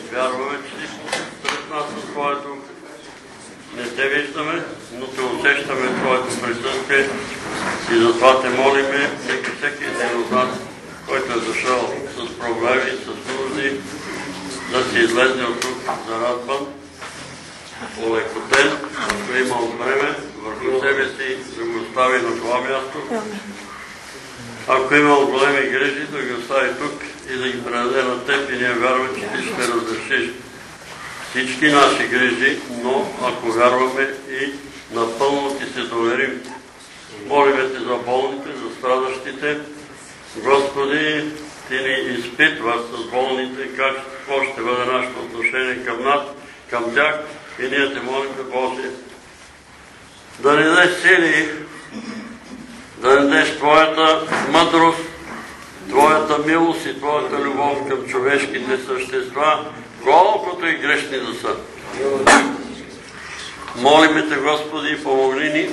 вярваме, че си сред нас със Твоето. Не те виждаме, но те усещаме Твоето присъствие и затова те молиме, нека всеки един от нас, който е дошъл с проблеми, с нужди, да си излезе от тук зарадван, олекотен, ако има от време, върху себе си да го остави на това място. Ако има от големи грижи, да ги остави тук и да ги предаде на Теб и ние вярваме, че Ти ще разрешиш всички наши грижи, но ако вярваме и напълно Ти се доверим. Молиме Те за болните, за страдащите. Господи, Ти ни изпитваш с болните, какво ще бъде нашето отношение към нас, към тях и ние Те молиме, Боже, да ни дадеш сили, да ни дадеш Твоята мъдрост, Твоята милост и Твоята любов към човешките същества, колкото и грешни да са. Молиме Те, Господи, помогни ни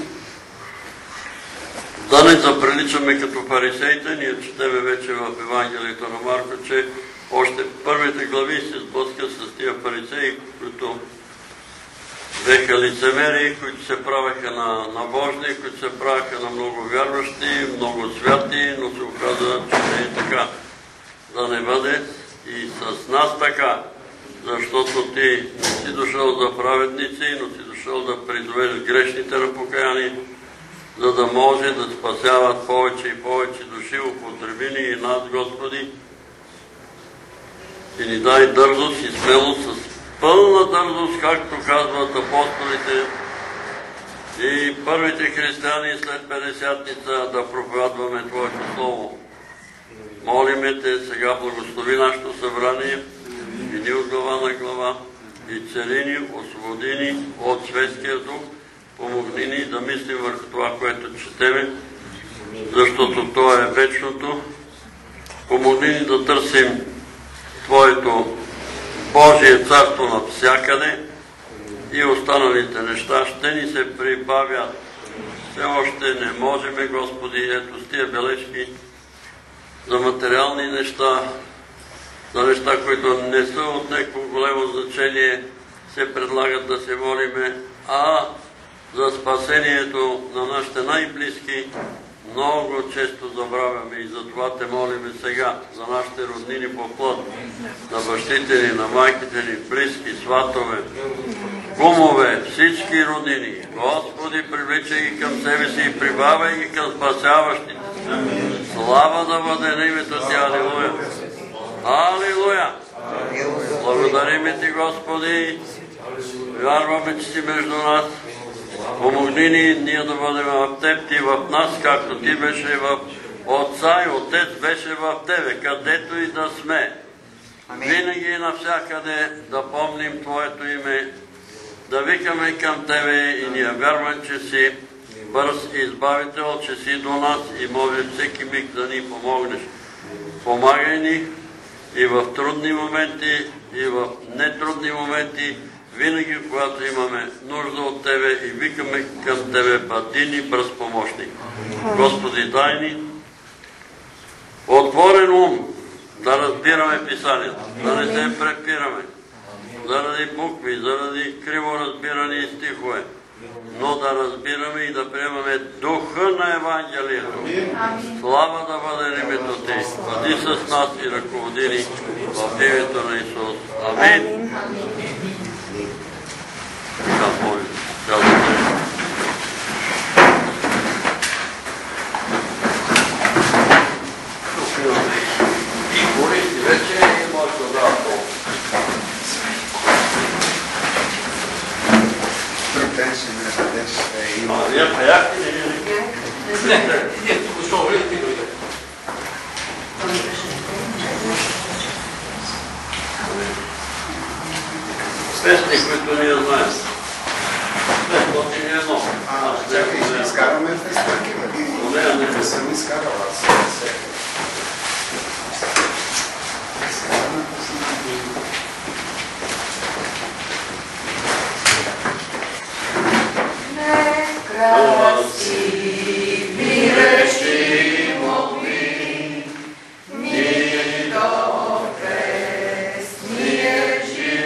да не заприличаме като фарисеите. Ние четеме вече в Евангелието на Марко, че още първите глави се сблъска с тия фарисеи, които беха лицемери, които се правеха на набожни, които се правеха на много вярващи, много святи, но се оказа, че не е така. Да не бъде и с нас така, защото Ти не си дошъл за праведници, но си дошъл да призовеш грешните на покаяние, за да може да спасяват повече и повече души, употреби ни и нас, Господи, и ни дай дързост и смелост, с пълна дързост, както казват апостолите и първите християни след Петдесятница, да проповядваме Твоето Слово. Молиме Те сега, благослови нашето събрание, и ни от глава на глава, и цели ни, освободи ни от светския дух, помогни ни да мислим върху това, което четеме, защото то е вечното. Помогни ни да търсим Твоето Божие царство навсякъде и останалите неща ще ни се прибавят. Все още не можеме, Господи, ето с тия бележки за материални неща, за неща, които не са от някакво големо значение, се предлагат да се молиме, а за спасението на нашите най-близки много често забравяме и затова Те молиме сега за нашите роднини по плът, на бащите ни, на майките ни, близки, сватове, кумове, всички роднини. Господи, привличай ги към себе си и прибавяй ги към спасяващите. Слава да бъде на името Ти, алилуя! Алилуя! Благодариме Ти, Господи! Вярваме, че Си между нас. Помогни ни, ние да бъдем в Теб, Ти в нас, както Ти беше в Отца и Отец беше в Тебе, където и да сме. Винаги и навсякъде да помним Твоето име, да викаме към Тебе и ние вярваме, че Си бърз избавител, че Си до нас и може всеки миг да ни помогнеш. Помагай ни и в трудни моменти, и в нетрудни моменти, винаги, когато имаме нужда от Тебе и викаме към Тебе, бъди ни бърз помощник. Господи, дай ни отворен ум, да разбираме Писанието, да не се препираме, заради букви, заради криво разбирани стихове, но да разбираме и да приемаме духа на Евангелието. Слава да бъде името Ти. Бъди с нас и ръководи ни в името на Исус. Амин. И користи вече и може да дава толкова. Вие паяхте ли? Не, тук що влизате и дойде. Песни, които ние знаем. 501. Чакай, ще изкарваме в такива. Не съм изкарал аз. Красиви речи могли, ни до крестния живот.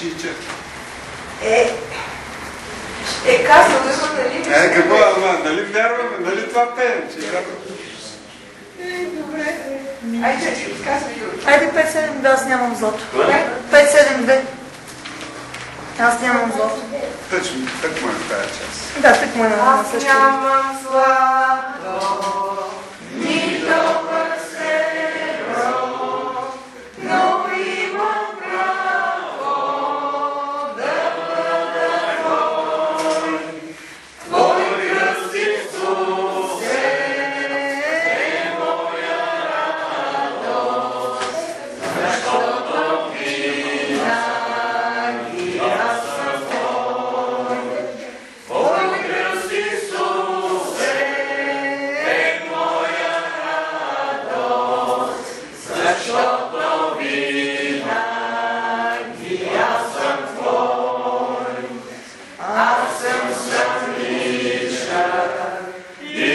чича. Казвам, нали? Какво, ама, нали вярваме, нали това пеем? Добре. Айде, казвай. Айде 5-7, да, аз нямам злото. 5-7-2. Аз нямам злото. Тък му е в тази част. Да, тък му е на същия. Аз нямам злато, нито пък сребро, но имам право да бъда твой. Твой кръст, Исусе, е моя радост, защото винаги аз съм твой. Твой кръст, Исусе, е моя радост, защото винаги аз съм твой. Аз съм страничък и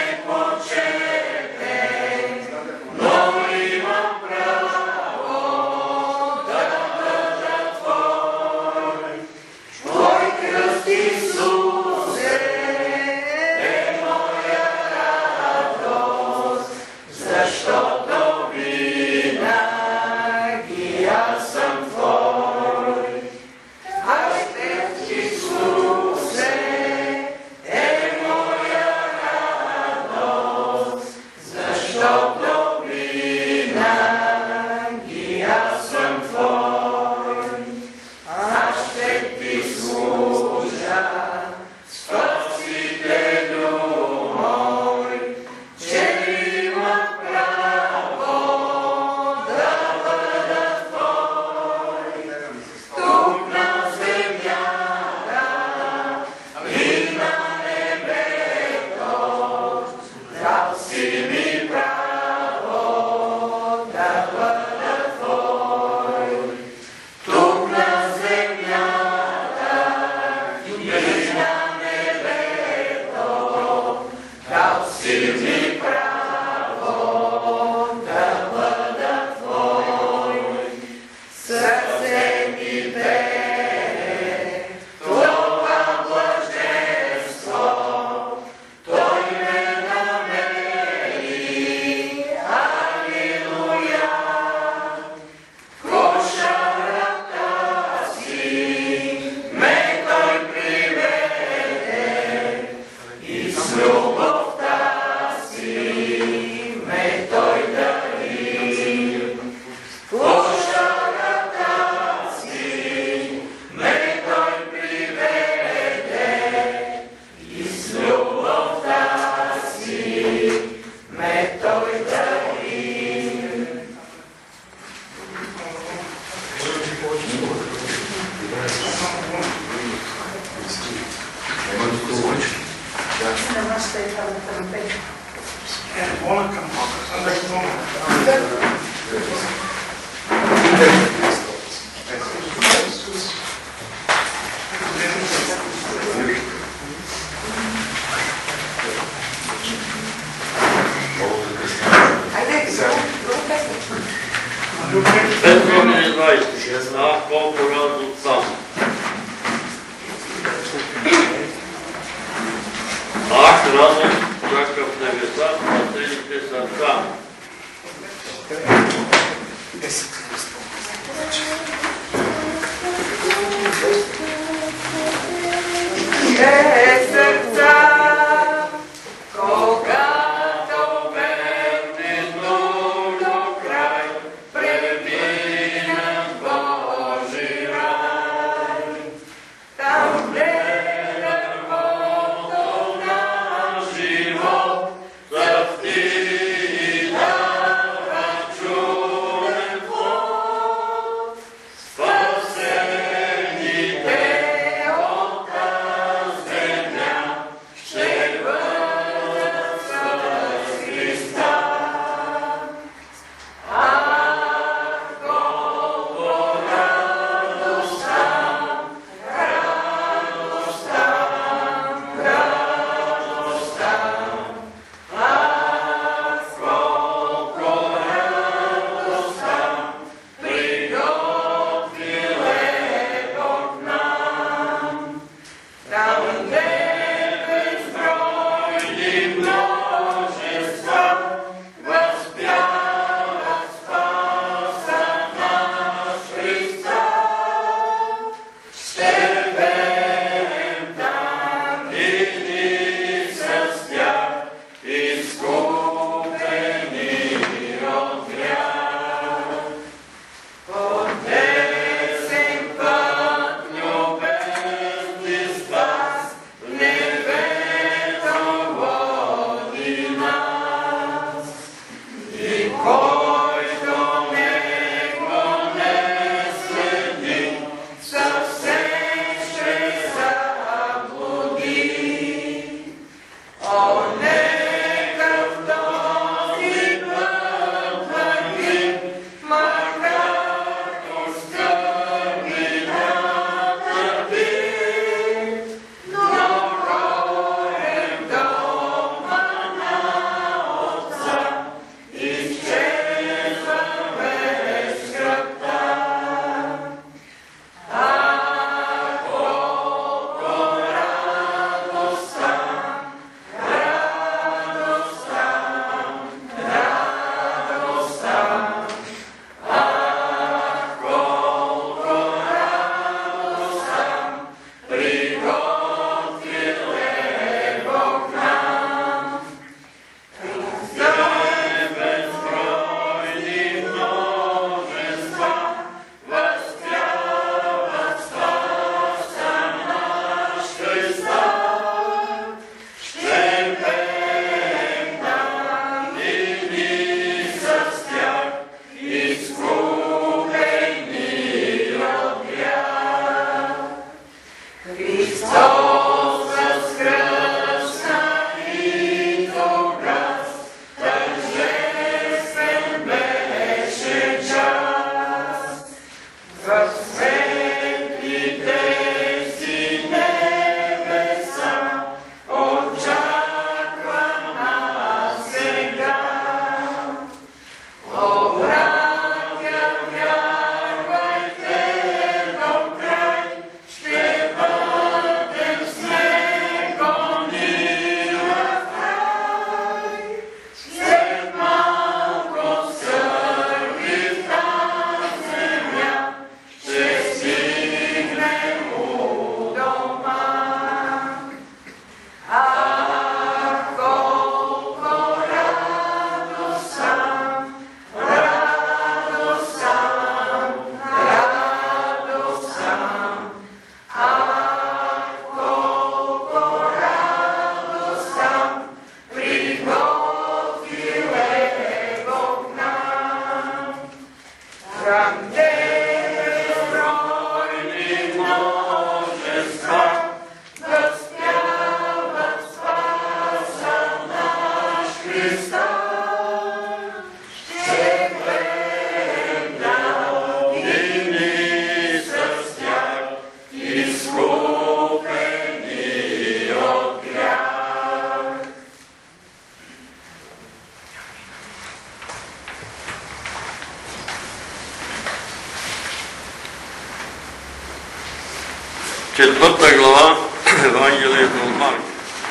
непочетен, но имам право да бъда твой. Твой кръст, Исусе, е моя радост, защото винаги аз съм твой. Твой кръст, Исусе, е моя радост, защото винаги аз съм твой. Аз ще ти служа, Спасителю мой, че имам право да бъда твой. Тук на земята и на небето, дал си ми право да бъда твой. Тук на земята и на небето, дал си ми право да бъда твой. Сърце ми пее това блаженство, той ме намери, алилуя. Кошарата си ме той приведе и с любовта си ме той дари. Кошарата си ме той приведе и с любовта си ме той дари. На нашата е там на пет. Айде, друга песня. 520. Ах, колко радост там. Ах, радост, чака в небесата, на целите сърца. Сърца, когато верно до край преминат Божи рай. Там гледах мото на живот, цъфти и дава чуден плод. Спасените от тази земя Четвърта глава, Евангелието от Марк.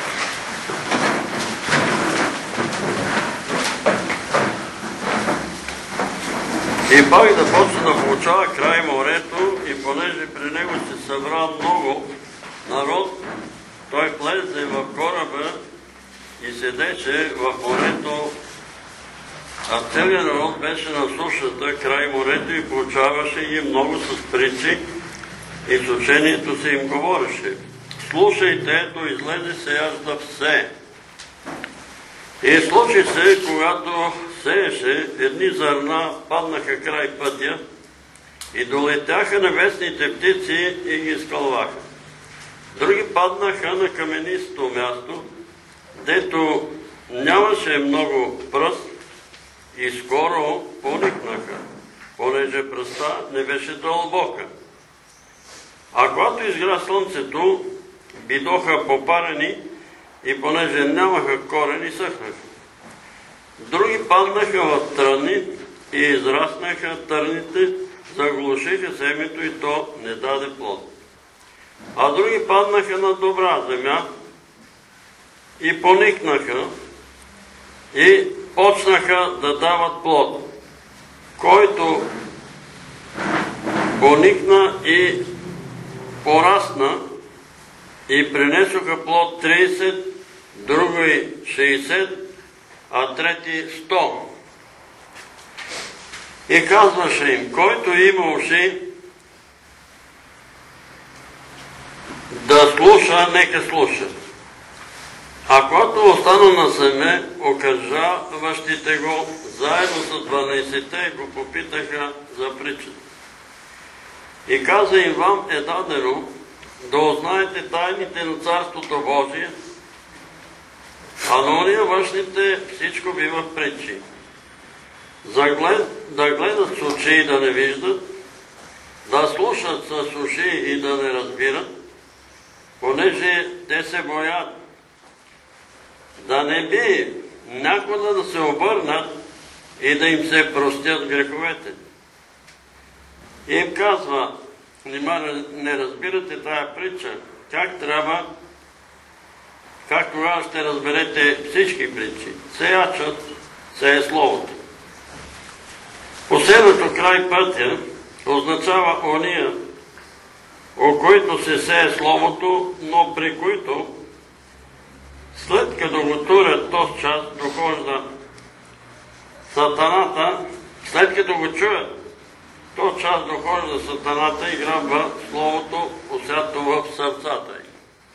И пак да почне да получава край морето, и понеже при него се събра много народ, той влезе в кораба и седеше в морето, а целият народ беше на сушата край морето и получаваше ги много с притчи, и с учението се им говореше. Слушайте, ето излезе сеящ да все. И случи се, когато сееше, едни зърна паднаха край пътя и долетяха небесните птици и ги изкълваха. Други паднаха на каменисто място, дето нямаше много пръст и скоро поникнаха, понеже пръста не беше дълбока. А когато изгря слънцето, бидоха попарени и понеже нямаха корени, съхнаха. Други паднаха в тръни и израснаха търните, заглушиха семето и то не даде плод. А други паднаха на добра земя и поникнаха и почнаха да дават плод, който поникна и порасна и принесоха плод 30, други 60, а трети 100. И казваше им, който има уши да слуша, нека слуша. А когато остана на семе, окръжаващите го, заедно с 12-те, го попитаха за притчата. И каза им, вам е дадено да узнаете тайните на Царството Божие, а на ония външните всичко бива притчи. Да гледат с очи и да не виждат, да слушат с уши и да не разбират, понеже те се боят. Да не би някога да се обърнат и да им се простят греховете. И им казва, нима не разбирате тая притча, как тогава ще разберете всички притчи? Сеячът сее Словото. Посеяното край пътя означава ония, о които се сее Словото, но при които след като го турят този час, дохожда Сатаната, след като го чуят, този час дохожда Сатаната и грабва Словото, посято в сърцата й.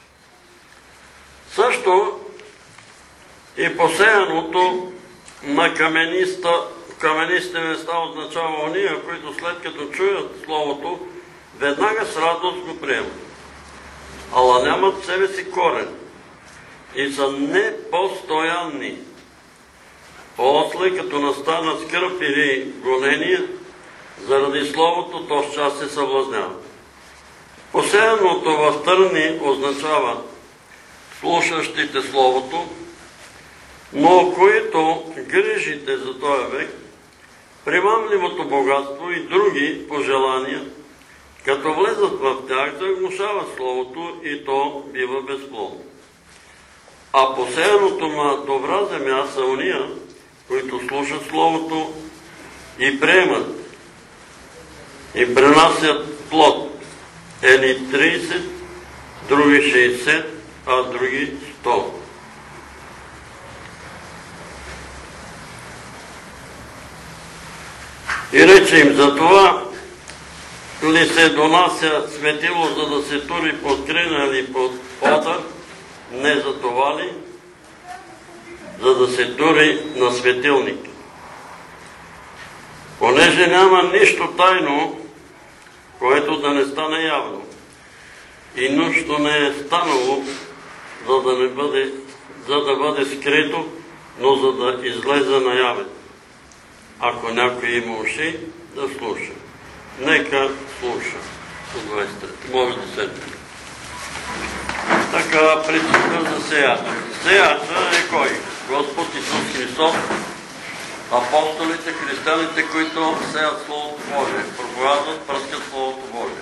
Също и посеяното на каменисти места означава ония, които след като чуят Словото, веднага с радост го приемат. Ала нямат в себе си корен и са непостоянни. После, като настана скръб или гонение, заради Словото, този час се съблазняват. Посеяното в търни означава слушащите Словото, но които грижите за този век, примамливото богатство и други пожелания, като влезат в тях, заглушават Словото и то бива безплодно. А посеяното на добра земя са ония, които слушат Словото и приемат и пренасят плод. Едни 30, други 60, а други 100. И рече им, за това ли се донася светило, за да се тури под крина или под пода, не за това ли, за да се тури на светилник. Понеже няма нищо тайно, което да не стане явно. И нищо не е станало, за да бъде скрито, но за да излезе наяве. Ако някой има уши, да слуша. Нека слуша. 23. Може да седне. Така, причина за сеяча. Сеяча е кой? Господ Исус Христос, апостолите, християните, които сеят Словото Божие, проповядват, пръскат Словото Божие.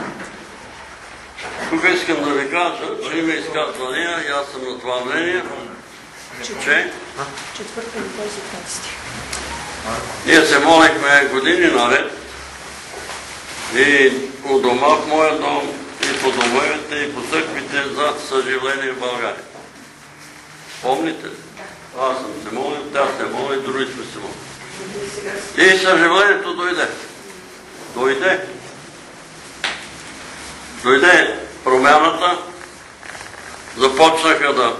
Тук искам да ви кажа, че има изказвания и аз съм на това мнение, че 4 и 25 стих. Ние се молихме години наред и у дома, в моя дом, и по домовете, и по църквите за съживление в България. Помните ли? Аз съм се молил, тя се моли, други сме се молили. И съживлението дойде. Дойде промяната, започнаха да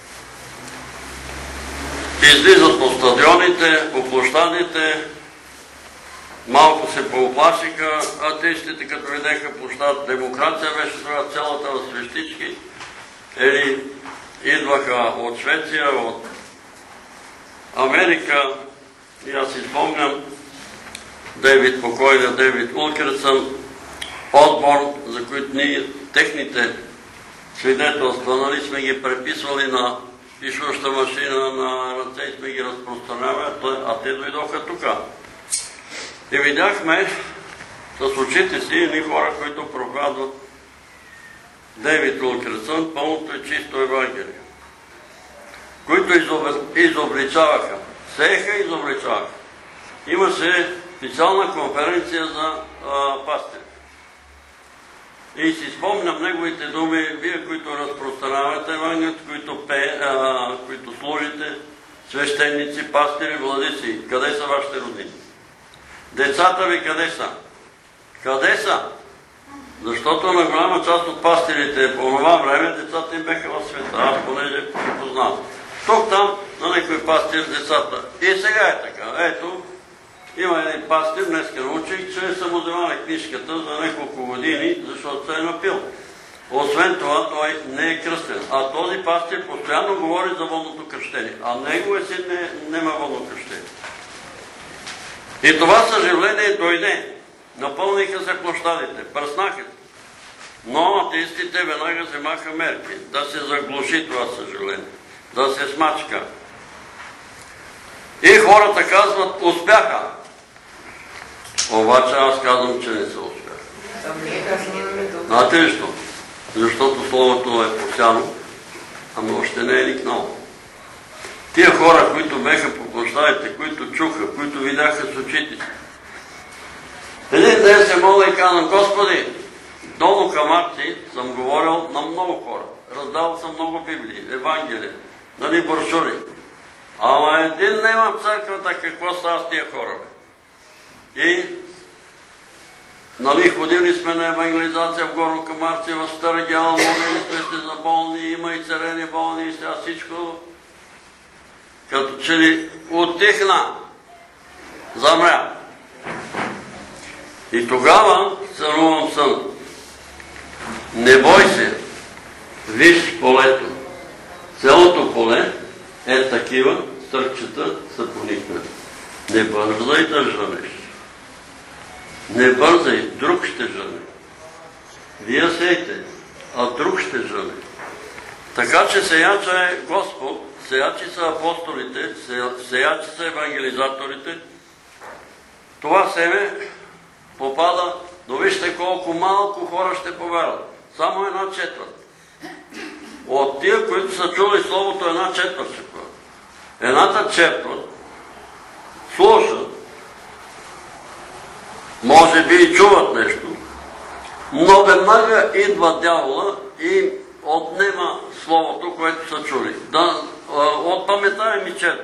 излизат по стадионите, по площадите, малко се пооплашиха, атеистите като видяха площад Демокрация, беше това цялата в свещички, или идваха от Швеция, от Америка, и аз си спомням покойния Дейвид Уилкерсън, отбор, за които ние, техните свидетелства, нали сме ги преписвали на пишуща машина на ръце и сме ги разпространявали, а те дойдоха тук. И видяхме с очите си едни хора, които проповядват Дейвид Уилкерсън, пълното и чисто Евангелие, които изобличаваха, сееха и изобличаваха. Имаше специална конференция за пастири. И си спомням неговите думи, вие, които разпространявате Евангелието, които служите, свещеници, пастири, владици, къде са вашите родини? Децата ви къде са? Къде са? Защото на голяма част от пастирите по това време децата им беха в света. Аз понеже ги познавам. Тук там на някой пастир децата. И сега е така. Ето, има един пастир, днеска научих, че са му вземали книжката за няколко години, защото се е напил. Освен това, той не е кръстен. А този пастир постоянно говори за водното кръщение. А неговия син няма водно кръщение. И това съжаление дойде. Напълниха се площадите, пръснаха се. Но атеистите веднага вземаха мерки да се заглуши това съжаление, да се смачка. И хората казват, успяха. Обаче аз казвам, че не се успяха. Знаете ли що? Защото словото е постоянно, ама още не е никнало. Тия хора, които беха по площадите, които чуха, които видяха с очите си. Един ден се моля и казвам, Господи, долу Хамарци съм говорил на много хора. Раздал съм много Библии, Евангелие, нали, брошури. Ама един няма в църквата, какво става с тия хора? И, нали, ходили сме на евангелизация в Горно Камарци, в Старгял, молили сме се за болни, има и царени болни, и сега всичко, като че ли утихна, замря. И тогава сънувам сън. Не бой се, виж полето. Цялото поле е такива, стърчета са поникнали. Не бързай да жънеш. Не бързай, друг ще жъне. Вие сейте, а друг ще жъне. Така че сеяча е Господ, сеячи са апостолите, сеячи са евангелизаторите. Това семе попада, но вижте колко малко хора ще повярват. Само 1/4. От тия, които са чули Словото, 1/4 ще повярват. 1/4 слушат, може би и чуват нещо, но веднага идва дявола и отнема Словото, което са чули. От памета ми чета.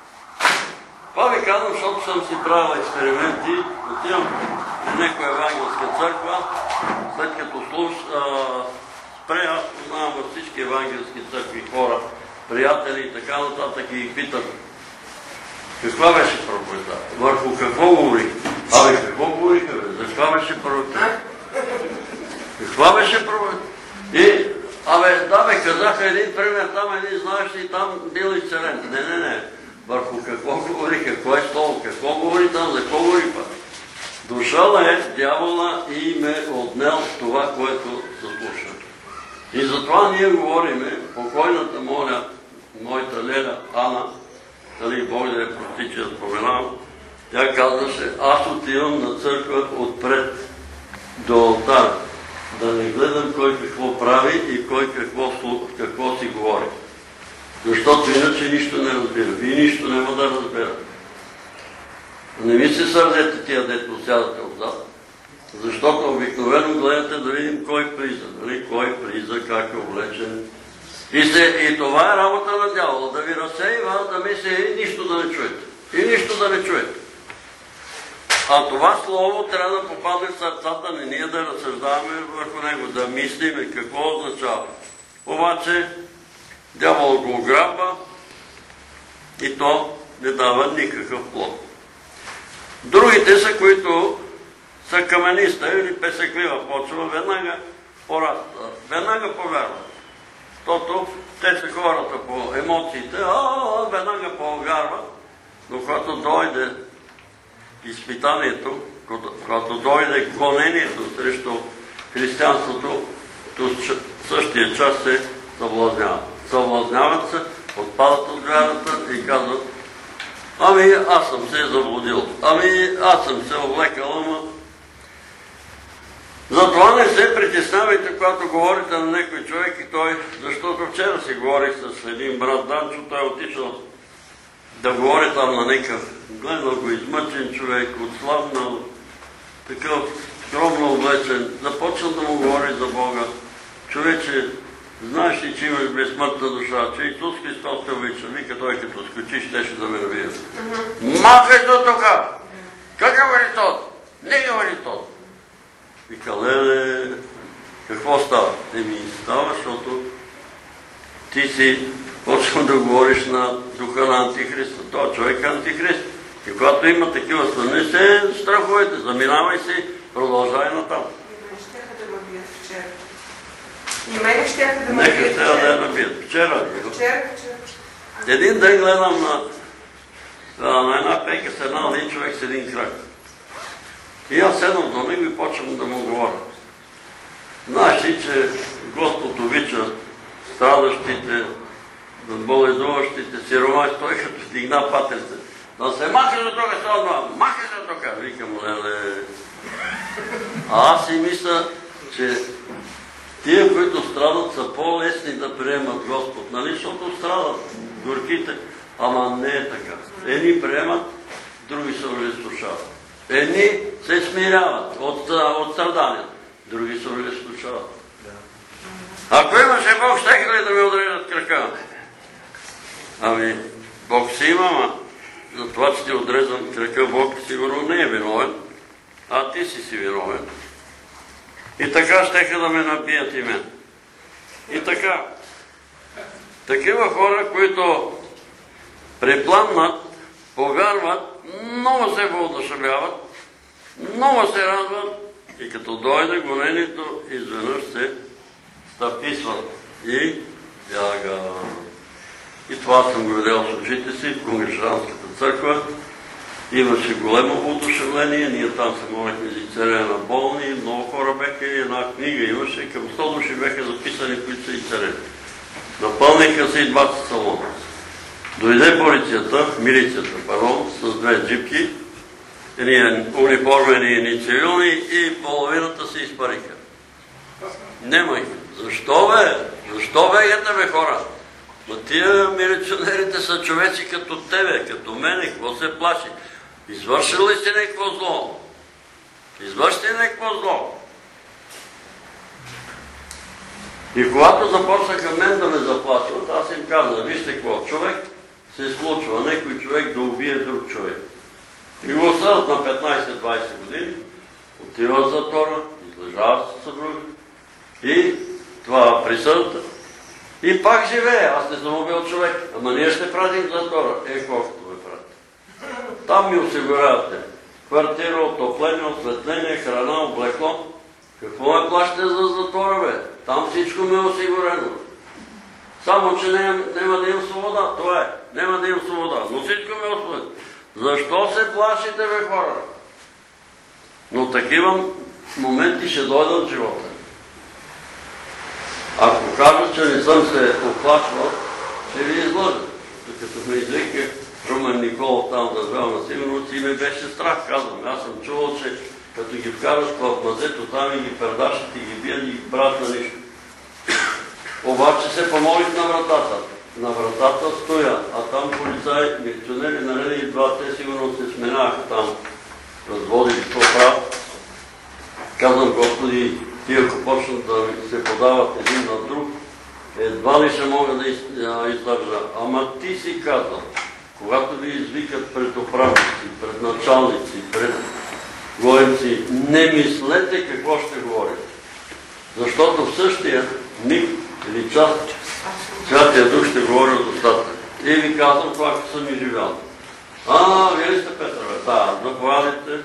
Това ви казвам, защото съм си правил експерименти. Отивам в някоя евангелска църква, след като спре, аз познавам във всички евангелски църкви хора, приятели и така нататък и ги питам. Каква беше проповедта? Върху какво говорих? Абе, какво говориха, бе? За каква беше проповедта? Каква беше проповедта? И, да, бе, казаха един пример, там един знаеш и там бил и царен. Не. Върху какво говориха, кое е слово, какво говори там, за какво говори пак. Дошъл е дявола и ме отнел това, което заслуша. И затова ние говориме, покойната моля, моята леля Ана, дали Бог да я прости, че я споменавам, тя казваше, аз отивам на църква отпред до алтар, да не гледам кой какво прави и кой какво си говори. Защото иначе нищо не разбира. Вие нищо няма да разбирате. Не ми се сърдете тия, дето сядате отзад, защото обикновено гледате да видим кой приза, нали? Кой приза, как е облечен. И това е работа на дявола, да ви разсейва, да мисли и нищо да не чуете. И нищо да не чуете. А това слово трябва да попадне в сърцата, не ние да разсъждаваме върху него, да мислиме какво означава. Обаче дявол го ограбва и то не дава никакъв плод. Другите са, които са камениста или песеклива почва, веднага порастват, веднага повярват. Защото те са хората по емоциите, веднага повярват, но когато дойде изпитанието, когато дойде гонението срещу християнството, то същия час се съблазняват. Съблазняват се, отпадат от вярата и казват, аз съм се заблудил, аз съм се облекал, ама... Затова не се притеснявайте, когато говорите на някой човек и той, защото вчера си говорих с един брат Данчо, той е отишъл да говори там на някакъв, гледал го измъчен човек, отслабнал, такъв скромно облечен, започна да му говори за Бога. Човече, знаеш ли, че имаш безсмъртна душа, че Исус Христос те обича. Вика той, като скочи, щеше да ме набие. Махай до тук! Какъв Христос? Не го Христос! Вика, леле, какво става? Става, защото ти си почва да говориш на духа на Антихриста. Това човек е Антихрист. И когато има такива сън, не се страхувайте, заминавай си, продължай натам. И мене щяха да ме бият вчера. Нека ще да я набият. Вчера. Вчера. Един ден гледам на една пейка с един човек с един крак. И аз седам до него и почвам да му говоря. Знаеш ли, че Господ обича страдащите, боледуващите, сиромаши, той като вдигна патерите. Да се махаш до тук, махаш до тук. Викам, леле. А аз си мисля, че тия, които страдат, са по-лесни да приемат Господ, нали? Защото страдат горките. Ама не е така. Едни приемат, други се улеснушават. Едни се смиряват от страданията, други се улеснушават. Ако имаше Бог, щеха ли да ми отрежат крака? Ами, Бог си има, ама за това, че ти отрезам крака, Бог сигурно не е виновен, а ти си виновен. И така щеха да ме набият и мен. И така, такива хора, които препламнат, повярват, много се въодушевяват, много се радват и като дойде гонението, изведнъж се стъписват и бяга. И това съм го видял с очите си в Конгрешанската църква. Имаше големо воодушевление, ние там се молихме за изцеление на болни, много хора бяха и една книга имаше, към 100 души бяха записани, които са изцелени. Напълниха се и двата салона. Дойде милицията, с две джипки, едни униформени, едни цивилни и половината се изпариха. Нема ги. Защо бе? Защо бегате, бе, хора? Но тия милиционерите са човеци като тебе, като мене, какво се плаши? Извършил ли си някакво зло? Извърши ли някакво зло? И когато започнаха мен да ме заплашват, аз им казах, вижте какво, човек се случва, някой човек да убие друг човек. И го съдят на 15-20 години, отива в затвора, излежава с съпруга и това присъдата. И пак живее, аз не съм убил човек, ама ние ще пратим в затвора. Колкото ме прати. Там ми осигурявате квартира, отопление, осветление, храна, облекло. Какво ме плащате за затвора, бе? Там всичко ми е осигурено. Само, че няма да имам свобода, това е. Няма да имам свобода, но всичко ми е осигурено. Защо се плашите, бе, хора? Но такива моменти ще дойдат в живота. Ако кажа, че не съм се оплашвал, ще ви излъжа. Като ме извика Румен Николов там държавна сигурност и ме беше страх, казвам. Аз съм чувал, че като ги вкарат в мазето, там и ги предашат и ги бият и ги правят на нищо. Обаче се помолих на вратата. На вратата стоя, а там полицаи, милиционери нареди два, те сигурно се сменяха там, разводили какво правят. Казвам, Господи, ти ако почнат да се подават един на друг, едва ли ще мога да издържа. Ама ти си казал, когато ви извикат пред управници, пред началници, пред военци, не мислете какво ще говорите. Защото в същия миг или час Святия Дух ще говори от устата. И ви казвам това, ако съм изживял. Вие ли сте, Петър? Да, заповядайте.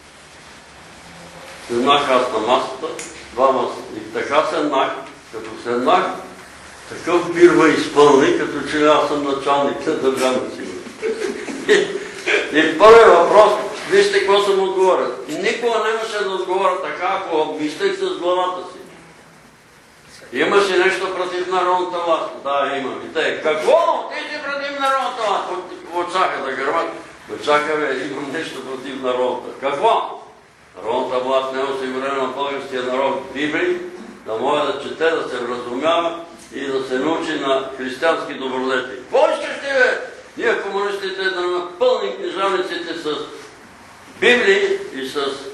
Седнах аз на масата, и така седнах, като седнах, такъв пир ме изпълни, като че аз съм началник на държавна сигурност. И първият въпрос, вижте какво съм отговорил. Никога нямаше да отговоря така, ако мислех с главата си. Имаше нещо против народната власт? Да, имам. И те, какво? Ти си против народната власт? Очака да гърват. Очака, бе, имам нещо против народната. Какво? Народната власт не е осигурена на българския народ Библии, да може да чете, да се вразумява и да се научи на християнски добродетели. Какво искаш ти, бе? Ние, комунистите, да напълним книжавниците с Библии и с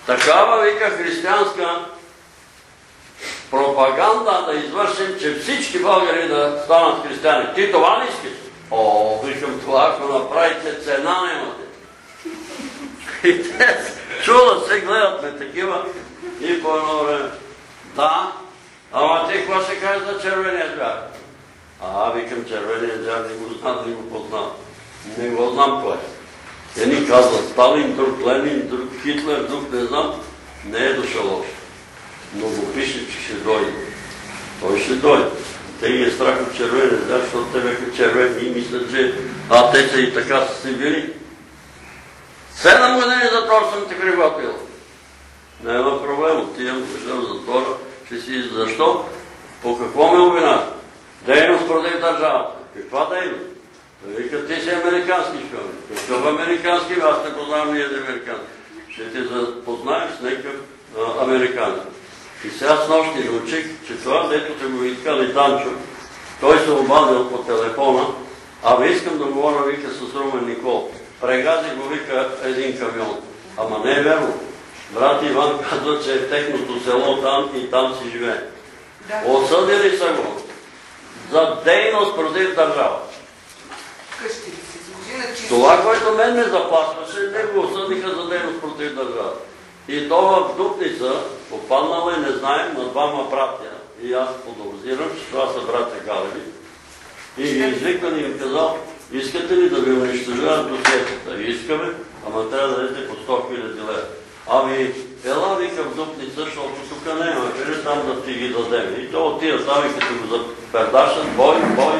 такава, вика, християнска пропаганда да извършим, че всички българи да станат християни. Ти това не искаш? О, викам, това ако направите, цена нямате. И те чудат се, гледат ме такива и по едно време. Да, ама ти какво ще кажеш за червения звяр? Викам, червения звяр не го знам, не го познавам. Не го знам кой е. Едни казват Сталин, друг Ленин, друг Хитлер, друг не знам. Не е дошъл още. Но го пише, че ще дойде. Той ще дойде. Те ги е страх от червения звяр, защото те бяха червени и мислят, че те са и така са си били. 7 години затвор съм те приготвил. Няма проблем, отивам в затвора, ще си... Защо? По какво ме обвинаш? Дейност против държавата. Каква дейност? Вика, ти си американски шпион. Какъв американски? Аз не познавам ние да американски. Ще те запознаеш с някакъв американски. И сега с нощи научих, че това, дето те го искали Данчо, той се обадил по телефона, искам да говоря, вика, с Румен Никол. Прегази го, вика, един камион. Ама не е верно. Брат Иван казва, че е в техното село там и там си живее. Осъдили са го за дейност против държава. Това, което мен ме заплашваше, не го осъдиха за дейност против държава. И то в Дупница попаднала и не знаем на двама братя. И аз подозирам, че това са братя Галеви. И ги извиквали и им казал, искате ли да ви унищожават досиетата? Искаме, ама трябва да дадете по 100 000 лева. Ела, вика в Дупница, защото тук няма, къде там да ти ги дадем. И то отива там и като го запердашат, бой.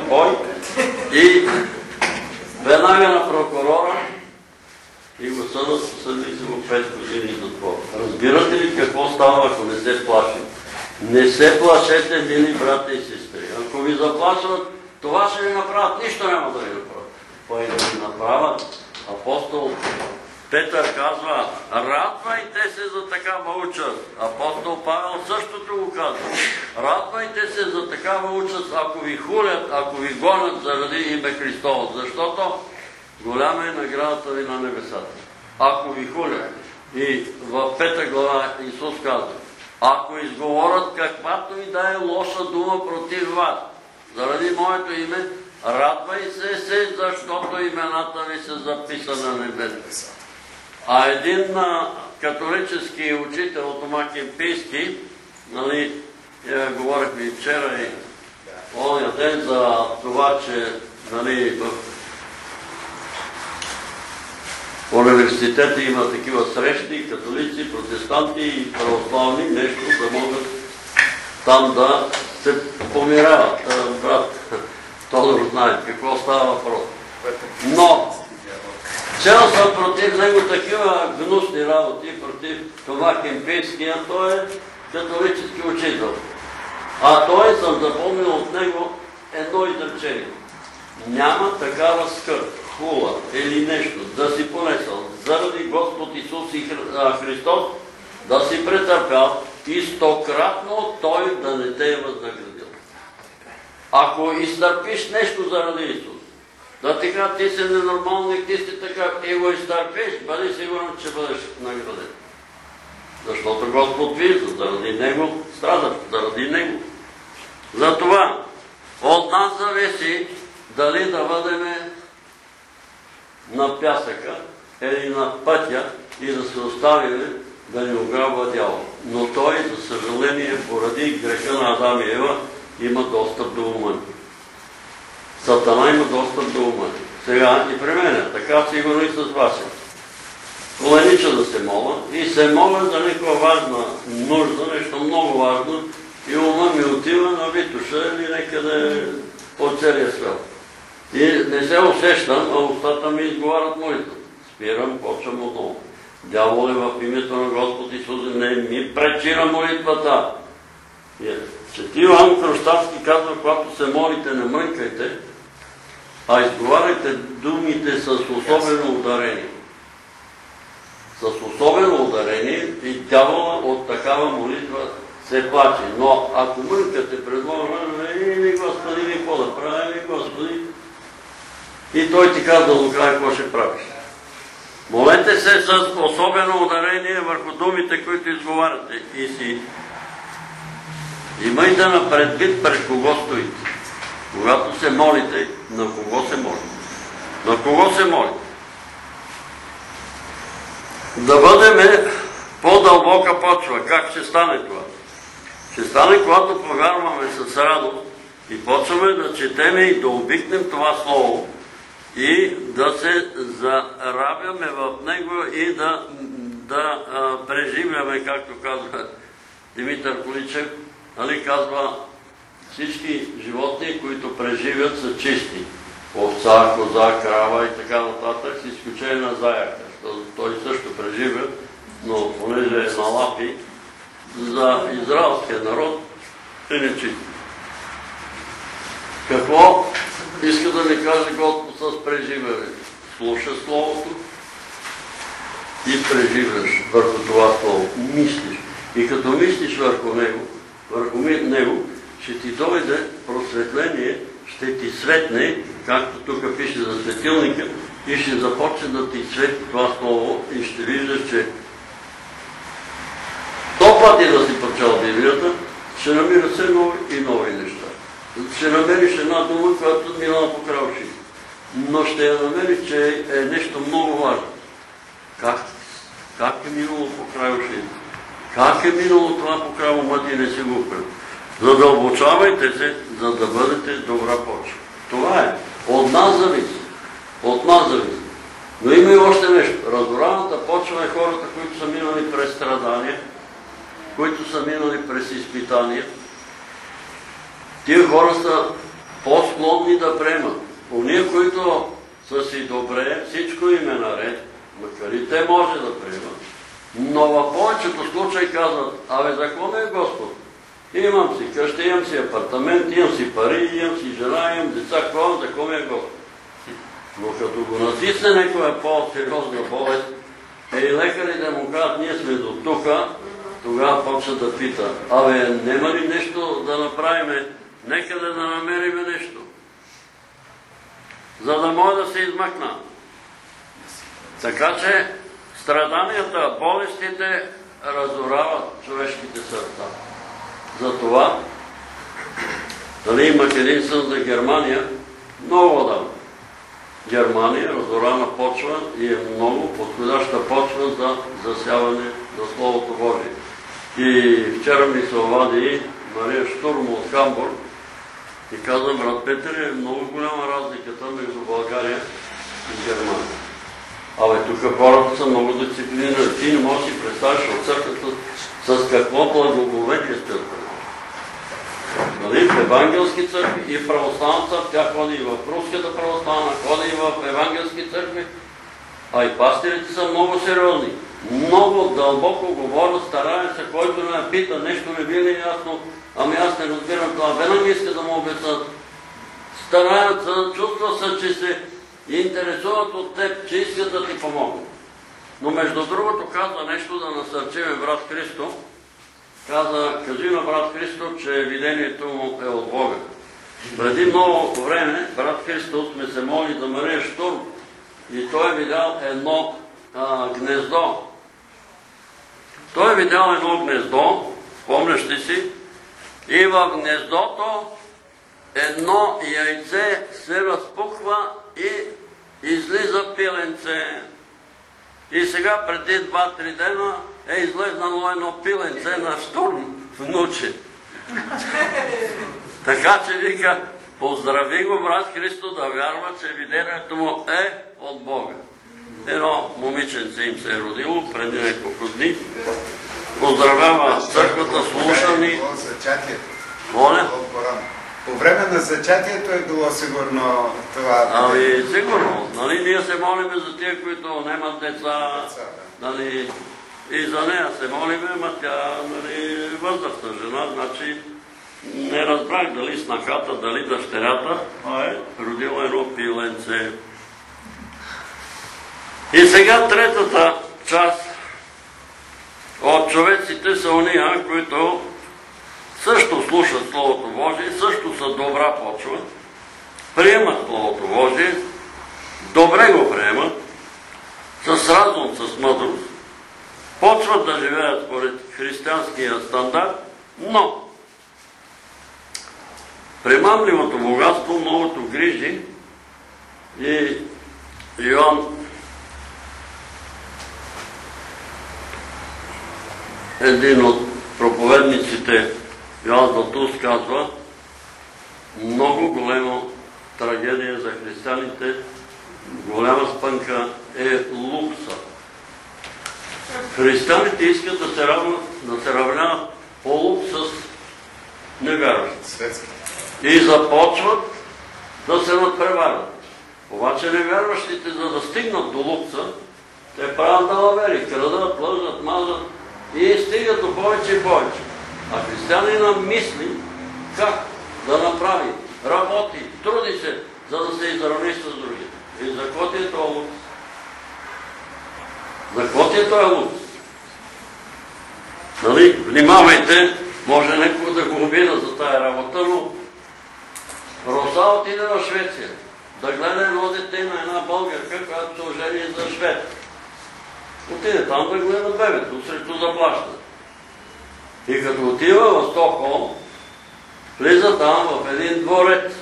И веднага на прокурора и го съдили се го 5 години затвор. Разбирате ли какво става, ако не се плашим? Не се плашете, мили брата и сестри. Ако ви заплашват, това ще ви направят, нищо няма да ви направят. Кой да ви направят? Апостол Петър казва, радвайте се за такава участ. Апостол Павел същото го казва. Радвайте се за такава участ, ако ви хулят, ако ви гонят заради име Христово. Защото голяма е наградата ви на небесата. Ако ви хулят. И в 5 глава Исус казва, ако изговорят каквато и да е лоша дума против вас, заради моето име, радвай се, защото имената ви са записани на небето. Един католически учител, Тома Кемпийски, говорихме и вчера и ония ден за това, че в университета има такива срещи, католици, протестанти и православни, нещо да могат там да се помиряват. Брат Тодор знае какво става въпрос. Но чел съм против него такива гнусни работи, против това Кемпийски, той е католически учител. Той съм запомнил от него едно изречение. Няма такава скърб, хула или нещо да си понесъл заради Господ Исус и Христос, да си претърпял и 100-кратно Той да не те е възнаградил. Ако изтърпиш нещо заради Исус, да ти кажа, ти си ненормалник, ти си така, и го изтърпиш, бъди сигурен, че бъдеш награден. Защото Господ вижда, заради Него страдаш, заради Него. Затова от нас зависи дали да бъдем на пясъка или на пътя и да се оставим да ни ограбва дявол. Но той, за съжаление, поради греха на Адам и Ева, има достъп до ума. Сатана има достъп до ума. Сега и при мен, така сигурно и с вас. Коленича да се моля и се моля за някаква важна нужда, нещо много важно, и ума ми отива на Витуша или някъде по целия свят. И не се усещам, а устата ми изговарят молитва. Спирам, почвам отново. Дявол е в името на Господ Исус, не ми пречи на молитвата. Свети Йоан Кръстовски казва, когато се молите, не мрънкайте, а изговаряйте думите с особено ударение. С особено ударение и дявола от такава молитва се плаче. Но ако мрънкате пред Бога, Господи, ви какво да правим, Господи, и той ти казва до края какво ще правиш. Молете се с особено ударение върху думите, които изговаряте. И си имайте на предвид пред кого стоите. Когато се молите, на кого се молите? На кого се молите? Да бъдем по-дълбока почва. Как ще стане това? Ще стане, когато повярваме с радост и почваме да четеме и да обикнем това слово и да се зарабяме в него и да преживяме, както казва Димитър Количев, казва, всички животни, които преживят, са чисти. Овца, коза, крава и така нататък, с изключение на заяка. Той също преживя, но понеже е на лапи, за израелския народ е нечист. Какво иска да ни каже Господ с преживяне? Слушаш Словото и преживяш върху това Слово. Мислиш. И като мислиш върху него, ще ти дойде просветление, ще ти светне, както тук пише за светилника, и ще започне да ти свети това Слово и ще виждаш, че 100 пъти да си прочел Библията, ще намираш все нови и нови неща. Ще намериш една дума, която минала покрай ушите. Но ще я намериш, че е нещо много важно. Как е минало покрай ушите? Как е минало това покрай ума ти, не си го пред? Задълбочавайте се, за да бъдете добра почва. Това е. От нас зависи. От нас зависи. Но има и още нещо. Разораната почва е хората, които са минали през страдания, които са минали през изпитания. Тия хора са по-склонни да приемат. Ония, които са си добре, всичко им е наред, макар и те може да приемат. Но в повечето случаи казват, за какво ме е Господ? Имам си къща, имам си апартамент, имам си пари, имам си жена, имам деца, за какво ме е Господ? Но като го натисне някоя по-сериозна болест, и лекарите му казват, ние сме до тука, тогава почва да пита, нема ли нещо да направиме, нека да намериме нещо, за да може да се измъкна. Така че страданията, болестите разорават човешките сърца. Затова, имах един сън за Германия, много отдавна. Германия, разорана почва и е много подходяща почва за засяване на Словото Божие. И вчера ми се обади Мария Штурм от Хамбург и каза, брат Петър, е много голяма разликата между България и Германия. Тук хората са много дисциплинирани. Ти не можеш да си представиш от църквата с какво благоговение сте отправили. В евангелски църкви и в православна църква, тя ходи и в руската православна, ходи и в евангелски църкви, и пастирите са много сериозни. Много дълбоко говорят, стараят се, който ме пита, нещо не би ли ясно, аз не разбирам това, веднага иска да му обяснат. Стараят се, чувства се, че се интересуват от теб, че искат да ти помогнат. Но между другото казва нещо да насърчиме брат Христо. Кажи на брат Христо, че видението му е от Бога. Преди много време брат Христо сме се молили за Мария Штурм и той е видял едно гнездо. Той е видял едно гнездо, спомняш ли си, и в гнездото едно яйце се разпухва и излиза пиленце. И сега преди 2-3 дена е излезнало едно пиленце на Штурм, внуче. Така че вика, поздрави го брат Христо да вярва, че видението му е от Бога. Едно момиченце им се е родило преди няколко дни. Поздравява църквата, слуша ни. Моля? По време на зачатието е било сигурно това. Сигурно. Ние се молиме за тия, които нямат деца. И за нея се молиме, ама тя е възрастна жена. Значи не разбрах дали снахата, дали дъщерята, родила едно пиленце. И сега третата част от човеците са ония, които също слушат Словото Божие, също са добра почва, приемат Словото Божие, добре го приемат, с разум, с мъдрост, почват да живеят според християнския стандарт, но примамливото богатство, многото грижи и Йоан един от проповедниците, Йоан Златоуст, казва, много голема трагедия за християните, голяма спънка е лукса. Християните искат да се равняват по лукс с невярващите. И започват да се надпреварват. Обаче невярващите, за да стигнат до лукса, те правят далавери, крадат, лъжат, мазат и стигат до повече и повече. А християнина мисли как да направи, работи, труди се, за да се изравни с другите. И за какво ти е това лукс? За какво ти е това лукс? Нали, внимавайте, може някой да го обида за тая работа, но Роса отиде в Швеция да гледа едно дете на една българка, която се ожени за швед. Отиде там да гледа бебето срещу заплащане. И като отива в Стокхолм, влиза там в един дворец.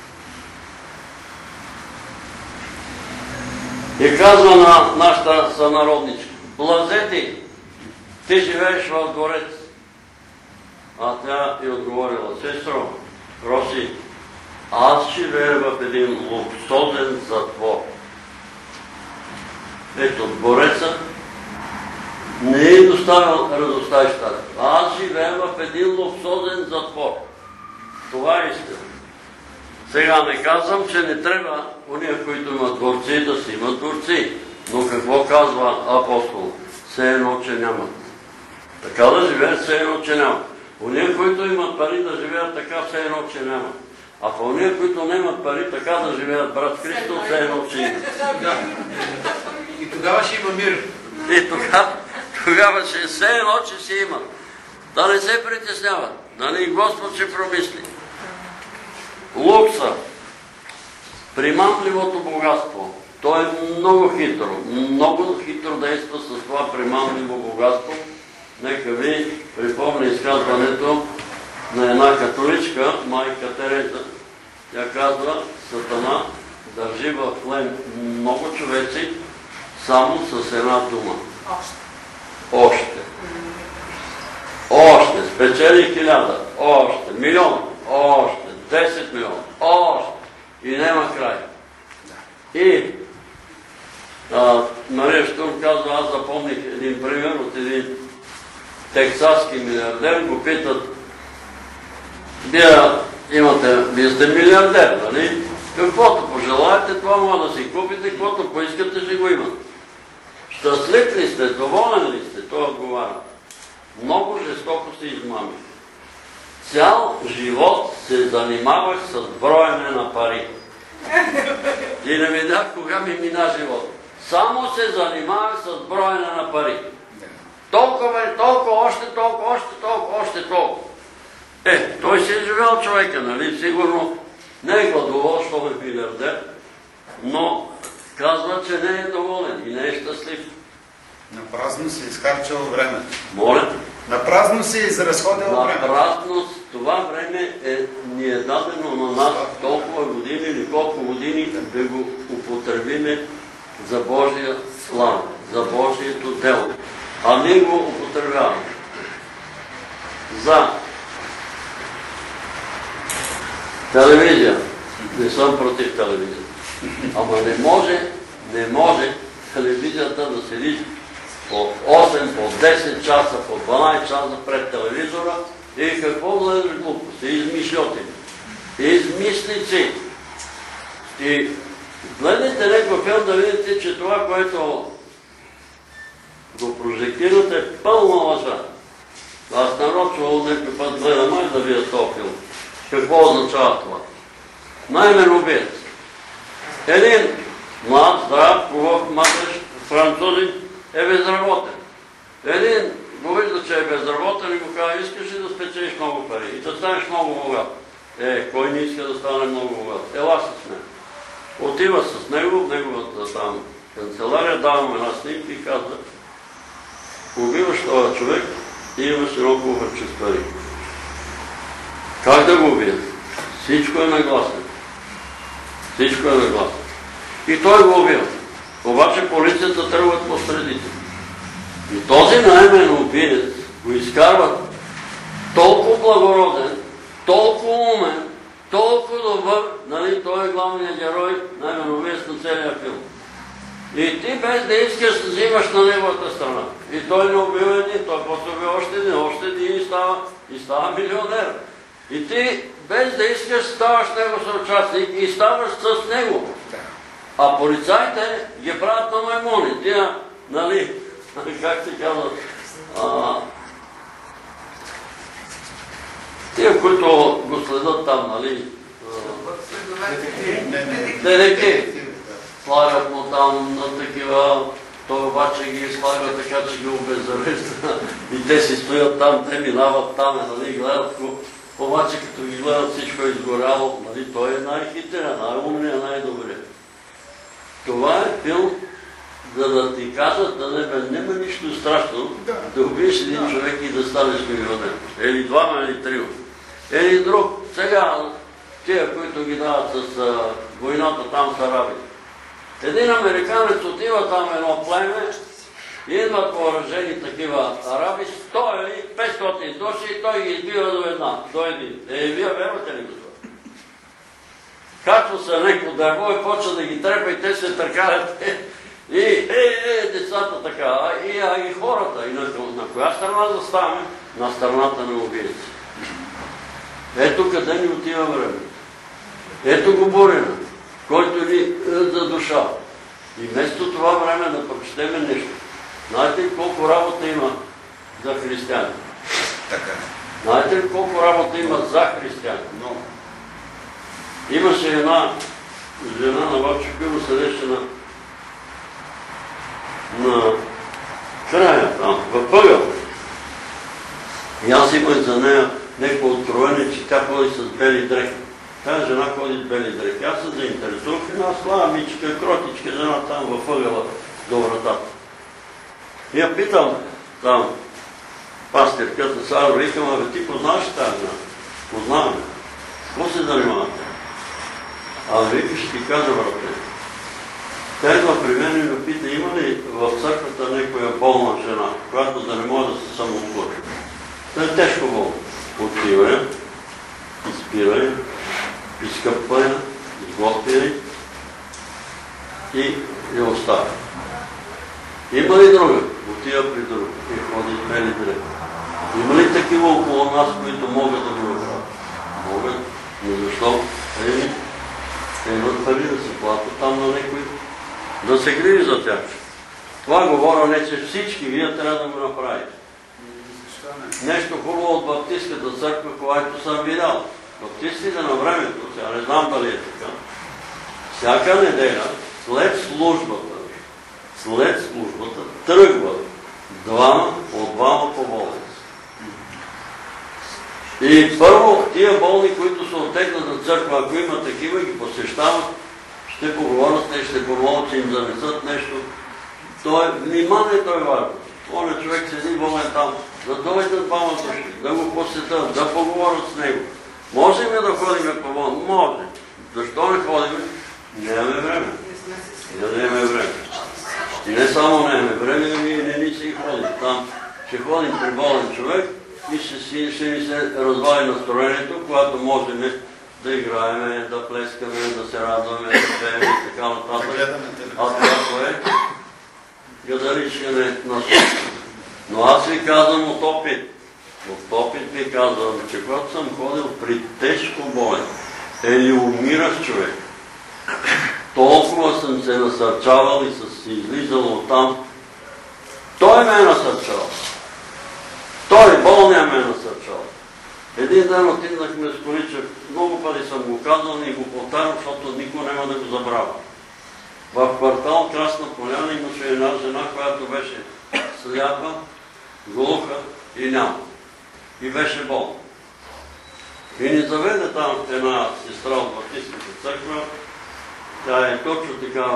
И казва на нашата сънародничка: блазети, ти живееш в дворец. А тя и отговорила: сестро, Роси, аз живея в един луксозен затвор. Ето, двореца не е доставил радостта и щастие. Аз живея в един луксозен затвор. Това е истина. Сега не казвам, че не трябва уния, които имат дворци, да си имат дворци. Но какво казва апостол? Все едно, че нямат. Така да живеят, все едно, че нямат. Уния, които имат пари, да живеят така, все едно, че нямат. А по уния, които нямат пари, така да живеят, брат Христо, все едно, че имат. И тогава ще има мир. И тогава ще все едно, че си имат. Да не се притесняват. Нали Господ ще промисли. Лукса, примамливото богатство, то е много хитро действа с това примамливо богатство. Нека ви припомня изказването на една католичка, майка Тереза. Тя казва: Сатана държи в плен много човеци само с една дума. Още. Спечели 1000. Още. Милион. Още. 10 милиона. Още. И няма край. И Мария Штурм казва: аз запомних един пример от един тексаски милиардер. Го питат: вие сте милиардер, нали? Каквото пожелаете, това може да си купите, каквото поискате, ще го имате. Щастлив ли сте, доволен ли сте? Той отговаря: много жестоко се измамих. Цял живот се занимавах с броене на пари. И не видях кога ми мина живот. Само се занимавах с броене на пари. Толкова е, толкова, още толкова, още толкова, още толкова. Той си е живял човека, нали? Сигурно не е гладувал, защото е милиардер, но казва, че не е доволен и не е щастлив. Напразно се изхарчало времето. Моля? Напразно се изразходило времето. Напразно това време ни е дадено на нас толкова години или колко години да го употребиме за Божия слава, за Божието дело. А ние го употребяваме за телевизия. Не съм против телевизията. Ама не може телевизията да седи по 8, по 10 часа, по 12 часа пред телевизора и какво гледаш глупости? Измишлетини. Измислици. И гледайте някой филм да видите, че това, което го прожектирате, е пълна лъжа. Аз нарочно някой път гледам да видя този филм. Какво означава това? Наимен убиец. Един млад, здрав, хубав младеж, французин е безработен. Един го вижда, че е безработен и го казва: искаш ли да спечелиш много пари и да станеш много богат? Кой не иска да стане много богат? Ела с него. Отива с него в неговата там канцелария, давам една снимка и казва: убиваш този човек и имаш едно куфарче с пари. Как да го убия? Всичко е нагласно. Всичко е нагласно. И той го убива. Обаче полицията тръгват по средите. И този наемен убиец го изкарват толкова благороден, толкова умен, толкова добър, нали, той е главният герой, наемен убиец на целия филм. И ти без да искаш да взимаш на неговата страна. И той не убива един, той после убива още един и става милионер. И ти без да искаш ставаш него съучастник и ставаш с него. А полицаите ги правят на маймони. Тия, нали, как се казват, тия, които го следят там, нали, детективи. Слагат му там на такива, той обаче ги слага така, че ги обеззарежда. И те си стоят там, те минават там, нали, гледат го. Обаче като ги гледат, всичко е изгоряло, нали, той е най-хитрен, най-умният, най-добрият. Това е филм, за да ти кажат, да няма нищо страшно, да убиеш един човек и да станеш милионер. Или двама, или трима. Или друг. Сега, тия, които ги дават с войната, там са араби. Един американец отива там едно племе, идват въоръжени такива араби, 100 или 500 души и той ги избива до един. Вие вервате ли го това? Както са неко дърво и почва да ги трепа и те се търкарят. И децата така, и хората. И на коя страна заставаме? На страната на убийци. Ето къде ни отива време. Ето го бурена, който ни задушава. И вместо това време да прочетеме нещо. Знаете ли колко работа има за християни? Така. Знаете ли колко работа има за християни? Имаше една жена на Вачо Пиро, седеше на края там, във ъгъл. И аз имах за нея някакво откровение, че тя ходи с бели дрехи. Тая жена ходи с бели дрехи. Аз се заинтересувах една слава мичка, кротичка жена там във ъгъла до вратата. И я питам там пастирката Сара, викам: ти познаваш тази жена? Познаваме. Какво се занимавате? Вика, ще ти кажа, брате. Тя идва при мен и ме пита: има ли в църквата някоя болна жена, която да не може да се самоотвори? Тя е тежко болна. Отива я, изпира я, изкъпва я, изготвя я и я оставя. Има ли друга? Отива при друга и ходи с бели дрехи. Има ли такива около нас, които могат да го направят? Могат, но защо? Те имат пари да се платят там на някой, да се грижи за тях. Това говоря не, че всички вие трябва да го направите. Нещо хубаво от баптистката църква, което съм видял. Баптистите на времето, сега не знам дали е така, всяка неделя, след службата, тръгват от двама по болница. И първо, тия болни, които са оттекнат на църква, ако има такива, ги посещават, ще поговорят, те ще помогнат, че им занесат нещо. Внимание, той е важно. Оня човек седи болен там, да дойдат двама души, да го посетят, да поговорят с него. Можем ли да ходим по болни? Може. Защо не ходим? Нямаме време. Нямаме време. И не само нямаме време, ние не ни си ходим. Там ще ходим при болен човек и ще ни се развали настроението, когато можем да играем, да плескаме, да се радваме, да пеем и така нататък. А това е гадаричкане на всичко. Но аз ви казвам от опит. От опит ви казвам, че когато съм ходил при тежко болен или умиращ човек, толкова съм се насърчавал и съм се излизал оттам. Той ме е насърчавал. Той, болния ме е насърчавал. Един ден отиднахме с Количев, много пъти съм го казал и го повтарям, защото никой няма да го забравя. В квартал Красна Поляна имаше една жена, която беше сляпа, глуха и няма. И беше болна. И ни заведе там една сестра от Баптистската църква. Тя е точно такава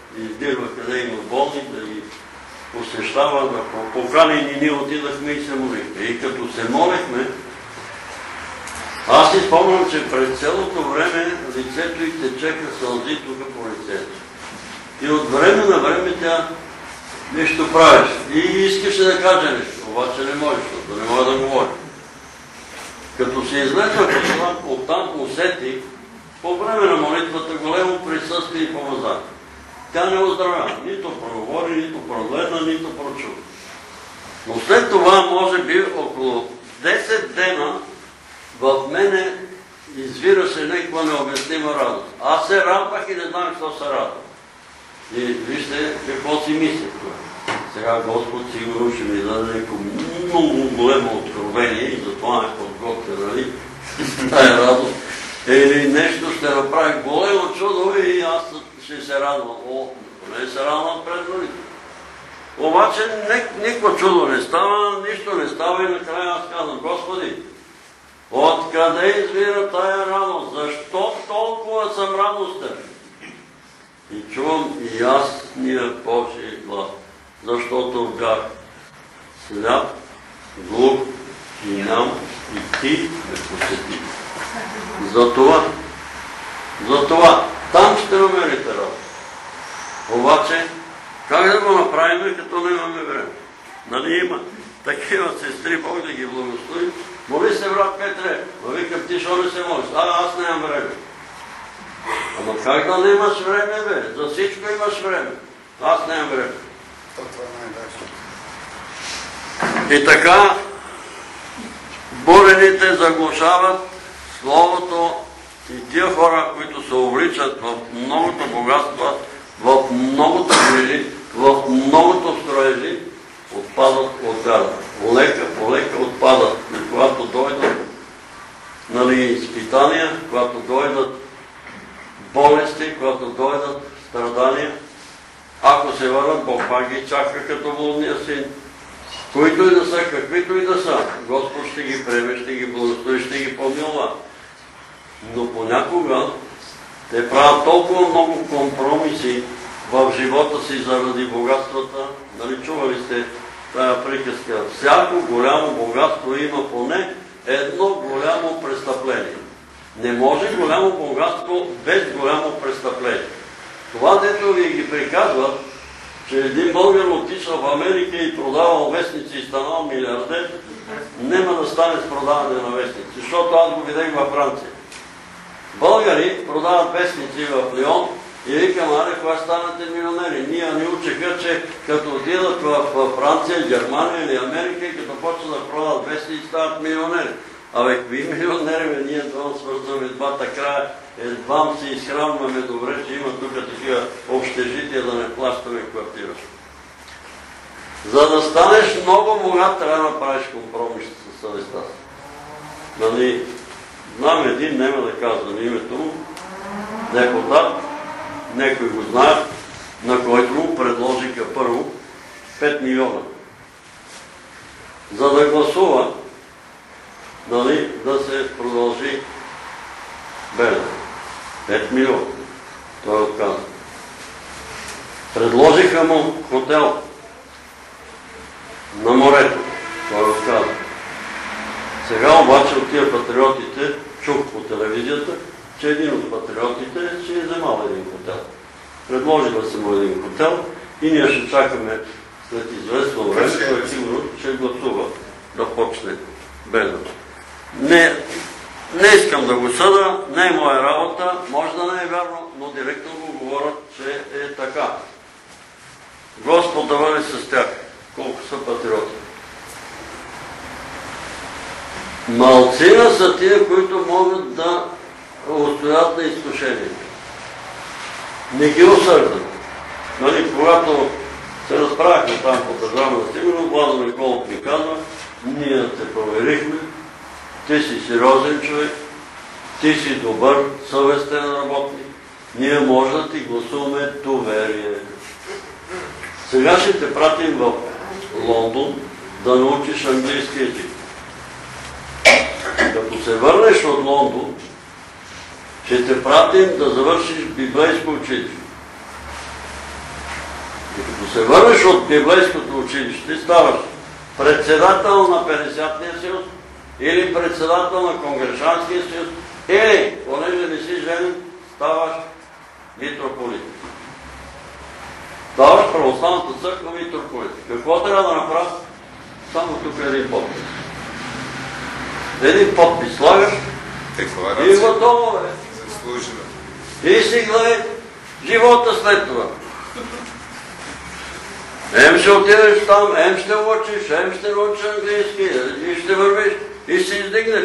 издирва къде има болни, да ги посещава, да покани и ние отидахме и се молихме. И като се молихме, аз си спомням, че през цялото време лицето й течеха сълзи тук по лицето. И от време на време тя нещо правиш. И искаше да каже нещо, обаче не може, защото не може да говори. Като се излезва оттам, усетих, по време на молитвата големо присъствие и помазание. Тя не оздравява, нито проговори, нито прогледна, нито прочува. Но след това, може би, около 10 дена в мене извираше някаква необяснима радост. Аз се радвах и не знам какво се радвам. И вижте какво си мислех това. Сега Господ сигурно ще ми даде някакво много големо откровение и затова е подготвя, нали? Тая радост. Или нещо ще направи големо чудо и аз ще се радвам. Не се радвам пред нали. Обаче никакво чудо не става, нищо не става и накрая аз казвам, Господи, откъде извира тая радост? Защо толкова съм радостен? И чувам ясния Божий глас, защото бях сляп, глух и ням и ти ме посети. Затова, там ще намерите радост. Обаче, как да го направим, като нямаме време? Нали има такива сестри, Бог да ги благослови. Моли се, брат Петре, но викам, ти що не се молиш? Аз нямам време. Ама как да не имаш време, бе? За всичко имаш време. Аз нямам време. Това е най-важно. И така, бурените заглушават Словото и тия хора, които се увличат в многото богатства, в многото грижи, в многото строежи, отпадат от вярата. Полека отпадат. И когато дойдат изпитания, когато дойдат болести, когато дойдат страдания, ако се върнат, Бог пак ги чака като блудния син. Които и да са, каквито и да са, Господ ще ги приеме, ще ги благослови, ще ги помилва. Но понякога те правят толкова много компромиси в живота си заради богатствата. Нали чували сте тая приказка? Всяко голямо богатство има поне едно голямо престъпление. Не може голямо богатство без голямо престъпление. Това, дето ви ги приказват, че един българ отишъл в Америка и продавал вестници и станал милиардер, няма да стане с продаване на вестници, защото аз го видях във Франция. Българи продават вестници в Лион и викам, кога станете милионери? Ние ни учиха, че като отидат в Франция, Германия или Америка и като почват да продават вестници, стават милионери. Абе, какви милионери, ние това свързваме двата края, едва се изхранваме добре, че има тук такива общежития да не плащаме квартира. За да станеш много богат, трябва да направиш компромис със съвестта си. Нали, знам един, няма да казвам името му, депутат, някой го знаят, на който му предложиха първо 5 милиона. За да гласува, нали, да се продължи Белене. 5 милиона. Той отказа. Предложиха му хотел на морето. Той отказа. Сега обаче от тия патриотите, чух по телевизията, че един от патриотите ще е вземал един хотел. Предложила се му един хотел и ние ще чакаме след известно време, той сигурно ще гласува да почне Белене. Не искам да го съда, не е моя работа, може да не е вярно, но директно го говорят, че е така. Господ да бъде с тях, колко са патриоти. Малцина са тия, които могат да устоят на изкушението. Не ги осъждат. Нали, когато се разправяхме там по държавна сигурност, Владо Николов ми казва, ние те проверихме, ти си сериозен човек, ти си добър, съвестен работник, ние може да ти гласуваме доверие. Сега ще те пратим в Лондон да научиш английски език. Като се върнеш от Лондон, ще те пратим да завършиш библейско училище. И като се върнеш от библейското училище, ставаш председател на 50-тия съюз или председател на Конгрешанския съюз, или, понеже не си женен, ставаш митрополит. Ставаш православната църква митрополит. Какво трябва да направиш? Само тук един подпис. Един подпис слагаш и готово е. И си гледай живота след това. Ем ще отидеш там, ем ще учиш, ем ще научиш английски, и ще вървиш, и ще издигнеш.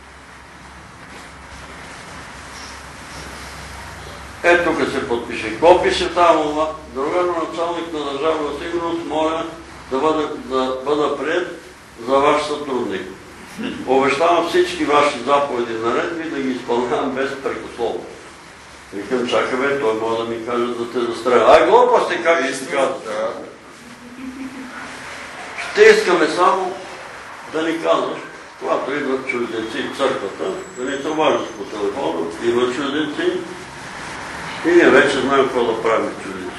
Ето тук се подпише. Какво пише там, това? Началник на държавна сигурност, моля да бъда приет за ваш сътрудник. Обещавам всички ваши заповеди наредби да ги изпълнявам безпрекословно. Викам, чакай бе, той може да ми каже да те застреля. Ай, глупости, как ще ти казват? Ще искаме само да ни казваш, когато идват чужденци в църквата, да ни товариш по телефона, идват чужденци и ние вече знаем какво да правим чужденци.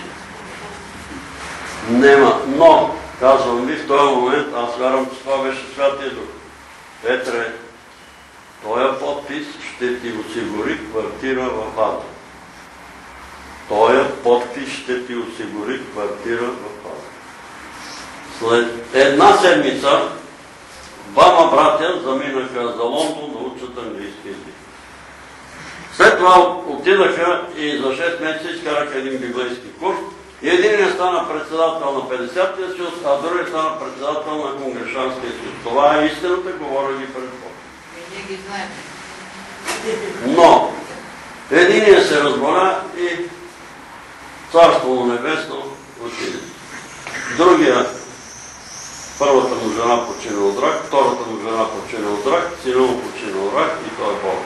Нема, но, казвам ви, в този момент, аз вярвам, че това беше Святия Дух. Петре, този подпис ще ти осигури квартира в Ада. Този подпис ще ти осигури квартира в Ада. След една седмица двама братя заминаха за Лондон да учат английски език. След това отидаха и за 6 месеца изкараха един библейски курс и единият стана председател на 50-тия съюз, а другият стана председател на Конгрешанския съюз. Това е истината, говоря ги пред Бог. Ние ги знаем. Но единият се разболя и Царство небесно отиде. Другия, първата му жена почина от рак, втората му жена почина от рак, сина му почина от рак и той е Бог.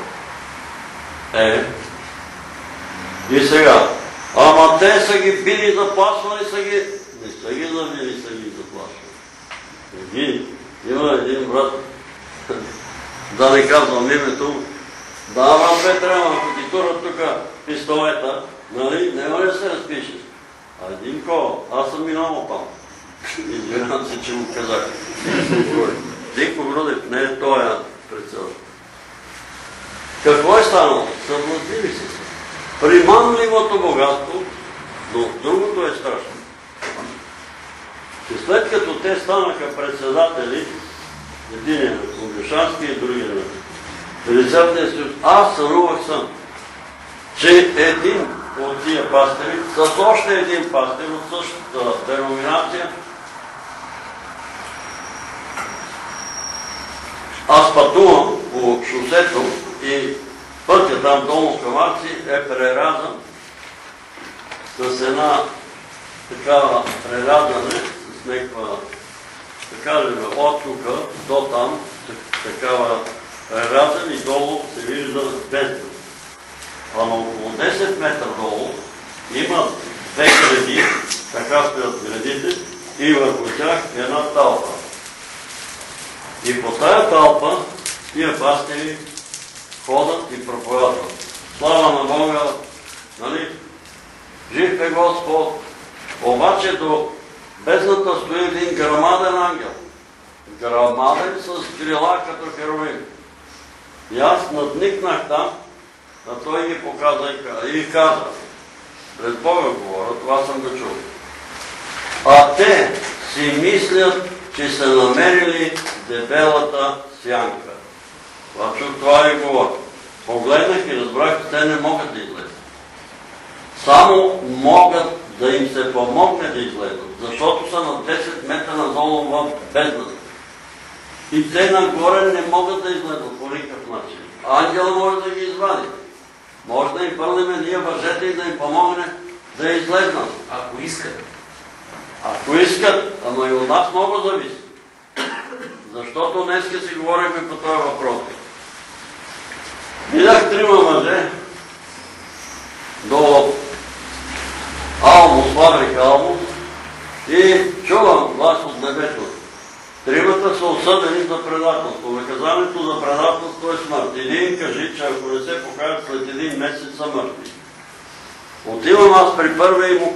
И сега, ама те са ги били, заплашвали са ги. Не са ги завили, са ги заплашвали. Има един брат, да не казвам името, да, брат Петре, ако ти турат тук пистолета, нали, няма ли да се разпишеш? А един кол, аз съм минал там. Извинявам се, че му казах. Динко Грудев, не е той председател. Какво е станало? Съвладили се. Примамливото богатство, но другото е страшно. И след като те станаха председатели, единия на Конгрешанския и другия на 50-тия съюз, аз сънувах съм, че един от тия пастири, с още един пастир от същата деноминация, аз пътувам по шосето и пътя там долу към Арци е прерязан с една такава прерязане, с някаква, да кажем, от тук до там, такава прерязан и долу се вижда бездна. А на около 10 метра долу има две гради, така стоят градите, и върху тях една талпа. И по тая талпа тия пастири ходят и проповядват. Слава на Бога, нали? Жив е Господ. Обаче до бездната стои един грамаден ангел. Грамаден с крила като херовим. И аз надникнах там, а той ги показа и каза, пред Бога говоря, това съм го чул. А те си мислят, че са намерили дебелата сянка. Това и говоря. Погледнах и разбрах, че те не могат да излезат. Само могат да им се помогне да излезат, защото са на 10 метра надолу в бездната. И те нагоре не могат да излезат по никакъв начин. Ангел може да ги извади. Може да им пълнем ние въжете и да им помогне да излезнат. Ако искат. Ако искат, ама и от нас много зависи. Защото днеска си говорихме по този въпрос. Видях трима мъже до Алмус, фабрика Алмус, и чувам глас от небето. Тримата са осъдени за предателство. Наказанието за предателство е смърт. Един кажи, че ако не се покажат след един месец са мъртви. Отивам аз при първия и му казвам,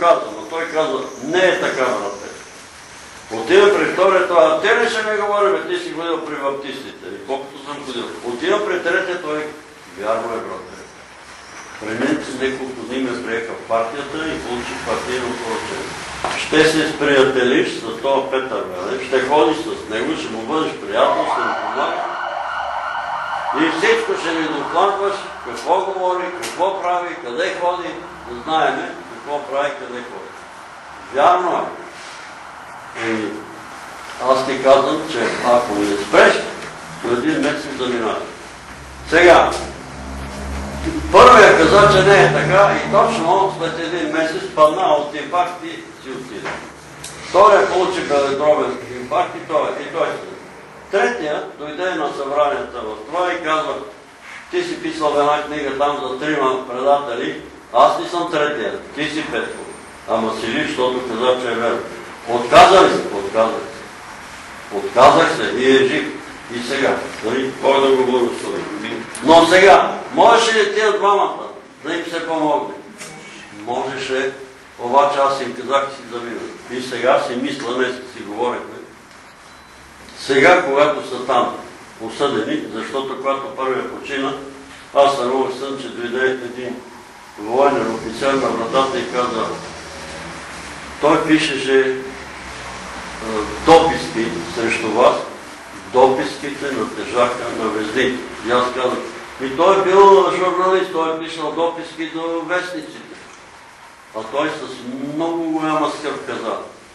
той казва, не е така, брате. Отивам при втория, това, те не ще ме говори, бе, ти си ходил при баптистите, и колкото съм ходил. Отивам при третия, той, вярно е, брате. При мен неколко дни ме приеха в партията и получих партийно поръчение. Ще се сприятелиш с този Петър Велев, ще ходиш с него, ще му бъдеш приятел, ще му помагаш. И всичко ще ми докладваш, какво говори, какво прави, къде ходи, да знаеме какво прави, къде ходи. Вярно е. И аз ти казвам, че ако не спреш, до един месец заминаш. Сега, първия каза, че не е така и точно след един месец падна от инфаркт и си отиде. Втория получи белодробен инфаркт и той си. Третия дойде на събранията в това и казва, ти си писал една книга там за 3 предатели, аз не съм третия, ти си Петко. Ама си ли, защото каза, че е верно. Отказа ли се? Отказах се и е жив. И сега, нали, кой да го благослови. Но сега, можеше ли тия двамата да им се помогне? Можеше, обаче аз им казах, че си заминат. И сега си мисля, днес си говорихме, сега, когато са там осъдени, защото когато първия почина, аз сънувах сън, че дойде един военен офицер на вратата и каза, той пишеше дописки срещу вас, дописките натежаха на везди. И аз казах, и той е бил журналист, той е пишал дописки до вестниците. А той с много голяма скърб каза,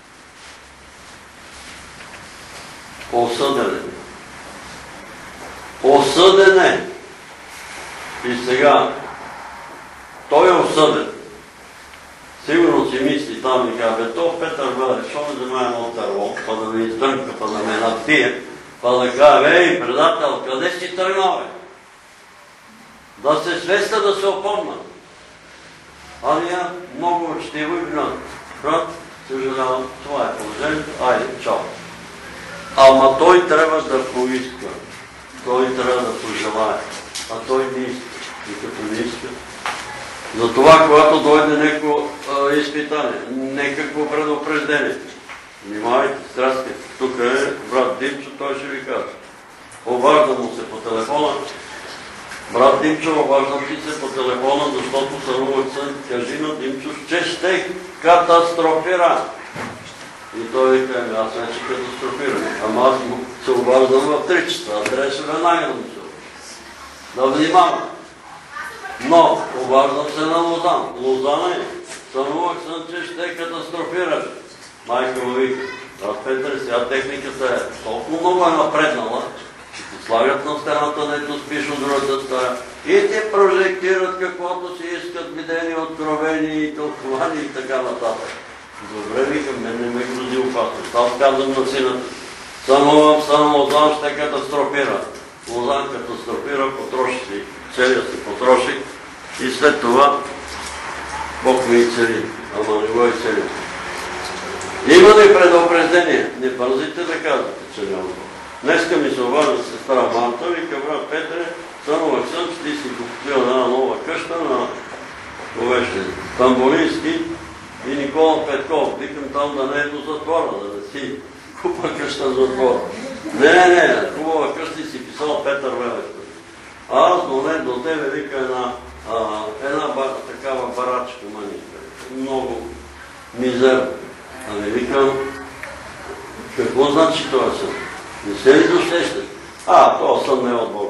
осъден е. Осъден е. И сега, той е осъден. Сигурно си мисли там и казва, то Петър Велев, що ме взема едно търло, па да ми издърнка, па да ме надпие, па да кажа, ей, предател, къде си тръгнал, бе? Да се свеста, да се опомна. А ние много учтиво и виноват. Брат, съжалявам, това е положението, айде, чао. Ама той трябва да поиска, той трябва да пожелае, а той не иска. И като не иска. Затова, когато дойде някакво изпитание, някакво предупреждение, внимавайте, страсти, тук е брат Димчо, той ще ви каже. Обажда му се по телефона. Брат Димчо, обаждам ти се по телефона, защото сънувах сън, кажи на Димчо, че ще катастрофира. И той вика, аз вече катастрофирам. Ама аз се обаждам в 3 часа, аз трябваше веднага да му се да внимавам. Но обаждам се на Лозан. Лозан е, сънувах сън, че ще катастрофираш. Майка му вика, брат Петър, сега техниката е толкова много напреднала, че те слагат на стената, дето спиш от другата стая и те прожектират каквото си искат, видени, откровени и тълковани и така нататък. Добре, викам, мен не ме грози опасност. Аз казвам на сината, сънувам сън, Лозан ще катастрофира. Лозан катастрофира, потроши си, целият се потроши и след това Бог ме изцели, ама не го изцели. Има ли предупреждение? Не бързите да казвате, че няма. Днеска ми се обажда сестра Марта, вика, брат Петре, сънувах сън, че ти си купил една нова къща на Тамболински и Никола Петков. Викам там да не е до затвора, да не си купа къща в затвора. Не, хубава къща и си писал Петър Велев. Аз до тебе вика една такава барачка маника. Много мизерна. Ами викам, какво значи това сън? Не се ли досещаш? Това сън не е от Бога.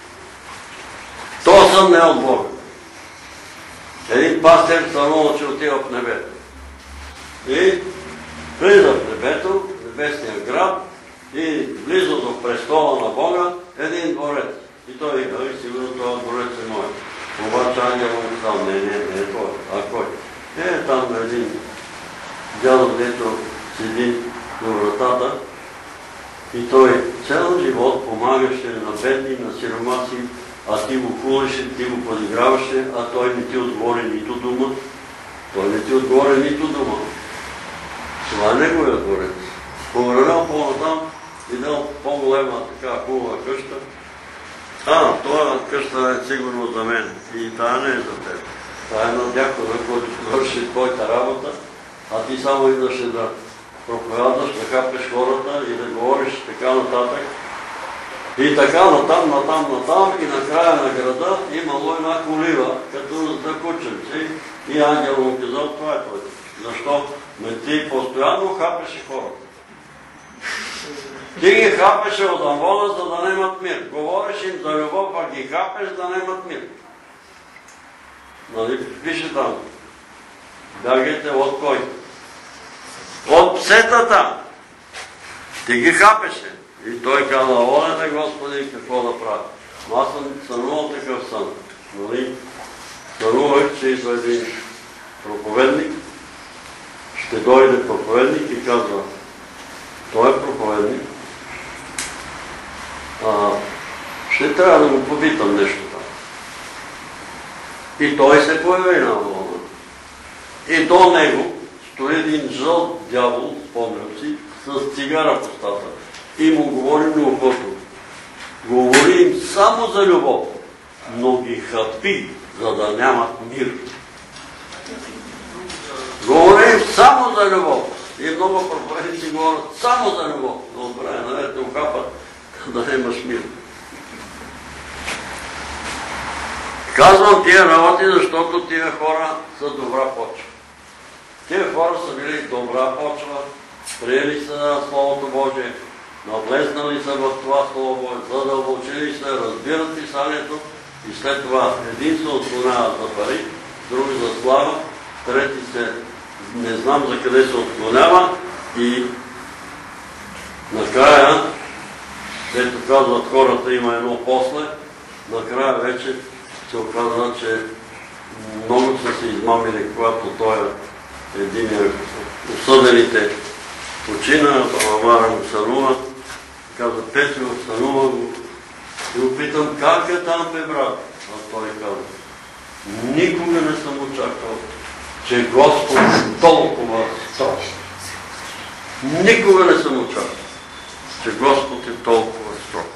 Това сън не е от Бога. Един пастир сънува, че отива в небето. И влиза в небето, небесния град, и близо до престола на Бога, един дворец. И той вика, сигурно това дворец е мой. Обаче ангел му казал, не е той. А кой? Там един дядо, дето седи до вратата и той цял живот помагаше на бедни, на сиромаци, а ти го кулеше, ти го подиграваше, а той не ти отговори нито дума. Това е неговия дворец. Повърнал по-натам и дал по-голема така хубава къща. Това къща е сигурно за мен и тая не е за теб. Тая е на дякона, който ще върши твоята работа а ти само идваше да проповядваш, да хапеш хората и да говориш така нататък. И така натам и на края на града имало една колива, като за кученци и ангел му казал, това е той. Защо? Ти постоянно хапеше хората. Ти ги хапеше от амвола, за да немат мир. Говориш им за любов, а ги хапеш да немат мир. Нали? Пише там. Бягайте от кой? От псетата. Ти ги хапеше. И той каза, оле Господи, какво да правя? Но аз съм сънувал такъв сън. Нали? Сънувах, че идва един проповедник. Ще дойде проповедник и казва, той е проповедник. Ще трябва да го попитам нещо там. И той се появи на вълна. И до него стои един жълт дявол, спомням си, с цигара в устата. И му говори на ухото. Говори им само за любов, но ги хапи, за да нямат мир. Говори им само за любов. И много проповедници говорят само за любов. Но добре, да те ухапат, да нямаш мир. Казвам тия работи, защото тия хора са добра почва. Тия хора са били добра почва, приели са Словото Божие, навлезнали са в това Слово Божие, задълбочили се, разбират писанието и след това един се отклоняват за пари, други за слава, трети се не знам за къде се отклонява и накрая, след казват хората, има едно после, накрая вече се оказва, че много са се измамили, когато той е един осъдените почина, Мара му сънува, каза, Петро, сънува го. И го питам, как е там, бе, брат? А той каза, никога не съм очаквал, че Господ е толкова строг. Никога не съм очаквал, че Господ е толкова строг.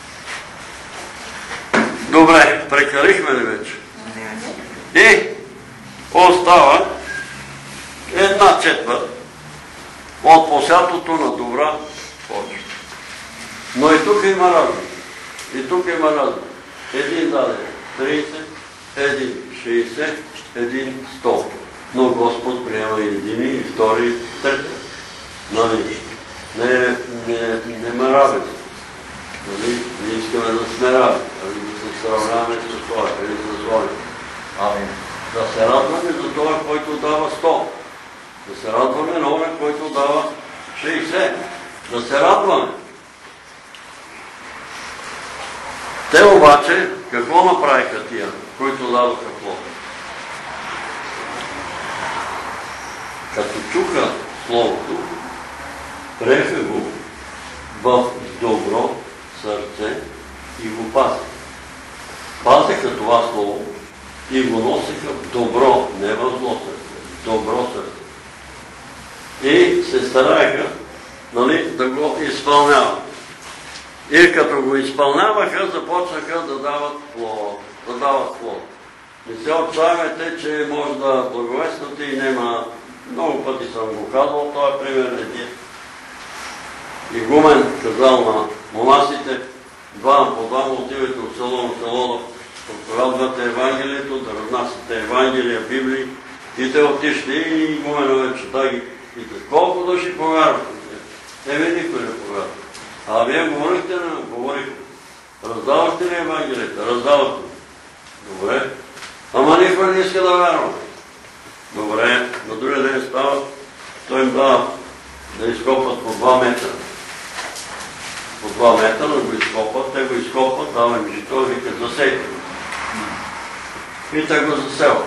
Добре, прекарихме ли вече? И остава една четвърт от посятото на добра почва. Но и тук има разлика. И тук има разлика. Един даде 30, един 60, един 100. Но Господ приема и едини, и втори, и трети. Нали? Не ме равен. Нали? Не искаме да сме равен. Да се сравняваме с това или с това. Ами, да се радваме за това, който дава 100. Да се радваме на това, който дава 60. Да се радваме. Те обаче, какво направиха тия, които дадоха плод? Като чуха Словото, приеха го в добро сърце и го пазиха. Пазиха това Слово и го носиха в добро, не в зло сърце, добро сърце. И се стараеха, нали, да го изпълняват. И като го изпълняваха, започнаха да дават плод. Не се отчаивайте, че може да благовествате и нема. Много пъти съм го казвал, това е пример един. Игумен казал на монасите, двама по двама отивайте от село на село да проповядвате Евангелието, да разнасяте Евангелия, Библии. И те отишли и игумена вече таги. И колко души повярват? Никой не повярва. А вие говорихте ли? Говорихте. Раздавахте ли Евангелията? Раздавахте. Добре. Ама никой не иска да вярва. Добре. На другия ден става, той им дава да изкопат по 2 метра. По 2 метра да го изкопат. Те го изкопат, дава им жито и викат, засейте го. И те го заселват.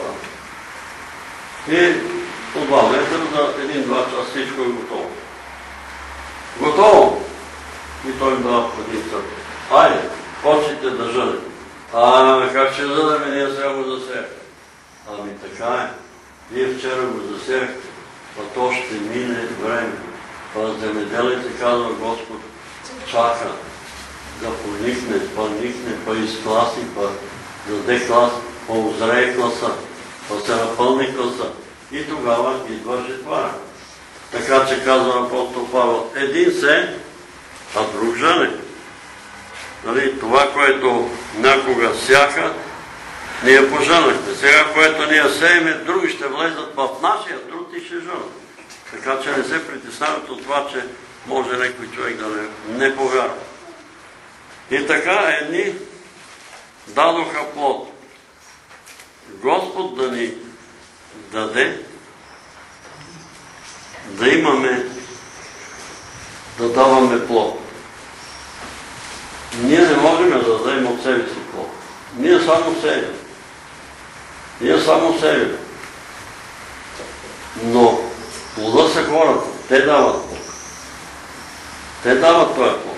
И по 2 метра за 1-2 часа всичко е готово. Готово! И той им дава по един църква. Айде, почнете да жънете. Как ще жънеме, ние сега го засеяхме. Ами така е. Вие вчера го засеяхте, а то ще мине време. Па земеделите, казва Господ, чака да поникне, па изкласи, па даде клас, па озрее класа, па се напълни класа. и тогава идва жетва. Така че казва апостол Павел, един се, а друг жъне. Нали, това, което някога сяха, ние пожънахме. Сега, което ние сееме, други ще влезат в нашия труд и ще жънат. Така че не се притесняват от това, че може някой човек да не повярва. И така едни дадоха плод. Господ да ни даде да имаме, да даваме плод. Ние не можем да дадем от себе си плод. Ние само сеем. Ние само сеем. Но плода са хората. Те дават плод. Те дават този плод.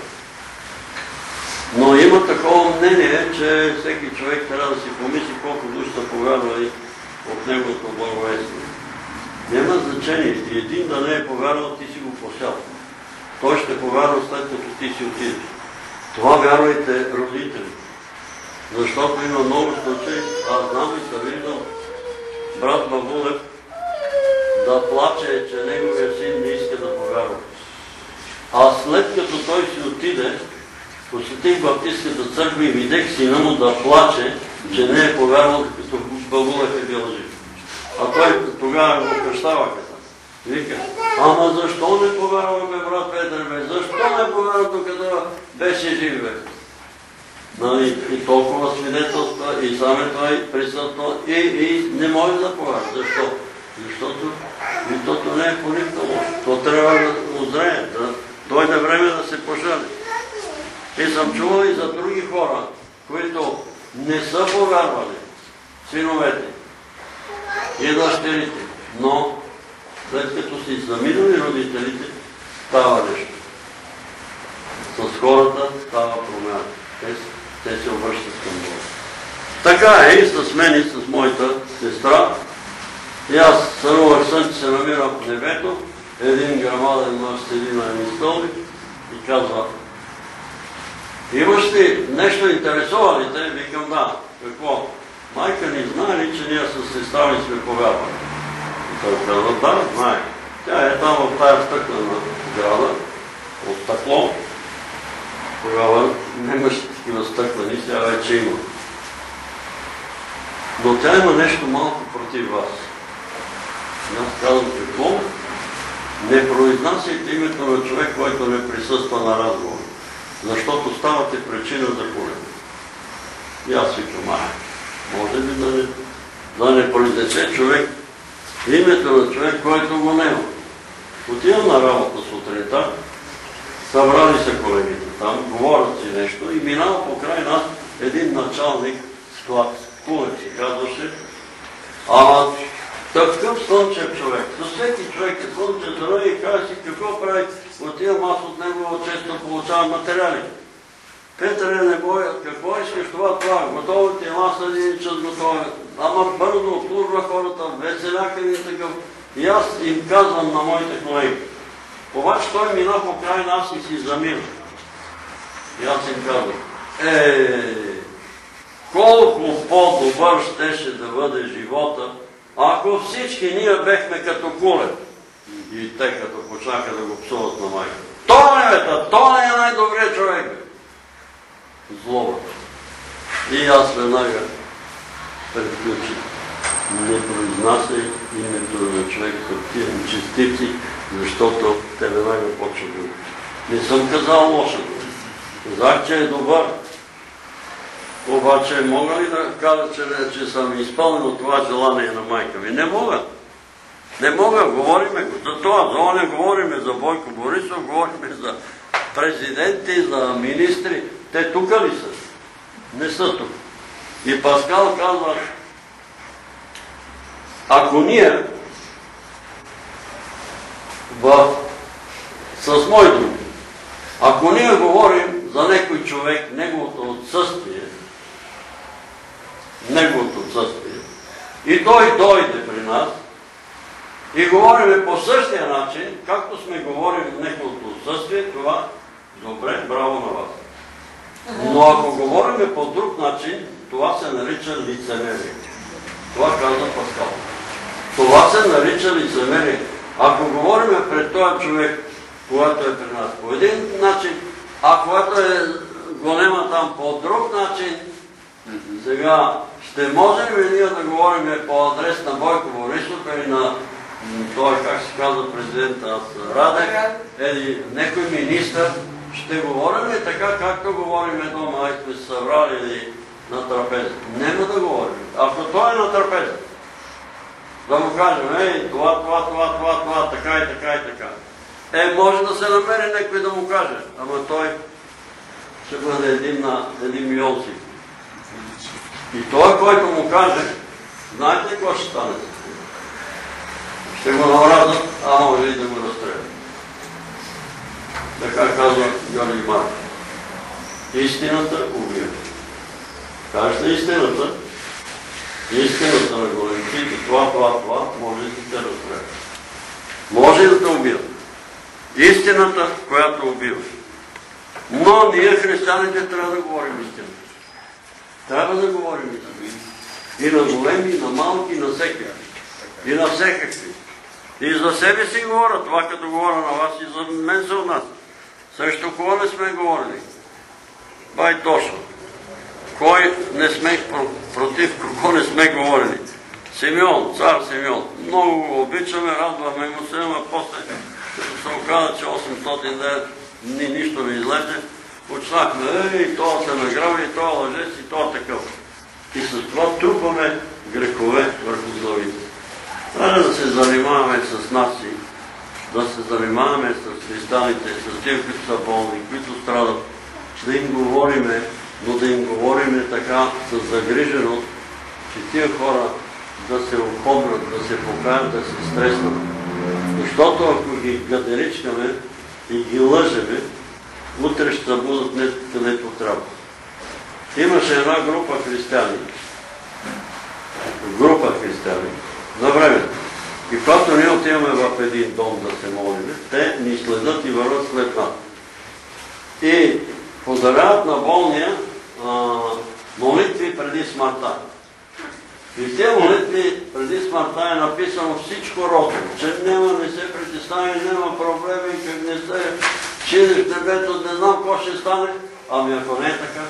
Но има такова мнение, че всеки човек трябва да си помисли колко души са повярвали от неговото благовестие. Няма значение. И един да не е повярвал, ти си го посял. Той ще повярва след като ти си отидеш. Това вярвайте родители. Защото има много случаи, аз знам и съм виждал брат Мавулев да плаче, че неговия син не иска да повярва. А след като той си отиде, посетих Баптистката църква и видех сина му да плаче, че не е повярвал, като Мавулев е бил жив. А той тогава го кръщаваха. Вика, ама защо не повярваме, брат Петър, бе? Защо не повярва, докато беше жив, бе? Нали, и толкова свидетелства, и саме той присъства, и не може да повярва. Защо? Защото не е поникнало. То трябва да озрее, да дойде време да се пожали. И съм чувал и за други хора, които не са повярвали, синовете и дъщерите, но след като си заминали родителите, става нещо. С хората става промяна. Те се обръщат към Бога. Така е и с мен и с моята сестра. И аз сънувах сън, че се намирам в небето. Един грамаден мъж седи на едни стълби и казва: имаш ли нещо интересува ли те? Викам: да. Какво? Майка ни знае ли, че ние с сестра ми сме повярвали? И той казва: да, знае. Тя е там в тая стъклена града, от стъкло. Тогава нямаше такива стъклени, сега вече има. Но тя има нещо малко против вас. И аз казвам: какво? Не произнасяйте името на човек, който не присъства на разговор, защото ставате причина за коледа. И аз викам: може ли да не произнесе човек името на човек, който го няма? Отивам на работа сутринта, събрали се колегите там, говорят си нещо и минава покрай нас един началник склад. Кулев се казваше. Ама такъв слънчев човек. Със всеки човек е слънчев здраве и казва си: какво прави? Отивам аз от него, често получавам материали. Петър, не боя, какво искаш това? Готово ти, аз един час готова. Ама бързо обслужва хората, веселяка и такъв. И аз им казвам на моите колеги. Обаче той мина покрай нас и си замина. И аз им казвам: колко по-добър щеше да бъде живота, ако всички ние бехме като Кулев. И те като почнаха да го псуват на майка. Той не е най-добрият човек. Злобата. И аз веднага приключих: не произнасяй името на човек като тия нечестивци, защото те веднага почват да го. Не съм казал лошото. Казах, че е добър. Обаче мога ли да кажа, че съм изпълнил това желание на майка ми? Не мога. Не мога. Говориме за това. За оня говориме за Бойко Борисов, говориме за президенти, за министри. Те тук ли са? Не са тук. И Паскал казва: ако ние с мои думи, ако ние говорим за някой човек, неговото отсъствие, и той дойде при нас и говориме по същия начин, както сме говорили в неговото отсъствие, това добре, браво на вас. Но ако говориме по друг начин, това се нарича лицемерие. Това казва Паскал. Това се нарича лицемерие. Ако говорим пред този човек, когато е при нас по един начин, а когато го нема там по друг начин, сега ще можем ли ние да говорим по адрес на Бойко Борисов или на той, как се казва президента Радев, или някой министър, ще говорим ли така, както говорим дома, и сме се събрали на трапеза? Нема да говорим. Ако той е на трапеза, да му кажем, това, така и така и така. Може да се намери някой да му каже, ама той ще бъде един милион си. И той, който му каже, знаете ли какво ще стане? Ще го навразят, а може и да го разстрелят. Така казва Георги Марков. Истината убива. Кажеш ли истината? Истината на големците, това, може да те разстрелят. Може да те убива. Истината, която убива. Но ние, християните, трябва да говорим истината. Трябва да говорим истината. И на големи, и на малки, и на всеки. И на всекакви. И за себе си говоря, това като говоря на вас и за мен се отнася. Също кого не сме говорили? Бай точно. Кой не сме против, кого не сме говорили? Симеон, цар Симеон. Много го обичаме, радваме му се, ама после, като се оказа, че 800 дни нищо не излезе, почнахме, и това се награби, и това лъжец, и това такъв. И с това трупаме грехове върху главите. Трябва да се занимаваме с нас и да се занимаваме с християните, с тия, които са болни, които страдат, да им говориме, но да им говориме така с загриженост, че тия хора да се опомнят, да се покаят, да се стреснат. Защото ако ги гадеричкаме и ги лъжеме, утре ще бъдат не където трябва. Имаше една група християни, на времето. И когато ние отиваме в един дом да се молим, те ни следят и върват след нас. И подаряват на болния молитви преди смъртта. И в тези молитви преди смъртта е написано всичко родно, че не се притеснява, няма проблеми, как не се чидиш в небето, не знам какво ще стане. Ами ако не е така?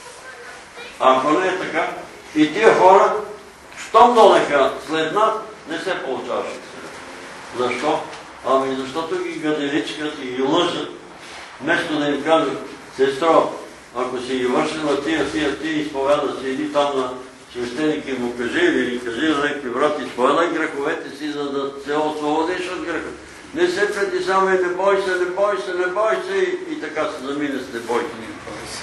Ако не е така, и тия хора, щом долека след нас, не се получаваше. Защо? Ами защото ги гаделичкат и ги лъжат. Вместо да им кажат, сестро, ако си ги вършила ти изповяда си, иди там на свещеник и му кажи, или кажи на някакви брат, изповядай греховете си, за да се освободиш от греха. Не се притеснявай, не бой се и така се замине с не бой се.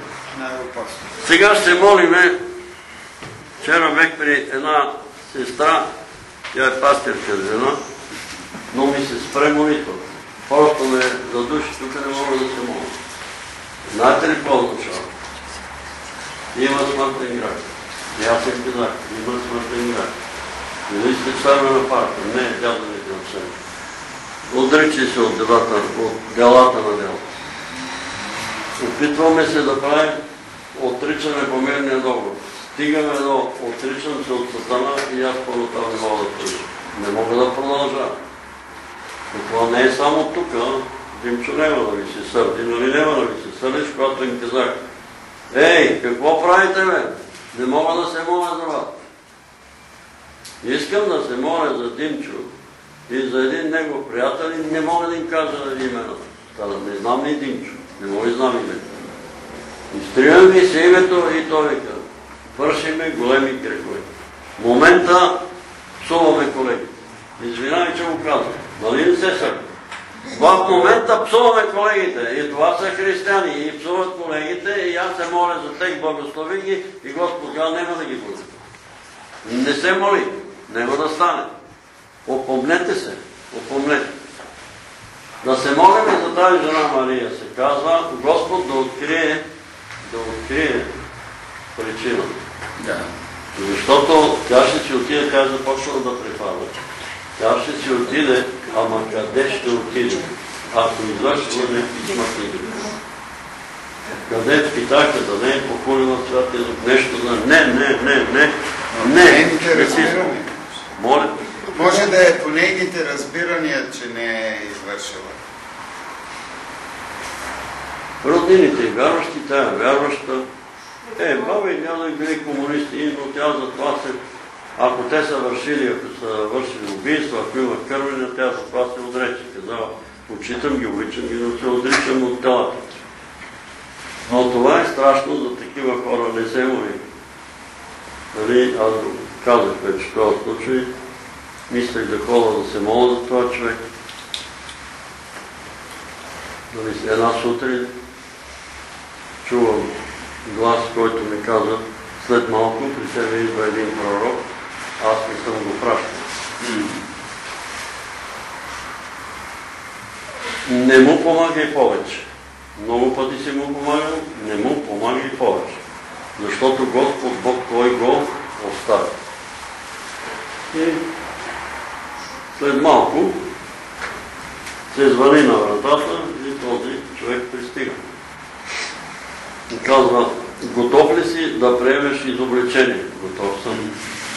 Сега ще молиме. Вчера бех при една сестра, тя е пастирка жена, но ми се спре молитва. Просто ме задуши, тук не мога да се моля. Знаете ли какво означава? Има смъртен грях. И аз им казах, има смъртен грях. Или сте членове на партия? Не, дядо не е член. Отричай се от делата на делата. Опитваме се да правим отричане по мирния договор. Стигаме до отричам се от Сатана и аз по-натам не мога да продължа. Не мога да продължа. Това не е само тук, Димчо няма да ви се сърди, нали няма да ви се сърдиш, когато им казах, ей, какво правите, бе? Не мога да се моля за вас. Искам да се моля за Димчо и за един негов приятел и не мога да им кажа имената. Не знам и Димчо, не мога да знам името. Изтривам ви се името и той ви казва. Вършиме големи грехове. В момента псуваме колегите. Извинявай, че го казвам. Нали не се сърди? В момента псуваме колегите. И това са християни. И псуват колегите. И аз се моля за тях, благослови ги. И Господ няма да ги бъде. Не се моли. Няма да стане. Опомнете се. Опомнете. Да се молим за тази жена Мария. Се казва Господ да открие причината. Защото тя ще си отиде, тя започва да препада. Тя ще си отиде, ама къде ще отиде? Ако извършва някакви смъртни грехове. Къде питаха да не е поколила Святия Дух, нещо да не. Не е интересно. Моля, Може да е по нейните разбирания, че не е извършила. Роднините и вярващи, тя е вярваща. Баба и дядо и били комунисти, но тя за това се... Ако те са вършили, ако са вършили убийства, ако има кървене, тя за това се отрече. Казава, почитам ги, обичам ги, но се отричам от телата. Но това е страшно, за такива хора не се моли. Нали, аз казах вече в този случай, мислех да ходя да се моля за това човек. Нали, една сутрин чувам глас, който ми каза, след малко при тебе идва един пророк, аз не съм го пращал. Не му помагай повече. Много пъти си му помагал, не му помагай повече. Защото Господ Бог твой го остави. И след малко се звъни на вратата и този човек пристига. И казва, готов ли си да приемеш изобличение? Готов съм.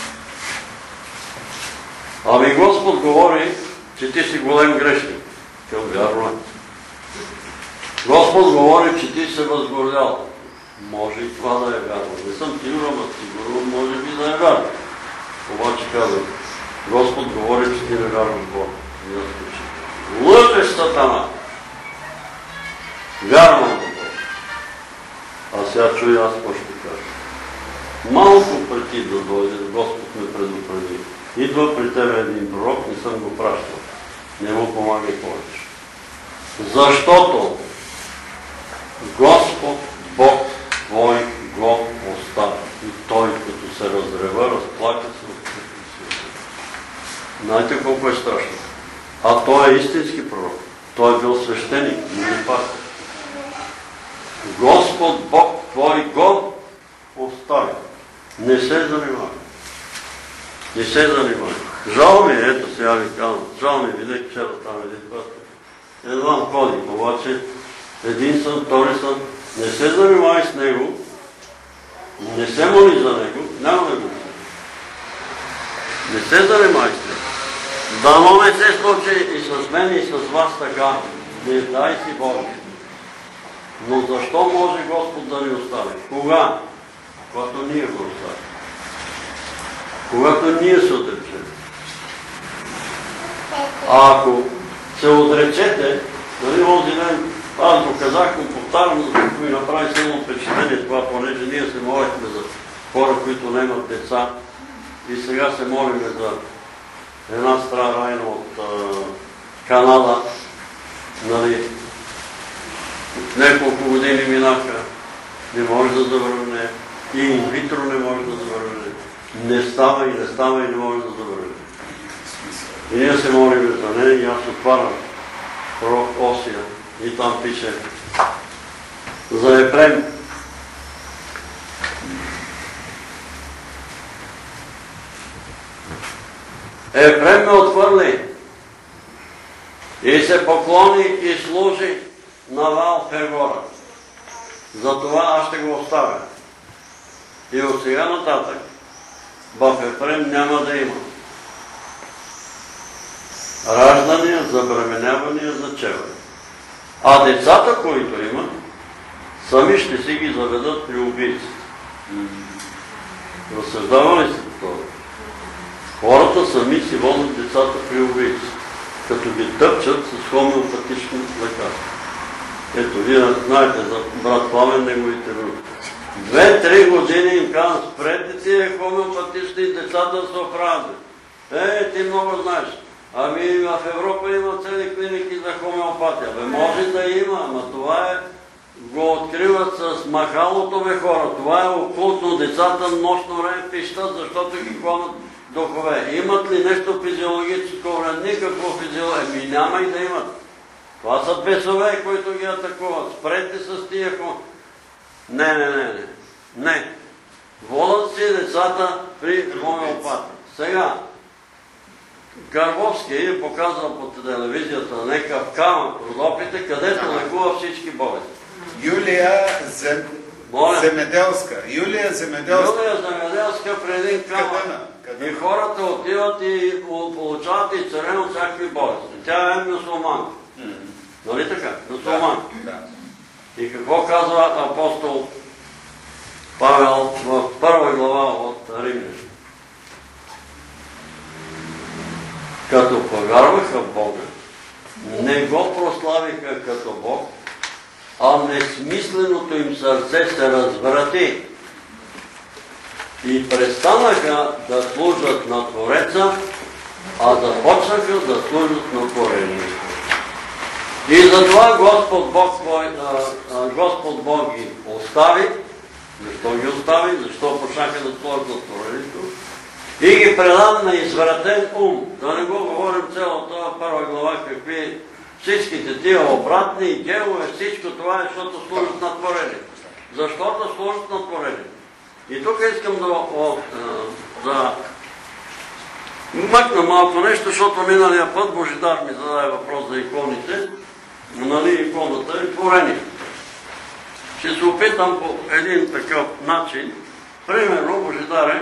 Ами Господ говори, че ти си голем грешник. Към вярно. Господ говори, че ти се възгордял. Може и това да е вярно. Не съм сигурен, но сигурно може би да е вярно. Обаче казвам, Господ говори, че ти не вярваш в Бога. Лъжеш, Сатана! Вярвам в Бога. А сега чуй аз какво ще кажа. Малко преди да дойде, Господ ме предупреди. Идва при тебе един пророк, не съм го пращал. Не му помагай повече. Защото Господ Бог твой го остави. И той, като се разрева, разплака се от Христа. Знаете колко е страшно? А той е истински пророк. Той е бил свещеник, не пастир. Господ Бог твой го остави. Не се занимава. Не се занимава. Жал ми, ето сега ви казвам, жал ми, видях вчера там един път. Едва ходи, обаче един сън, втори сън, не се занимавай с него, не се моли за него, няма да го. Не се занимавай с него. Дано не се случи и с мен, и с вас така. Не дай си Боже. Но защо може Господ да ни остави? Кога? Когато ние го оставим. Когато ние се отречем. А ако се отречете, нали онзи ден, аз го казах, но повтарям, защото ми направи силно впечатление това, понеже ние се молихме за хора, които нямат деца и сега се молиме за една стара Райна от Канада, нали, няколко години минаха, не може да завърне, и инвитро не може да завърне, не става и не става и не може да завърне. И ние се молиме за нея и аз отварям пророк Осия и там пише за Ефрем. Ефрем ме отхвърли и се поклони и служи на Ваал Пегора. Затова аз ще го оставя. И от сега нататък в Ефрем няма да има раждания, забременявания, зачеване. А децата, които има, сами ще си ги заведат при убийците. Разсъждава ли се това? Хората сами си водят децата при убийците, като ги тъпчат с хомеопатични лекарства. Ето, вие знаете за брат Пламен, неговите руки. 2-3 години им казвам, спрете тия хомеопатични и децата да се оправят. Ти много знаеш. Ами в Европа има цели клиники за хомеопатия. Може да има, ама това го откриват с махалото хора. Това е окултно. Децата нощно време пищат, защото ги клонят духове. Имат ли нещо физиологическо време? Никакво физиологическо. Няма и да имат. Това са бесове, които ги атакуват. Спрете с тия Не. Водят си децата при хомеопата. Сега, Карбовски е показал по телевизията някакъв камък Родопите, където лекува всички болести. Юлия Земеделска. Юлия Земеделска при един камък. И хората отиват и получават изцеление от всякакви болести. Тя е мюсюлманка. Нали така? Мюсюлманка. И какво казва апостол Павел в първа глава от Римляни? Като повярваха в Бога, не го прославиха като Бог, а несмисленото им сърце се разврати и престанаха да служат на Твореца, а започнаха да служат на творението. И затова Господ Бог ги остави. Защо ги остави? Защо почнаха да служат на творението? И ги предаде на извратен ум. Да не го говорим цялата първа глава, какви всичките тия обратни делове, всичко това е, защото служат на творението. Защото служат на творението. И тук искам да мъкна малко нещо, защото миналия път Божидар ми зададе въпрос за иконите. Нали, иконата е творение. Ще се опитам по един такъв начин. Примерно, Божидаре,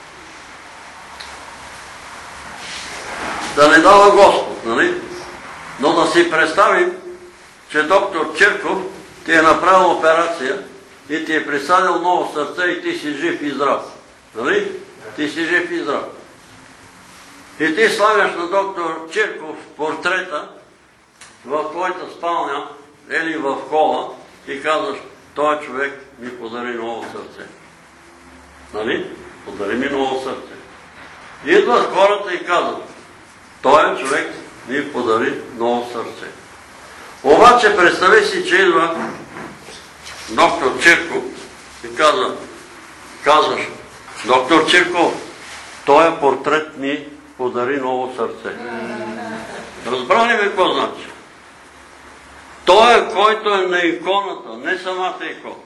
да не дава Господ, нали? Но да си представим, че доктор Чирков ти е направил операция и ти е присадил ново сърце и ти си жив и здрав. Нали? Ти си жив и здрав. И ти слагаш на доктор Чирков портрета в твоята спалня или в хола и казваш, той човек ми подари ново сърце. Нали? Подари ми ново сърце. Идват хората и казват, той човек ми подари ново сърце. Обаче представи си, че идва доктор Чирков и казваш, доктор Чирков, този портрет ми подари ново сърце. Разбрали ли какво значи? Той, който е на иконата, не самата икона.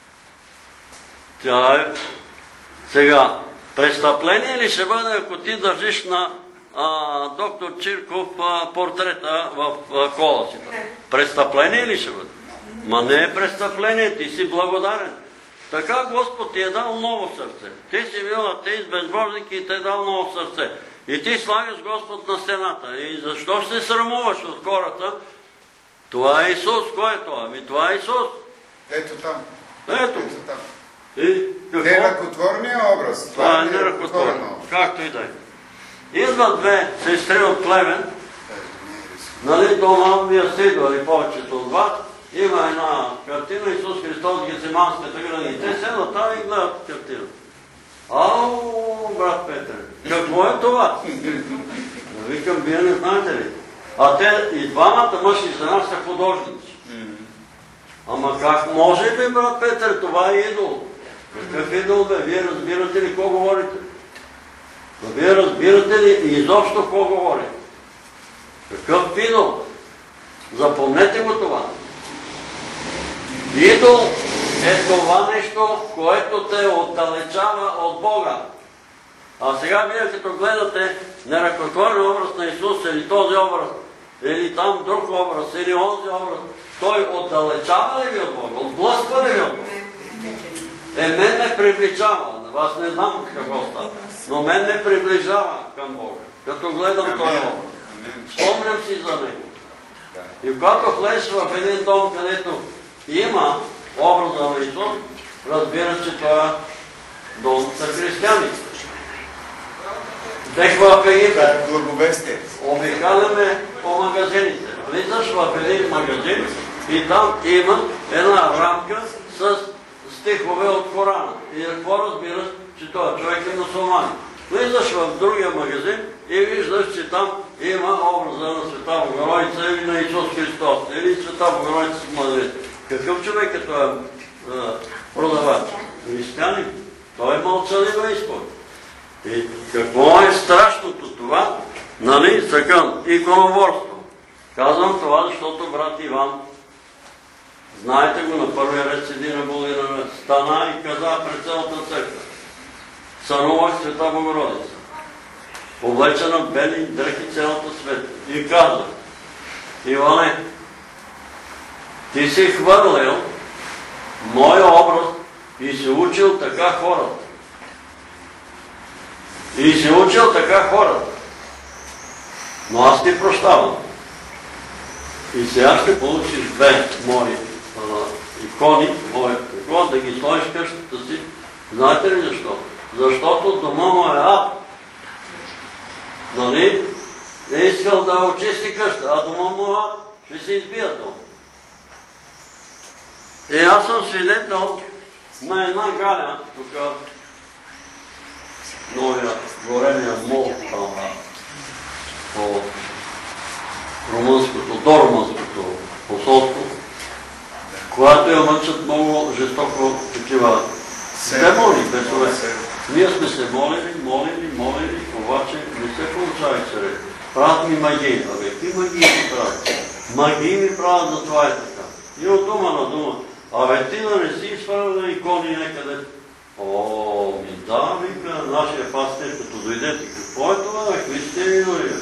Тя е сега. Престъпление ли ще бъде, ако ти държиш на доктор Чирков портрета в кола си? Престъпление ли ще бъде? Ма не е престъпление, ти си благодарен. Така Господ ти е дал ново сърце. Ти си бил атеист, безбожник и ти е дал ново сърце. И ти слагаш Господ на стената. И защо ще се срамуваш от хората? Това е Исус. Кой е това? Ами това е Исус. Ето там. Ето там. И какво? Неръкотворният образ. Това е неръкотворен. Както и да е. Идват две сестри от Плевен. Нали, дома вие сте идвали повечето от вас. Има една картина, Исус Христос, Гециманската града. И те седат там и гледат картина. Ау, брат Петре, какво е това? Викам, вие не знаете ли? А те и двамата мъж и жена са художници. Ама как може ли, брат Петре, това е идол? Какъв идол бе? Вие разбирате ли какво говорите? Вие разбирате ли изобщо какво говорите? Какъв идол? Запомнете го това. Идол е това нещо, което те отдалечава от Бога. А сега вие като гледате неръкотворен образ на Исус или този образ, или там друг образ, или онзи образ, той отдалечава ли ви от Бога? Отблъсква ли ви от Бога? Мен ме приближава. Вас не знам какво става. Но мен ме приближава към Бога. Като гледам този образ. Спомням си за него. И когато влезеш в един дом, където има образа на Исус, разбира, че това е дом за християни. Дех в Египет. Обикаляме по магазините. Влизаш в един магазин и там има една рамка с стихове от Корана. И какво разбираш, че този човек е мюсюлманин? Влизаш в другия магазин и виждаш, че там има образа на Света Богородица или на Исус Христос, или Света Богородица с младите. Какъв човек е този продавач? Християнин. Той е мълчалива изповед. И какво е страшното това? Нали, съкън, иконоборство. Казвам това, защото брат Иван, знаете го, на първия ред седи на Булина, стана и каза пред цялата църква. Сънувах Света Богородица. Облечена в бели дрехи цялата свет. И каза, Иване, ти си хвърлил моя образ и си учил така хората. И си учил така хората. Но аз ти прощавам. И сега ще получиш две мои икони, да ги сложиш в къщата си. Знаете ли защо? Защото дома му е ад. Нали? Не искал да очисти къща, а дома му е ад. Ще се избият дома. И аз съм свидетел на една галя, тук новия горения мол по румънското, до румънското посолство, когато я мъчат много жестоко такива демони, бесове. Ние сме се молили, обаче не се получава се. Правят ми магии. Абе, какви магии ми правят? Магии ми правят, за това е така. И от дума на дума. Абе, ти да не си изправил икони някъде. О, ми да, вика, нашия пастир, като дойдете. Какво е това? Какви сте ми дори?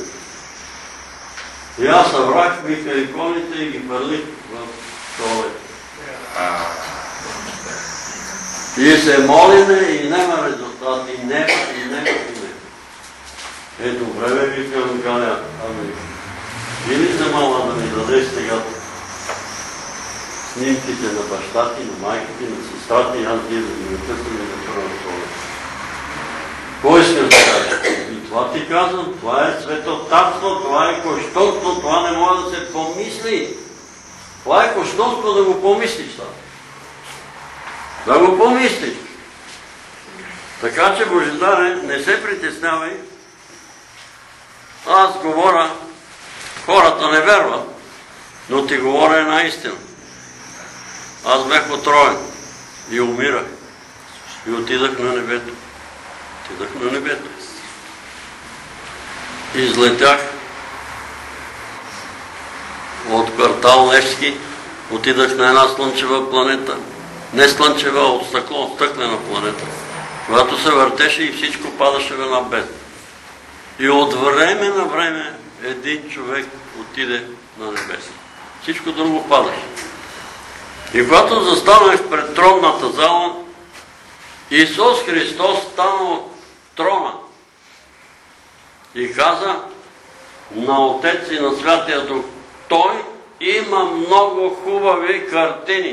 И аз събрах, вика, иконите и ги хвърлих в туалет. И се молиме и няма резултат, и няма. Добре, викам, Галя, ами, или за мама да ми даде сега снимките на баща ти, на майките, на сестра ти, аз ги да ги написам и да първа това. Кой искаш да кажа? И това ти казвам, това е светотатство, това е кощунство, това не може да се помисли. Това е кощунство да го помислиш. Да го помислиш. Така че, Божидаре, не се притеснявай. Аз говоря, хората не верват, но ти говоря една истина. Аз бях отроен и умирах. И отидах на небето. И излетях от квартал Левски, отидах на една слънчева планета. Не слънчева, от стъкло, стъклена планета. Когато се въртеше и всичко падаше в една бездна. И от време на време един човек отиде на небеса. Всичко друго падаше. И когато застанах пред тронната зала, Исус Христос стана от трона и каза на Отец и на Святия Дух: Той има много хубави картини.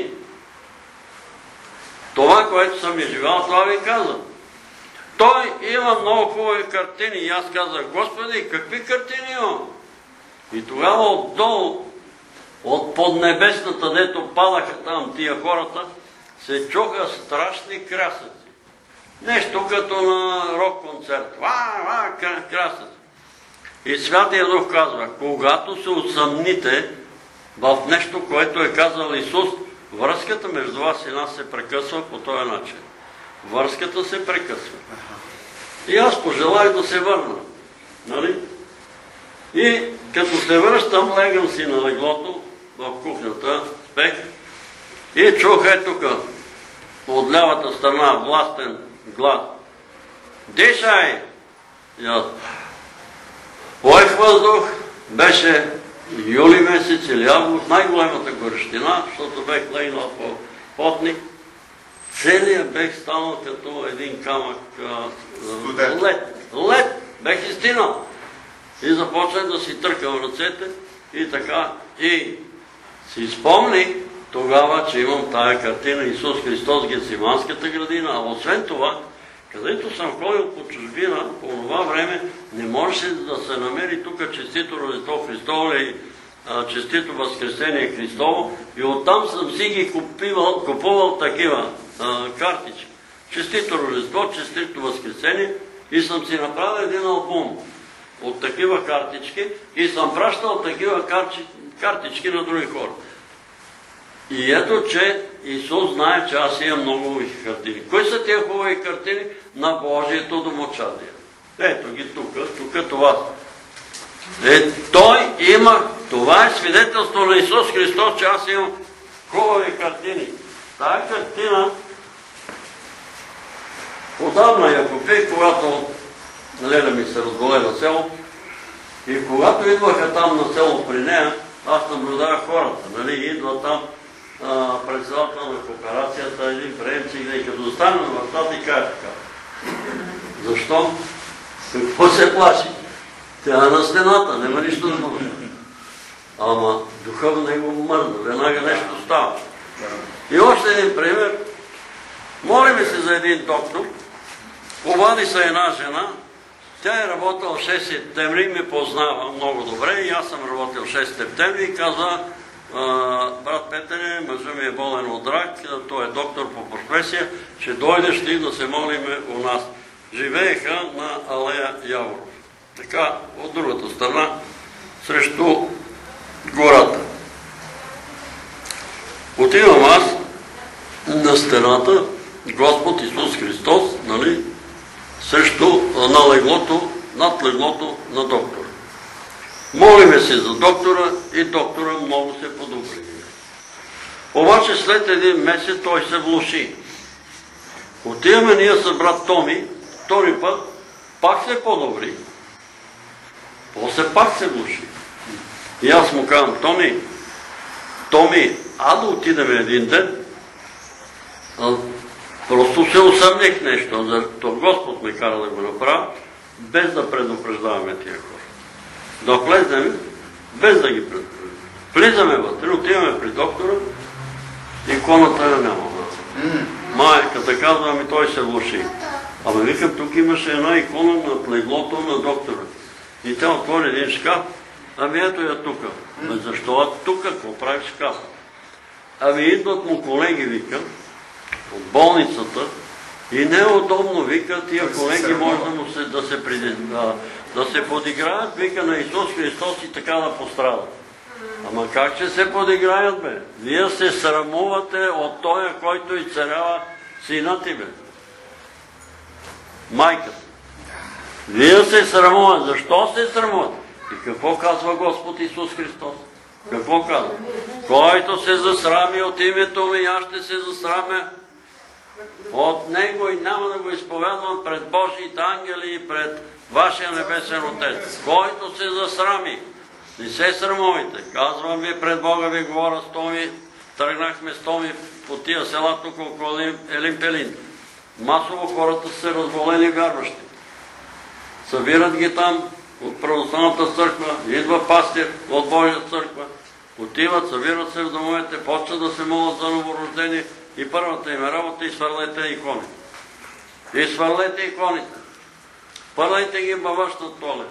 Това, което съм изживял, това ви казвам. Той има много хубави картини. И аз казах: Господи, какви картини имам? И тогава отдолу, от поднебесната, дето падаха там тия хората, се чуха страшни крясъци. Нещо като на рок-концерт. Крясъци. И Святия Дух казва: когато се усъмните в нещо, което е казал Исус, връзката между вас и нас се прекъсва по този начин. Връзката се прекъсва. И аз пожелах да се върна. Нали? И като се връщам, легам си на леглото в кухнята, спех, и чух тук, от лявата страна, властен глас: Дишай! И аз поех въздух, беше юли месец или август, най-големата горещина, защото бех легнал по потник. Целият бех станал като един камък лед. Бех изтинал. И започнах да си търкам ръцете и така. И си спомних тогава, че имам тая картина Исус Христос, Гециманската градина. А освен това, където съм ходил по чужбина, по това време не можеше да се намери тук честито Рождество Христово или честито Възкресение Христово. И оттам съм си ги купувал такива картички. Честито Рождество, честито Възкресение, и съм си направил един албум от такива картички и съм пращал такива картички на други хора. И ето, че Исус знае, че аз имам много хубави картини. Кои са тия хубави картини? На Божието домочадие. Ето ги тук това. Той има, това е свидетелство на Исус Христос, че аз имам хубави картини. Тая картина отдавна я купих, когато Леля ми се разболе на село, и когато идваха там на село при нея, аз наблюдавах хората. Нали? Идва там председател на кооперацията, един приемчик, и като застане на вратата и каже така: Защо? Какво се плаши? Тя е на стената, няма нищо да може. Ама духа в него мърда, веднага нещо става. И още един пример. Молиме се за един доктор. Обади се една жена. Тя е работила в 6 септември, ме познава много добре и аз съм работил в 6 септември и казва: брат Петър, мъжът ми е болен от рак, той е доктор по професия, ще дойдеш ли да се молиме у нас. Живееха на алея Яворов. Така, от другата страна, срещу гората. Отивам аз на стената, Господ Исус Христос, нали, срещу на леглото, над леглото на доктора. Молиме се за доктора и доктора много се подобри. Обаче след един месец той се влоши. Отиваме ние с брат Томи, втори път, пак се подобри. После пак се влоши. И аз му казвам: Томи, да отидем един ден. Просто се усъмних нещо, защото Господ ме кара да го направя, без да предупреждаваме тия хора. Да влезнем, без да ги предупреждаваме. Влизаме вътре, отиваме при доктора, иконата я няма. Майката казва: ами той се влоши. Ама викам, тук имаше една икона над леглото на доктора. И тя отвори един шкаф. Ами ето я тука. Защо тука? Какво прави в шкафа? Ами идват му колеги, викам, от болницата и не е удобно, вика, тия колеги може да се подиграят, вика, на Исус Христос и така да пострадат. Ама как ще се подиграят, бе? Вие се срамувате от тоя, който изцелява сина ти, бе. Майката. Вие се срамувате. Защо се срамувате? И какво казва Господ Исус Христос? Какво казва? Който се засрами от името ми, аз ще се засрамя от него и няма да го изповядвам пред Божиите ангели и пред вашия небесен Отец. Който се засрами, не се срамувайте. Казвам ви, пред Бога ви говоря с Томи. Тръгнахме с Томи по тия села тук около Елин-Пелин. Масово хората са се разболели вярващи. Събират ги там от православната църква, идва пастир от Божия църква, отиват, събират се в домовете, почват да се молят за новорождение и първата им работа: изхвърлете иконите. Изхвърлете иконите. Първайте ги във вашата туалет.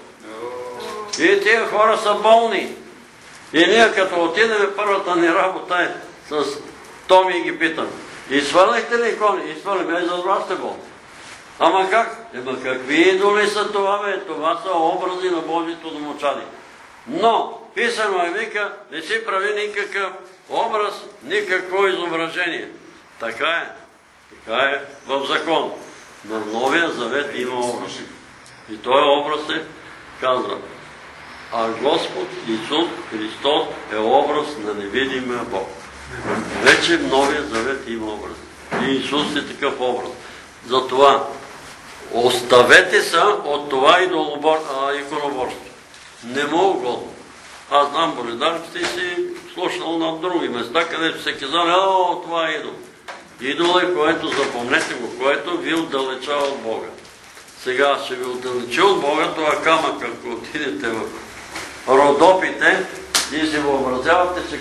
И тия хора са болни. И ние като отидем, първата ни работа е с Томи и ги питам: изхвърлихте ли икони? Изхвърлим, за вас сте болни. Ама как? Какви идоли са това, бе? Това са образи на Божието домочадие. Но, писано е, вика, не си прави никакъв образ, никакво изображение. Така е. Така е в закон. На Новия Завет има образ. И този образ е, казва: а Господ Исус Христос е образ на невидимия Бог. Вече в Новия Завет има образ. И Исус е такъв образ. Затова оставете се от това иконоборство. Не му угодно. Аз знам, Болидар, ти си слушал на други места, където се казали: това е идол. Идол е, което, запомнете го, което ви отдалечава от Бога. Сега ще ви отдалечи от Бога това камък, ако отидете в Родопите и си въобразявате, че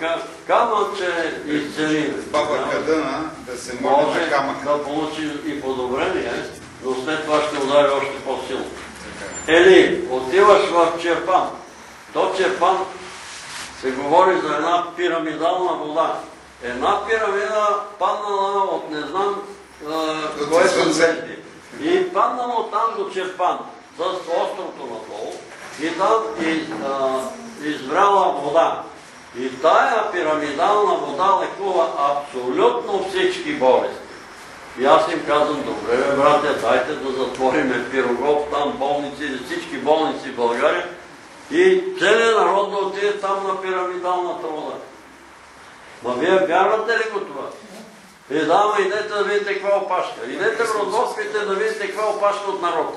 камъче изцели. Баба Кадъна да се моли на камъка. Да получи и подобрение, но след това ще удари още по-силно. Или отиваш в Чирпан. До Чирпан се говори за една пирамидална вода. Една пирамида паднала от не знам кое съзвездие. И паднало там до Чирпан, с острото надолу, и там избрала вода. И тая пирамидална вода лекува абсолютно всички болести. И аз им казвам: добре, братя, дайте да затвориме Пирогов, там болници, всички болници в България, и целият народ да отиде там на пирамидалната вода. Ма вие вярвате ли го това? И да, идете да видите каква опашка. Идете в Родопите да видите каква опашка от народ.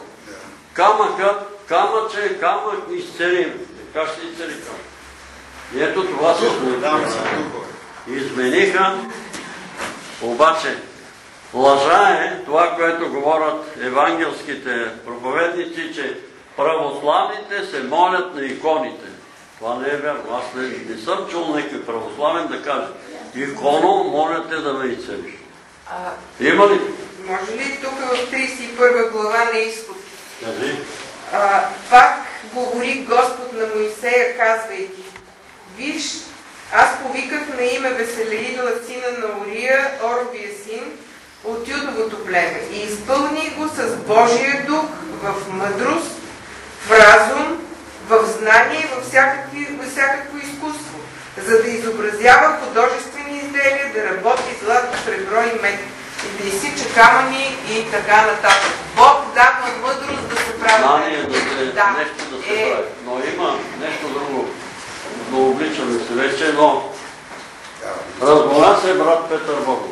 Камък изцелим. Как ще изцели камък? И ето това се измениха. Обаче, Лъжа е това, което говорят евангелските проповедници, че православните се молят на иконите. Това не е вярно. Аз не съм чул някой православен да каже: иконо, моля те да ме изцелиш. Има ли? Може ли тук в 31 глава на Изход? Кажи. Пак говори Господ на Моисея, казвайки: виж, аз повиках на име Веселеила, сина на Ория, Оровия син, от Юдовото племе, и изпълни го с Божия дух в мъдрост, в разум, в знание и във всякакво изкуство, за да изобразява художествени изделия, да работи злато, сребро и мед, и да изсича камъни и така нататък. Бог дава мъдрост да се прави. Знание нещо да се прави. Но има нещо друго. Да обличаме се вече, но разбора се брат Петър Богов.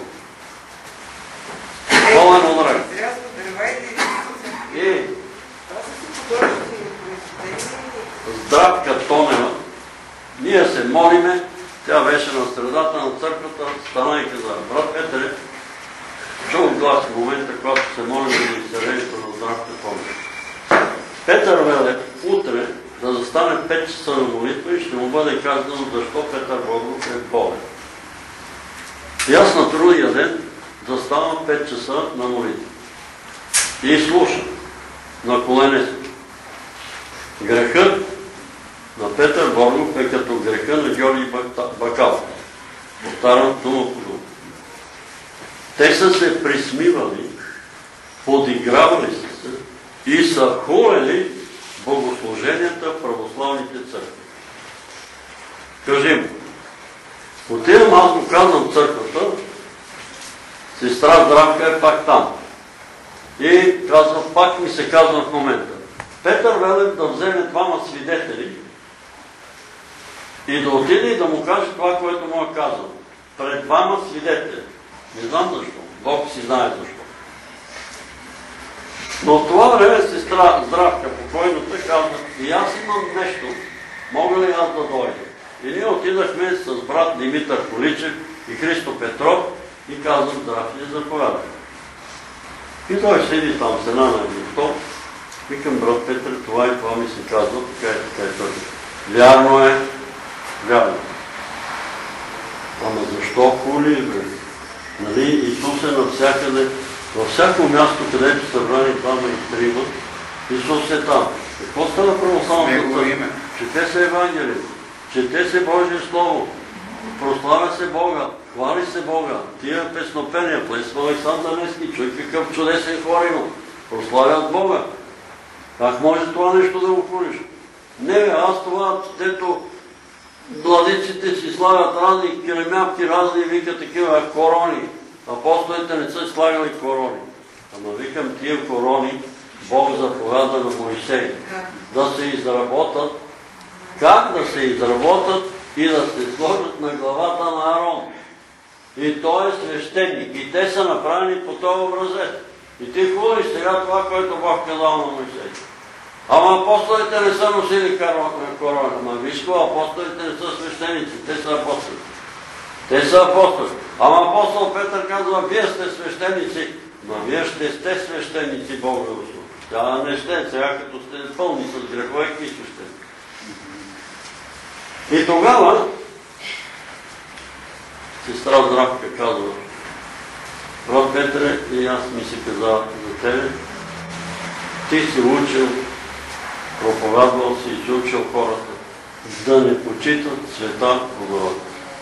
Пълен отрак. И Здравка Тонева, ние се молиме, тя беше на средата на църквата, стана и каза: брат Петър, чух глас в момента, когато се молим за изцелението на Здравка Тонева. Петър Велев утре да застане 5 часа на молитва и ще му бъде казано защо Петър Богов е болен. И аз на другия ден заставам 5 часа на молитва и слушам на колене си. Грехът на Петър Богов е като греха на Георги Бакалов. Повтарям дума по дума. Те са се присмивали, подигравали са се и са хулели богослуженията в православните църкви. Кажи му, отивам, аз го казвам в църквата, сестра Здравка е пак там. И казва, пак ми се казва в момента: Петър Велев да вземе двама свидетели и да отиде и да му каже това, което му е казал. Пред двама свидетели. Не знам защо. Бог си знае защо. Но в това време сестра Здравка, покойната, казва: и аз имам нещо, мога ли аз да дойда? И ние отидахме с брат Димитър Количев и Христо Петров и казвам: здравейте, заповядай. И той седи там с една на един стол. Викам: брат Петър, това и това ми се казва, така и така и така. Вярно е, вярно. Ама защо хули, бе? Нали, Исус е навсякъде, във всяко място, където събрани двама и трима, Исус е там. Какво става православната църква? Чете се Евангелие, чете се Божие Слово, прославя се Бога, хвали се Бога. Тия песнопения, плесва Александър Невски, чуй какъв чудесен хор има. Прославят Бога. Как може това нещо да го хулиш? Не, аз това, дето владиците си славят разни килимявки, разни вика такива корони. Апостолите не са слагали корони. Ама викам, тия корони Бог заповяда на Моисей да се изработат. Как да се изработат и да се сложат на главата на Арон? И той е свещеник. И те са направени по този образец. И ти хулиш сега това, което Бог казал на Моисей. Ама апостолите не са носили корони. Ама виж това, апостолите не са свещеници, те са апостоли. Те са апостоли. Ама апостол Петър казва: вие сте свещеници, но вие ще сте свещеници, Бог ви услуга. Тя не сте, сега като сте пълни с грехове, какви ще сте. И тогава сестра Здравка казва: брат Петре, и аз ми се каза за тебе, ти си учил, проповядвал си и учил хората да не почитат света водород.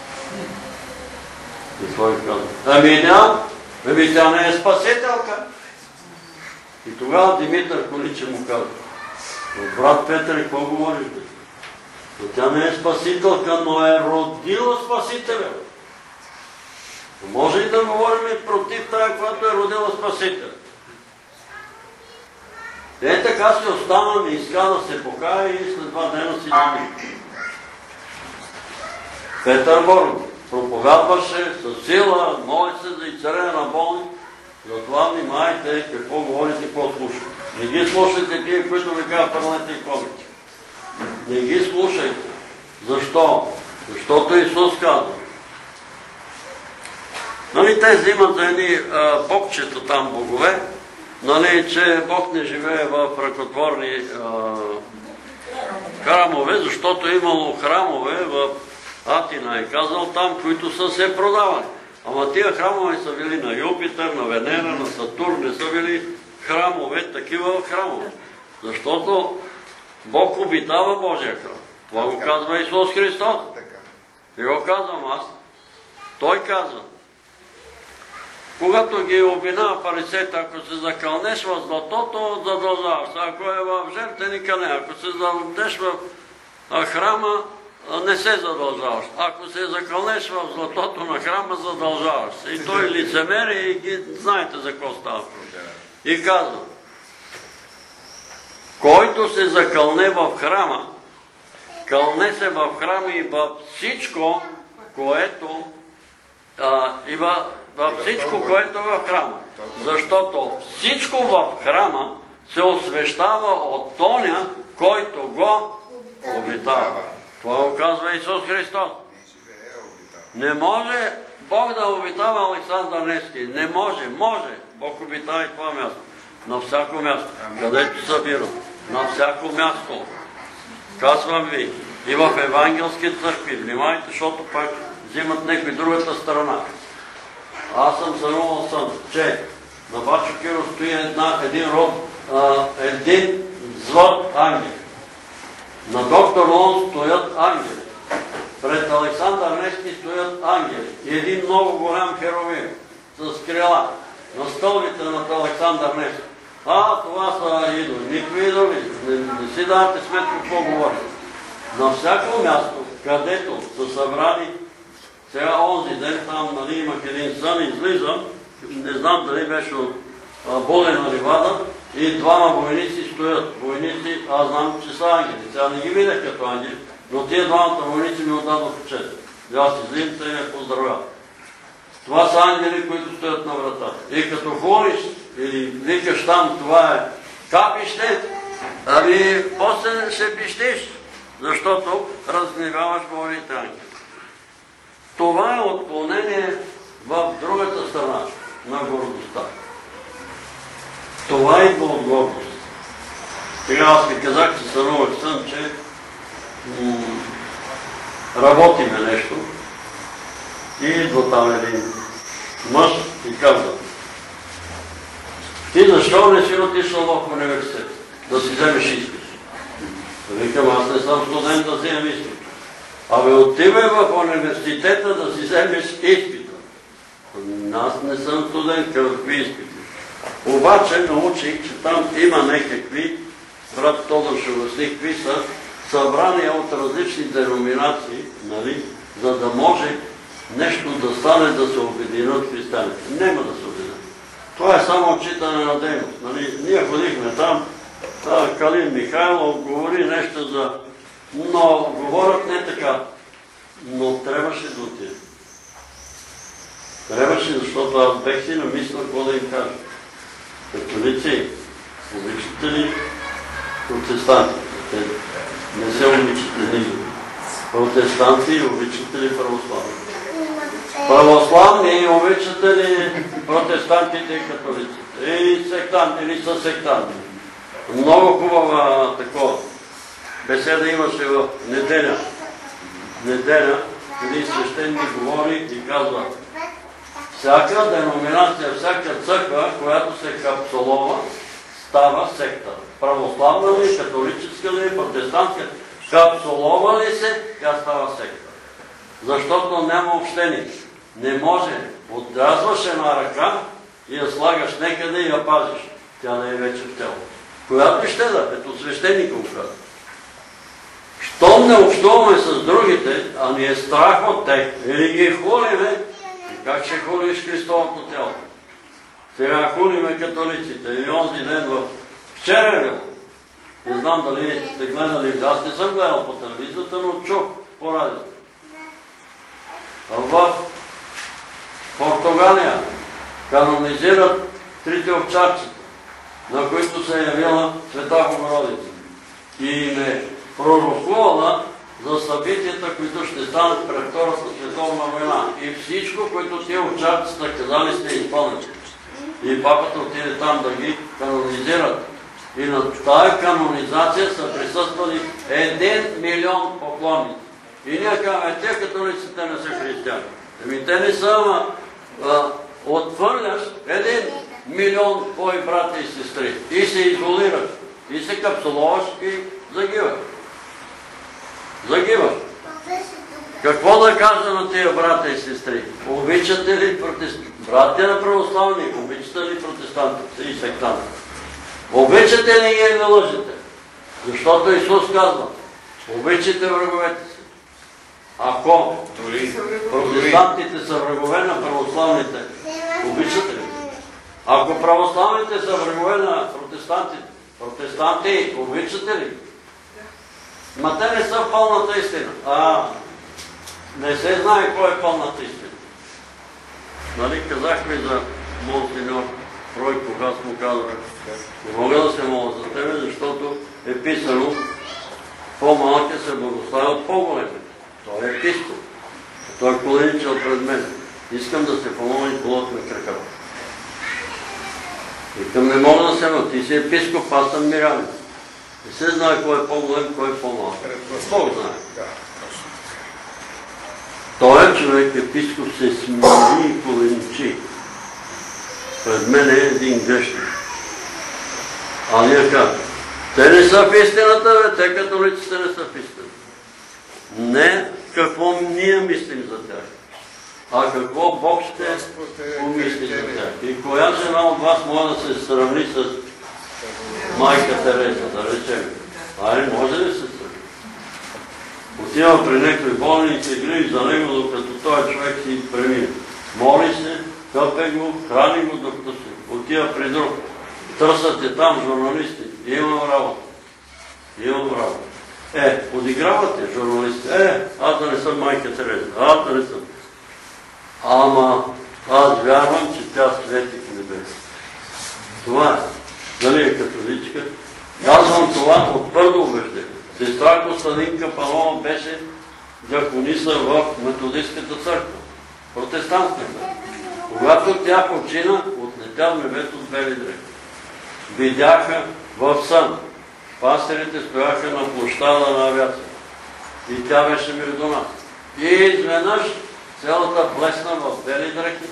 И той казва: ами тя не е спасителка. И тогава Димитър Количев му казва: брат Петър, какво говориш? Тя не е спасителка, но е родила Спасителя. Може и да говорим против тая, която е родила Спасителя. Е, така си остана, не иска да се покая и след 2 дена си намира. Петър Богов проповядваше със сила, моли се за изцеление на болни. Затова внимайте какво говорите, какво слушате. Не ги слушайте тия, които ви казват пърнете и комите. Не ги слушайте. Защо? Защото Исус казва: Нали, те взимат за едни богчета там богове, нали, че Бог не живее в ръкотворни храмове, защото имало храмове в Атина, е казал там, които са се продавали. Ама тия храмове са били на Юпитер, на Венера, на Сатурн, не са били храмове, такива храмове. Защото Бог обитава Божия храм. Това го казва Исус Христос. И го казвам аз. Той казва. Когато ги обвинава фарисеите, ако се закълнеш в златото, задължаваш. Ако е в жертвеника, не. Ако се задължеш в храма, не се задължаваш. Ако се закълнеш в златото на храма, задължаваш се. И той лицемери и ги знаете за какво става. И казва, който се закълне в храма, кълне се в храма и във всичко, което е в храма. Защото всичко в храма се освещава от оня, който го обитава. Това го казва Исус Христос. Не може Бог да обитава Александър Невски. Не може. Може. Бог обитава и това място. На всяко място. Където събира. На всяко място. Казвам ви. И в евангелски църкви. Внимайте, защото пак взимат някой другата страна. Аз съм сънувал сън, че на Бачо Киро стои един звър ангел. На доктор Лон стоят ангели. Пред Александър Невски стоят ангели. И един много голям херовим с крила на стълбите на Александър Невски. Това са идоли. Никакви идоли. Не си давате сметка какво говори. На всяко място, където са събрани, сега онзи ден там имах един сън, излизам, не знам дали беше от Болена ливада, и двама войници стоят. Войници, аз знам, че са ангели. Сега не ги видях като ангели, но тия двамата войници ми отдадоха чест. И аз излизам и ме поздравявам. Това са ангели, които стоят на вратата. И като ходиш или викаш там, това е капище, после ще пищиш, защото разгневяваш Божиите ангели. Това е отклонение в другата страна на гордостта. Това идва от гордост. Сега аз ви казах, че сънувах сън, че работиме нещо и идва там един мъж и казва: ти защо не си отишъл в университет? Да си вземеш изпит. Викам, аз не съм студент да вземем изпит. Отивай в университета да си вземеш изпита. Аз не съм студент, какви изпити. Обаче научих, че там има някакви, брат Тодор ще обясни, какви са събрания от различни деноминации, нали, за да може нещо да стане, да се обединят християните. Нема да се обединят. Това е само отчитане на дейност. Нали. Ние ходихме там, Калин Михайлов говори нещо за... Но говорят не така. Но трябваше да отиде. Трябваше, защото аз бех си намисля какво да им кажа. Католици, обичате ли протестанти? Не се обичате никога. Протестанти, обичате ли православни? Православни, обичате ли протестантите и католиците? И сектанти, или са сектанти? Много хубава такова беседа имаше в неделя. Неделя, един свещеник говори и казва: всяка деноминация, всяка църква, която се капсулова, става секта. Православна ли, католическа ли, протестантска, капсулова ли се, тя става секта. Защото няма общение. Не може. Отрязваш една ръка и я слагаш некъде и я пазиш. Тя не е вече в тяло. Която ще да, ето свещеника го казва. Щом не общуваме с другите, а ни е страх от тях, или ги хулиме, как ще хулиш Христовото тяло? Сега хулиме католиците. И онзи ден вчера, не знам дали сте гледали, аз не съм гледал по телевизията, но чух по радиото. В Португалия канонизират трите овчарчета, на които се е явила Света Богородица. И ме пророкувала за събитията, които ще станат пред Втората световна война. И всичко, което тия учарци са казали, сте изпълнени. И папата отиде там да ги канонизират. И на тая канонизация са присъствали 1 милион поклонници. И ние казваме, те католиците не са християни. Ами те не са, ама отвърляш 1 милион твои брата и сестри. И се изолираш. И се капсуловаш и загиваш. Загиваш. Какво да кажа на тия брата и сестри? Обичате ли братя на православни? Обичате ли протестантите и сектанти? Обичате ли ги и не лъжите? Защото Исус казва, обичате враговете си. Ако протестантите са врагове на православните, обичате ли? Ако православните са врагове на протестанти, обичате ли? Ма те не са пълната истина. Не се знае кой е пълната истина. Нали, казахме за монсеньор Ройко, аз му казах, не мога да се моля за тебе, защото е писано, по-малки се благославя от по-големите. Той е епископ. Той е коленичал пред мен. Искам да се помоля и полот на краката. Викам, не мога да се моля. Ти си епископ, аз съм мирянин. Не се знае кой е по-голем, кой е по-малък. Бог знае. Той човек, епископ, се смири и коленичи. Пред мен е един грешник. А ние казваме, те не са в истината, те католиците не са в истината. Не какво ние мислим за тях, а какво Бог ще помисли за тях. И коя жена от вас може да се сравни с майка Тереза, да речем? Може ли да се сравни? Отива при някой болни и се грижи за него, докато този човек си премине. Моли се, къпе го, храни го, докато се отива при друг. Търсят е там журналисти. Имам работа. Подигравате журналисти. Аз да не съм майка Тереза. Аз да не съм. Ама аз вярвам, че тя свети в небеса. Това е. Дали е католичка? Казвам това от твърдо убеждение. Сестра Костадинка Панова беше дякониса в методистката църква. Протестантската. Когато тя почина, отлетя в небето с бели дрехи. Видяха в сън. Пастирите стояха на площада на авиация. И тя беше между нас. И изведнъж цялата блесна в бели дрехи.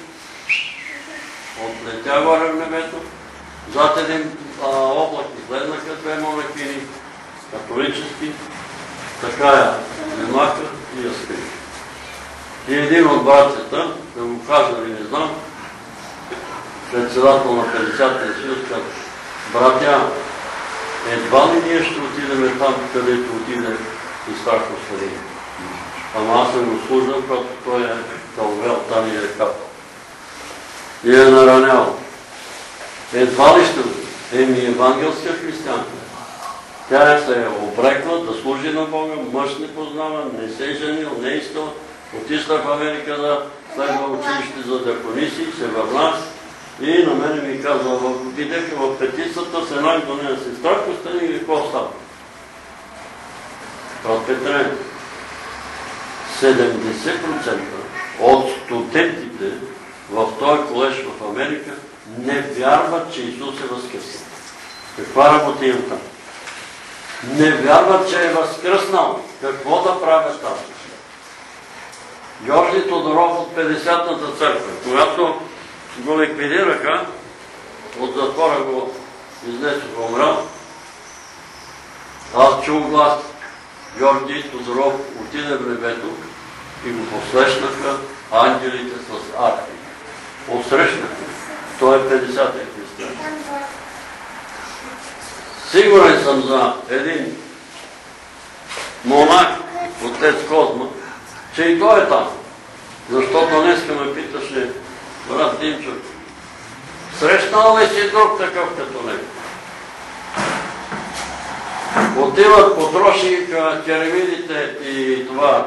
Отлетя горе в небето. Зад един облак излезнаха две монахини, католически. Така я вземаха и я скриха. И един от братята, да го кажа ли не знам, председател на 50-тия съюз, каза, братя, едва ли ние ще отидем там, където отиде Сестра Костадинка. Ама аз съм го служил, когато той е кълвел, там и е капал. И е наранял. Едва ли ще отиде? Евангелска християнка. Тя се е обрекла да служи на Бога, мъж не познава, не се е женил, не е искал. Отишла в Америка да следва училище за дякониси, се върна и на мене ми казва, отидеха в петицата с една до нея сестра Костадинка и какво става? От Петрен. 70% от студентите в този колеж в Америка не вярват, че Исус е възкръснал. Каква работа им там? Не вярват, че е възкръснал. Какво да правят там? Георги Тодоров от 50-та църква, когато го ликвидираха, от затвора го изнесоха, умрял, аз чул глас. Георги Тодоров отиде в небето и го посрещнаха ангелите с арки. Посрещнаха. Той е 50-тия християн. Сигурен съм за един монах, отец Козма, че и той е там. Защото днеска ме питаше брат Димчо, срещнал ли си друг такъв като него? Отиват потроши керамидите и това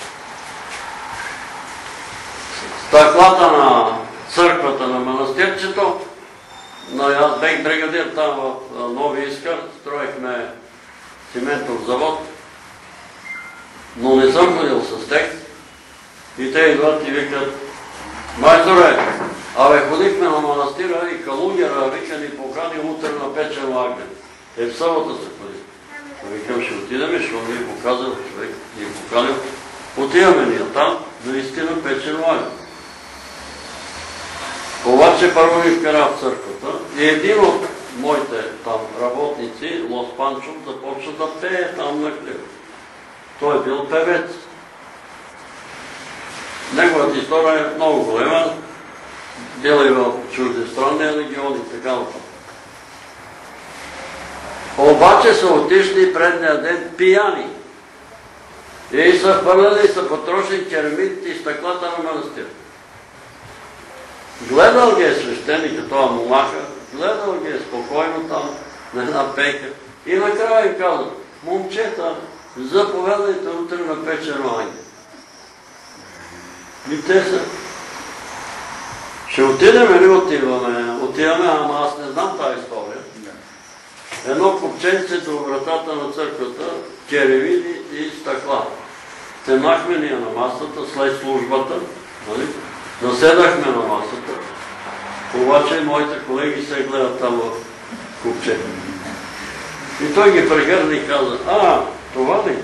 стъклата на църквата на манастирчето. Но аз бех бригадир там в Нови Искър, строихме циментов завод. но не съм ходил с текст. И те идват и викат: майсторе, ходихме на манастира и Калугера, вика, ни покани утре на печен лагер. В събота се ходи. Викам: ще отидем, защото ми показал човек, ни поканил. Отиваме ние там, наистина печен лагер. Обаче първо ни вкара в църквата и един от моите там работници, Лос Панчо, започна да пее там на хлеба. Той е бил певец. Неговата история е много голема. Бил и в чуждестранния регион и така нататък. Обаче са отишли предния ден пияни. И са хвърляли и са потрошили керамидите и стъклата на манастира. Гледал ги е свещеника, това момаха, гледал ги е спокойно там на една пейка и накрая им каза: момчета, заповядайте утре на печен лагер. И те са: ще отидем или отиваме? Отиваме, ама аз не знам тази история. Едно копченце до вратата на църквата, керемиди и стъкла. Темнахме ние на масата след службата, наседахме на масата, обаче моите колеги се гледат там в купче. И той ги прегърна и каза: това ли?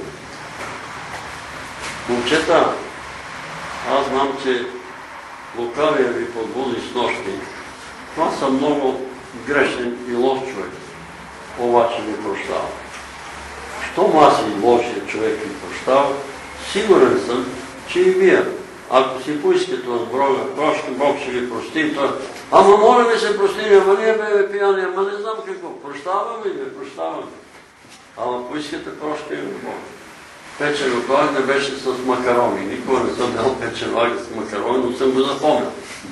Момчета, аз знам, че лукавия ви подбуди с нощи. Аз съм много грешен и лош човек, обаче ми прощава. Щом аз и лошия човек ми прощава, сигурен съм, че и вие, ако си поискате от прошка, Бог ще ви прости. Ама моля ви се прости, ама ние бе пияни, ама не знам какво. Прощаваме ли? Прощаваме. Ама поискате прошка и от Бог. Печен лагер беше с макарони. Никога не съм дал печен лагер с макарони, но съм го запомнил.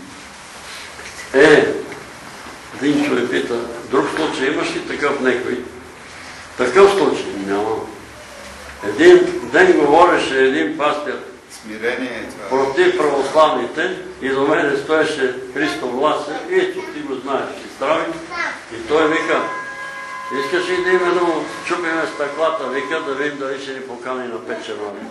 Един човек пита: друг случай имаш ли такъв некой? Такъв случай няма. Един ден говореше един пастир против православните и до мене стоеше Христо Власев, и ти го знаеш, и здрави. И той вика: искаш ли да име да му чупиме стъклата? Вика, да видим дали ще ни покани на печен лагер.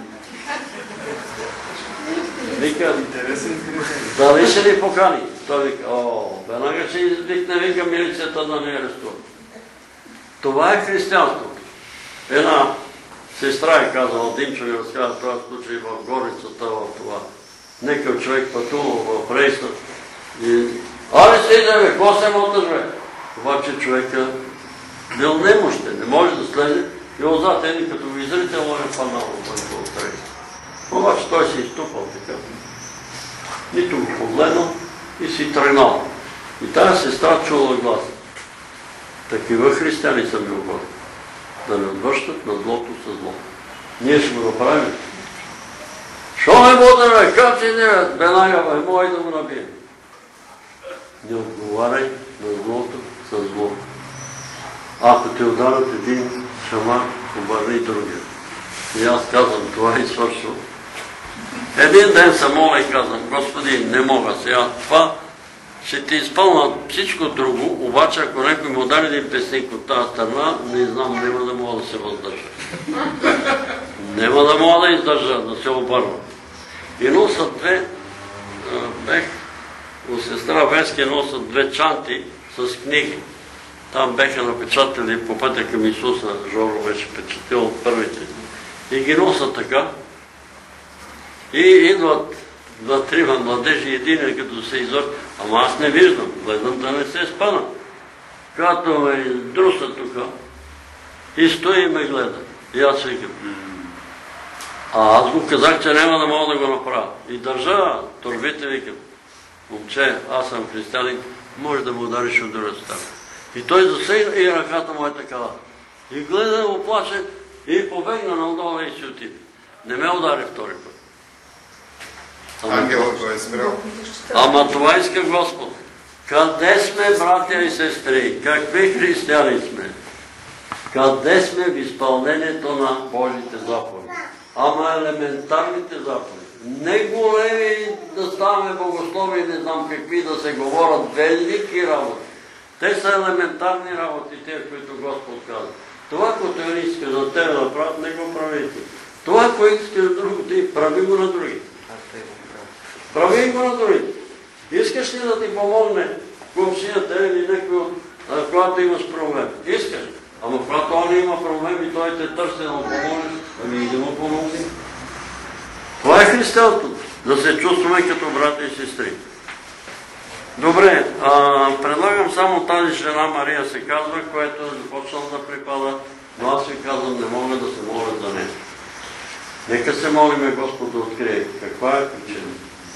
Вика: дали ще ни покани? Той вика: веднага ще извикне, вика, милицията да ни арестува. Това е християнството. Една сестра е казала, Димчо ви разказва това случай в горницата, в това. Некъв човек пътувал в рейса и: се идеме, какво се моташ, бе? Обаче човека бил немощен, не може да слезе и отзад един като го изрител, е паднал от рейса. Обаче той се изтупал така. Нито го погледнал и си тръгнал. И тази сестра чула глас: такива християни са ми угодни, да не отвръщат на злото със зло. Ние ще го направим. Шо ме бодеме, качи не, веднага бе, мой да го набием. Не отговаряй на злото със зло. Ако те ударят един шамар, обърни другия. И аз казвам, това е свършило. Един ден се моля и казвам: Господи, не мога сега, това ще ти изпълна всичко друго, обаче ако някой му даде един песник от тази страна, не знам, няма да мога да се въздържа. Няма да мога да издържа, да се обърна. И носят бех у сестра Вески, носят две чанти с книги. Там беха напечатали По пътя към Исуса, Жоро беше печатил от първите. И ги носят така. И идват два-трима младежи, един като се извърт. Ама аз не виждам, гледам да не се спана. Когато ме издруса тук и стои и ме гледа. И аз викам. Аз го казах, че няма да мога да го направя. И държа торбите, викам: момче, аз съм християнин, може да му удариш от другата страна. И той засегна и ръката му е такава. И гледа, оплаче и побегна надолу и си отиде. Не ме удари втори път. Ангелът го е спрял. Ама това иска Господ. Къде сме, братя и сестри? Какви християни сме? Къде сме в изпълнението на Божите заповеди? Ама елементарните заповеди. Не големи да ставаме богослови и не знам какви да се говорят велики работи. Те са елементарни работи, те, които Господ казва. Това, което иска за тебе да правят, не го правите. Това, което искаш на другото, прави го на други. Прави го на други. Искаш ли да ти помогне комшията или някой, когато имаш проблем? Искаш. Ама когато он има проблем и той те търси да му помогнеш, ами иди му помогни. Това е християнството. Да се чувстваме като брата и сестри. Добре, предлагам само тази жена Мария се казва, която е започнала да припада, но аз ви казвам, не мога да се моля за нея. Нека се молиме Господ да открие каква е причина.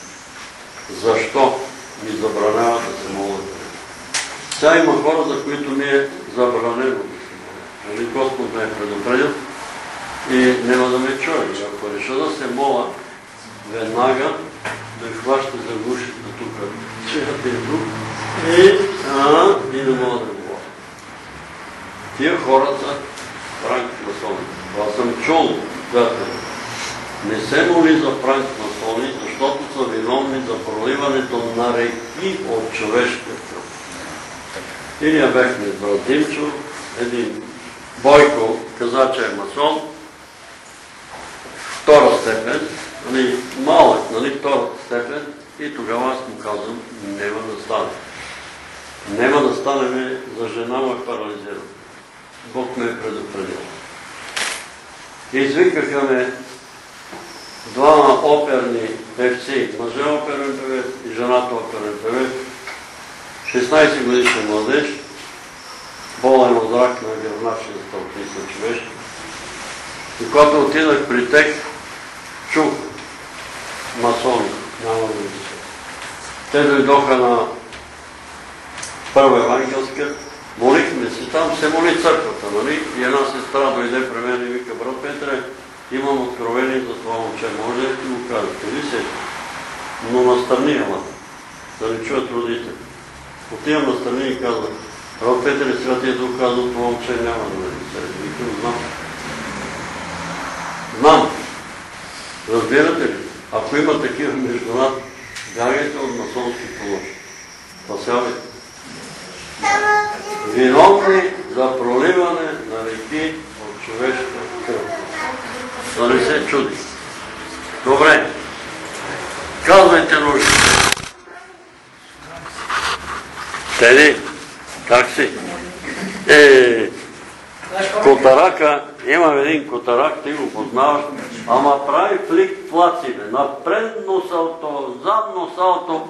Защо ми забранява да се моля за нея? Сега има хора, за които ми е забранено да се моля. Нали Господ ме е предупредил и няма да ме чуе. Ако реша да се моля, веднага да хваща за гушите тук, чуят и тук и не мога да говоря. Тия хора са пранк масони. Това съм чул, не се моли за пранк масони, защото са виновни за проливането на реки от човешкия кръв. И ние бехме с брат Димчо, един Бойко каза, че е масон, втора степен, малък, втората степен, и тогава аз му казвам, няма да стане. Няма да станеме, за жена му е парализирана. Бог ме е предупредил. Извикаха ме двама оперни певци, мъже оперен певец и жената оперен певец, 16 годишен младеж, болен от рак на гръбначния стълб, мисля, че беше. И когато отидах при тях, чух масони, няма да ги се. Те дойдоха на Първа евангелска, молихме се, там се моли църквата, нали? И една сестра дойде при мен и вика, брат Петре, имам откровение за това момче, може ли ти го кажете? Ви се, но настрани ела, да не чуят родители. Отивам настрани и казвам, брат Петре, Святия Дух казва, това момче няма да ме се. Викам, знам. Знам. Разбирате ли? Ако има такива между нас, бягайте от масонски помощ. Спасявайте. Виновни за проливане на реки от човешка кръв. Да не се чуди. Добре. Казвайте нужди. Теди, как си? Котарака, имам един котарак, ти го познаваш, ама прави флик-флаци, напредно салто, задно салто.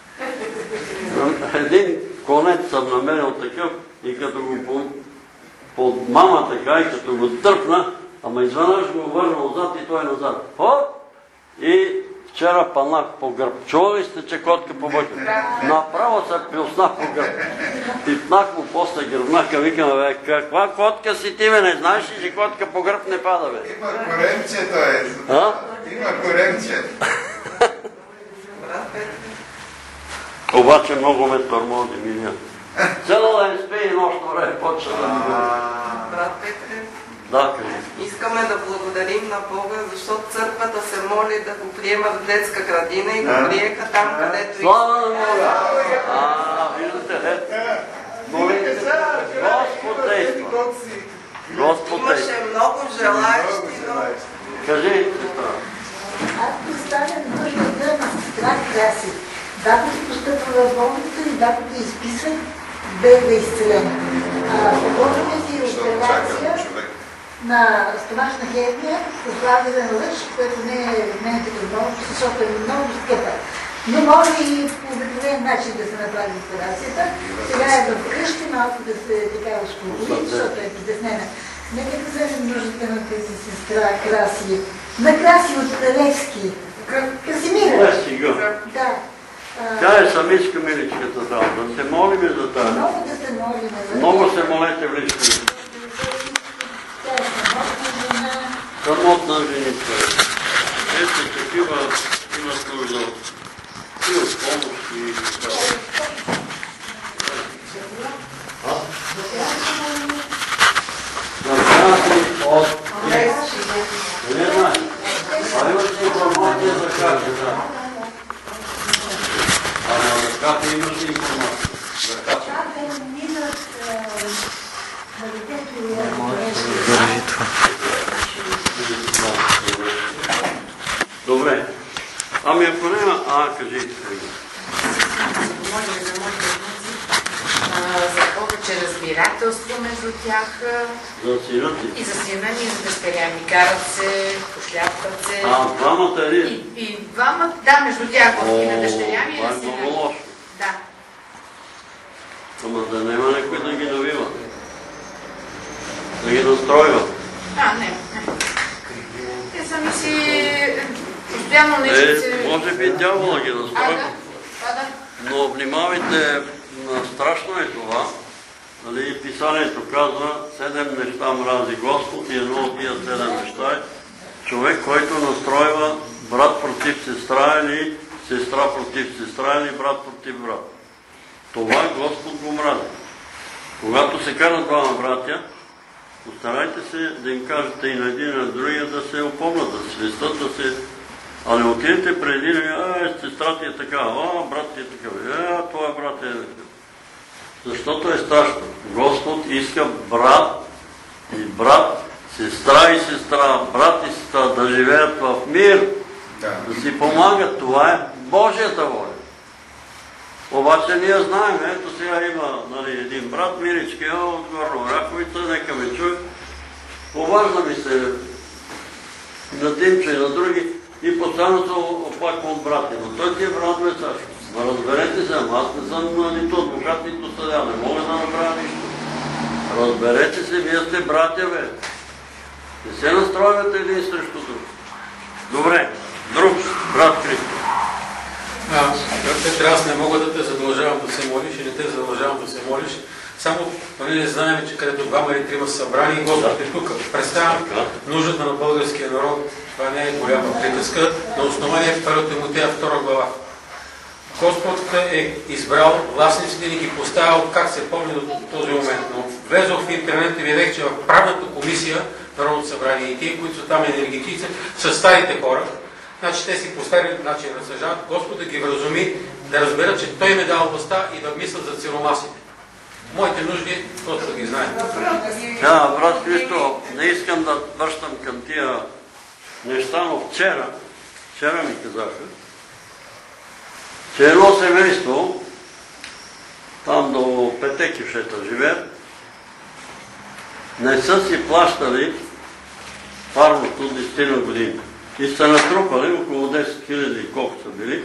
Един конец съм намерил такъв и като го под мама така и като го търпна, ама изведнъж го върнал зад и той назад. Хоп! И вчера панах по гърб. Чували сте, че котка по бъка? Направо се плюснах по гърб. Пипнах му после гръбнака, викам, бе, каква котка си ти, бе, не знаеш ли, че котка по гърб не пада, бе? Има коремче, той. Има коремче. Обаче много ме тормози, Милия. Цяло ден спи и нощно време почва да ми говори. Брат Петре, да, кажи. Искаме да благодарим на Бога, защото църквата се моли да го приемат в детска градина и го приеха там, където Слава на Бога! Виждате, молите се, Господ действа. Господ действа. Имаше много желаещи, но... Кажи, сестра. Аз поставям нуждата на сестра Краси. Датата постъпва в болница и датата изписах бе изцелена. Подложаме си операция на стомашна херния с лазерен лъч, което не е в мените възможност, защото е много скъпа. Но може и по обикновен начин да се направи операцията. Сега е в къщи, малко да се така успокои, защото е притеснена. Нека да вземем нуждата на тези сестра Краси. На Краси от Левски. Красимира. Левски, да. Тя е самичка миличката там. Да се молиме за тази. Много да се молиме за много се молете в личката. Тя е самотна жена. Самотна женичка. Ето такива имат нужда и от помощ и така. От... Не знае. А имаш ли информация за как? Ама за как имаш ли информация? За как? Държи това. Ами ако няма, кажи. Молим за моите внуци за повече разбирателство между тях. За сина ти? И за сина ми, и за дъщеря ми. Карат се, пошляпват се. Двамата ли? И двамата, да, между тях. И на дъщеря ми, и на сина ми. Това е много лошо. Да. Ама да няма някой да ги навива. Да ги настройва. Не. Те сами си постоянно нещо се... Може би дявола ги настройва. Да. Но внимавайте, страшно е това. Нали, писанието казва, 7 неща мрази Господ и едно от тия 7 неща е човек, който настройва брат против сестра или сестра против сестра или брат против брат. Това Господ го мрази. Когато се карат двама братя, постарайте се да им кажете и на един и на другия да се опомнат, да свистат, да се... А не отидете преди един, сестра ти е такава, брат ти е такава, това брат е такава. Защото е страшно. Господ иска брат и брат, сестра и сестра, брат и сестра да живеят в мир, да си помагат. Това е Божията воля. Обаче ние знаем, ето сега има един брат, Мирички, от Горна Оряховица, нека ме чуе. Поважда ми се на Димчо и на други и постоянно се оплаква от брати. Но той ти е брат, бе, Сашо. Разберете се, аз не съм нито адвокат, нито съдя, не мога да направя нищо. Разберете се, вие сте братя, бе. Не се настройвате един срещу друг. Добре, друг брат Христо. Аз не мога да те задължавам да се молиш и не те задължавам да се молиш. Само не знаем, че където двама или трима са събрани, Господ е тук. Представям нуждата на българския народ. Това не е голяма приказка. На основание 1 Тимотея 2 глава. Господ е избрал властниците и ги поставил, как се помни до този момент. Но влезох в интернет и видях, че в правната комисия Народното събрание и тия, които са там енергетици, са старите хора. Значи те си поставили начин да разсъждават, Господ да ги вразуми, да разберат, че Той им е дал властта и да мислят за сиромасите. Моите нужди, просто да ги знаем. Брат Христо, не искам да връщам към тия неща, но вчера ми казаха, че едно семейство, там до Петекившета живеят, не са си плащали парното 10 години. И са натрупали около 10 000 колко са били.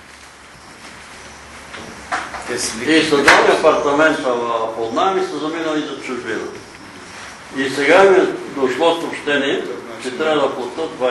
И са дали апартамента под найем и са заминали за чужбина. И сега ми е дошло съобщение, че трябва да платят 20 000.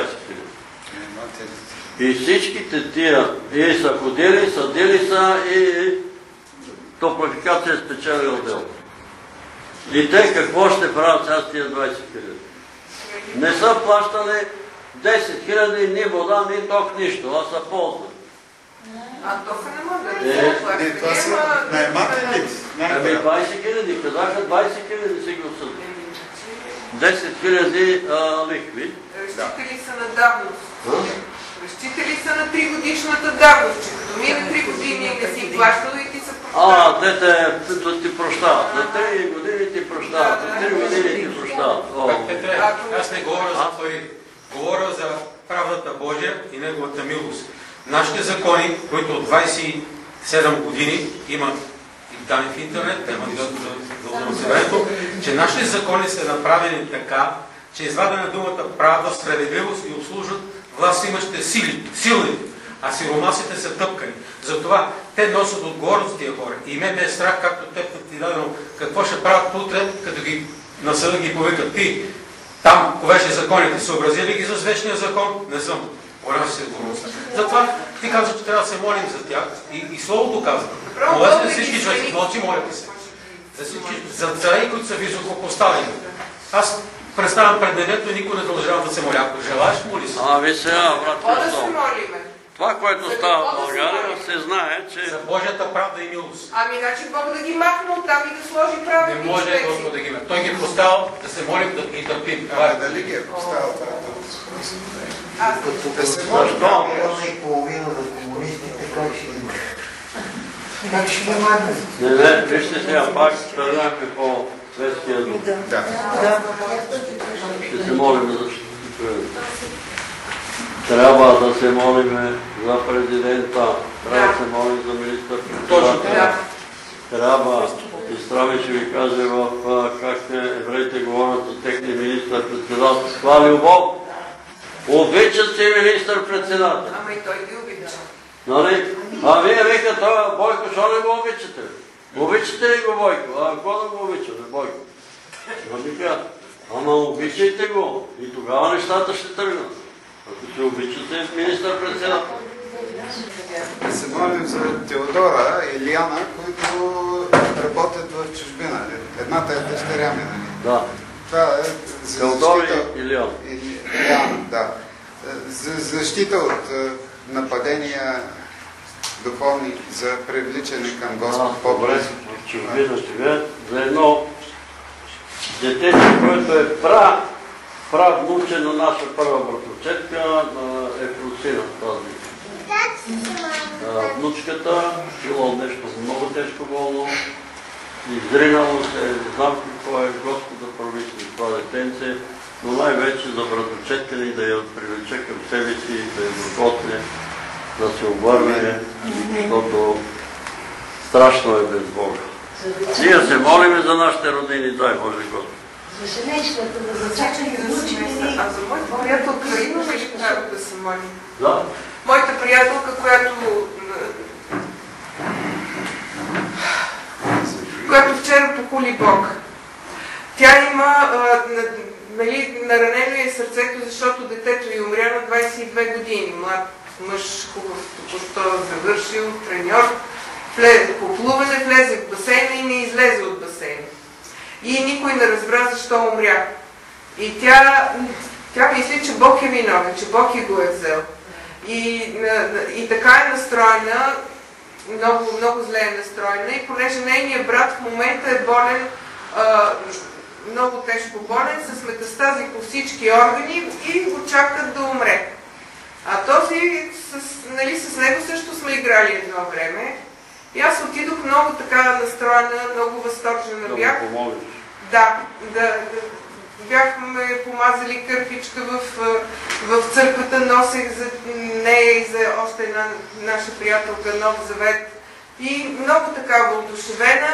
И всичките тия и са ходили, съдили са и топлификация е спечелил дело. И те какво ще правят сега с тия 20 000? Не са плащали 10 000 ни вода, ни ток, нищо, а са ползвали. Тока не може да се плаща. Това са най-малки вид. 20 000, казаха 20 000 си го съдят. 10 000 лихви. Разчитали са на давност. Разчитали са на 3 годишната давност, че като мина 3 години не си плащал и ти са прощават. Те ти прощават. На 3 години ти прощават. На 3 години ти прощават. Аз не говоря за пари. Говоря за правдата Божия и Неговата милост. Нашите закони, които от 27 години имат и данни в интернет, имат да че нашите закони са направени така, че извадена думата правда, справедливост и обслужват властимащите силни, а сиромасите са тъпкани. Затова те носят отговорност тия хора. И мен ме е страх, както теб ти дадено, какво ще правят утре, като ги на съда ги повикат. Ти, там, ковеше законите, съобразили ги с вечния закон? Не съм. Голяма си отговорността. Затова ти казваш, че трябва да се молим за тях. И Словото казва. Молете всички човеки, мълчи, молете се. За цари, които са високо поставени. Аз представям пред небето и никой не дължава да се моля. Ако желаеш, моли се. Виж сега, брат Какво да Христо, се молиме? това, което става в България, се знае, че... За Божията правда и милост. Значи Бог да ги махне оттам и да сложи правилни Не може Господ да ги ме. Той ги е поставил да се молим и търпим. Дали ги е поставил Защо? И половина за комунистите, кой ще има? Как ще ги махне? Не, вижте сега, пак тръгнахме по светския дух. Да. Ще се молим за защита. Трябва да се молим за президента, трябва да се молим за министър-председателя. Трябва, и Страми ще ви каже как евреите говорят за техния министър-председател. Това любов. Обичат си министър-председател. Ама и той ги обича. Нали? А вие вика това Бойко, що не го обичате? Обичате ли го Бойко? А какво да го обичате, Бойко? Ама обичайте го и тогава нещата ще тръгнат. Ако се обичате министър-председател. Да се молим за Теодора и Илияна, които работят в чужбина. Едната е дъщеря ми, нали? Да. Това е за Теодора защита... и Илияна. Илияна, да. За защита от нападения духовни, за привличане към Господ по-близо. В чужбина живеят за едно детето, което е правнуче на наша първа братовчетка, е Просина тази. Внучката било нещо много тежко болно, изринало се, не знам какво е Господ да провиси това детенце, но най-вече за братовчетка ни да я привлече към себе си, да я докосне, да се обърне, защото страшно е без Бога. Ние се молиме за нашите родини, дай Боже Господ. За семейството, за всякакви внучки. А за моята приятелка имаме ли право да се молим? Да. Моята приятелка, която вчера похули Бог. Тя има, наранено е сърцето, защото детето й умря на 22 години. Млад мъж, хубав, току-що завършил, треньор. По плуване влезе в басейна и не излезе от басейна. И никой не разбра защо умря. И тя мисли, че Бог е виновен, че Бог е го е взел. И така е настроена, много зле е настроена, и понеже нейният брат в момента е болен, много тежко болен, с метастази по всички органи и го чакат да умре. А този, с него също сме играли едно време. И аз отидох много така настроена, много възторжена бях. Да, бяхме помазали кърпичка в църквата, носех за нея и за още една наша приятелка Нов Завет. И много така въодушевена.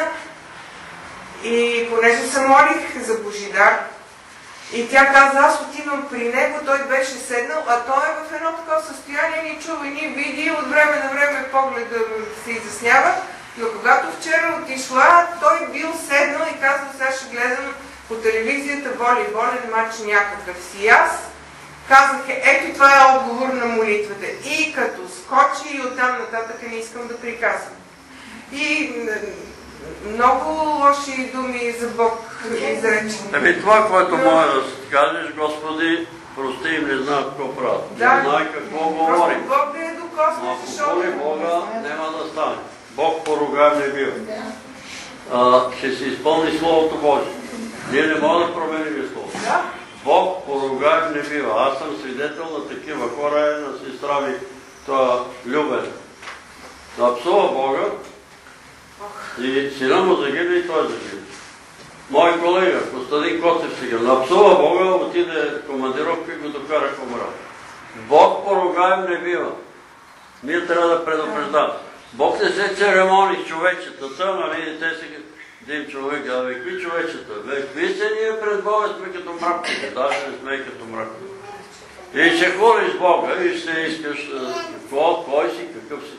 И понеже се молих за Божидар, и тя каза, аз отивам при него, той беше седнал, а той е в едно такова състояние, ни чува, ни види, от време на време погледа се изяснява, но когато вчера отишла, той бил седнал и казал, сега ще гледам по телевизията волейболен матч някакъв си. Аз казах, ето това е отговор на молитвата. И като скочи, и оттам нататък не искам да приказвам. И много лоши думи за Бог изречени. Това, което може да си кажеш, Господи, прости им, не знаят какво правят. Не знае какво говори. Бог да е докосне, защото... Ако моли Бога, няма да стане. Бог поругаем не бива. Ще се изпълни Словото Божие. Ние не можем да променим Словото. Бог поругаем не бива. Аз съм свидетел на такива хора, на сестра ми, това Любен. Напсува Бога и сина му загине и той загине. Мой колега, Костадин Коцев сега, напсува Бога, отиде командировка и го докара в умра. Бог поругаем не бива. Ние трябва да предупреждаме. Бог не се церемони с човечетата, нали, те си един човек, какви човечета? Какви се ние пред Бога сме като мраките, даже не сме като мраките. И ще хулиш Бога и ще искаш кой си, какъв си.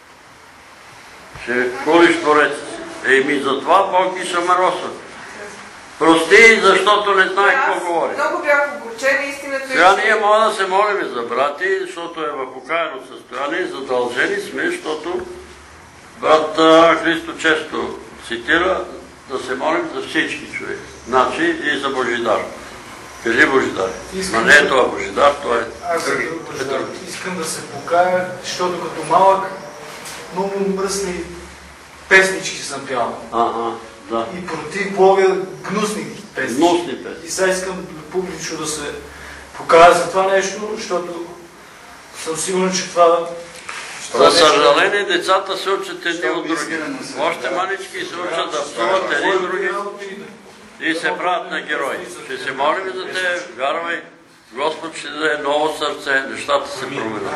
Ще хулиш Твореца си. Затова Бог ги шамаросва. Прости, защото не знае какво говори. Много бях огорчена, истината е... Сега ние можем да се молим за брати, защото е в покаяно състояние, задължени сме, защото брат Христо често цитира да се молим за всички човек. Значи и за Божидар. Кажи Божидар. Но не е това Божидар, това е... Искам да се покая, защото като малък много мръсни песнички съм пял. Да. И против Бога гнусни песни. Гнусни песни. И сега искам публично да се покая за това нещо, защото съм сигурен, че това... За съжаление, децата се учат едни от други. Още манички се учат да псуват едни други и се правят на герои. Ще се молим за те, вярвай, Господ ще даде ново сърце, нещата се променят.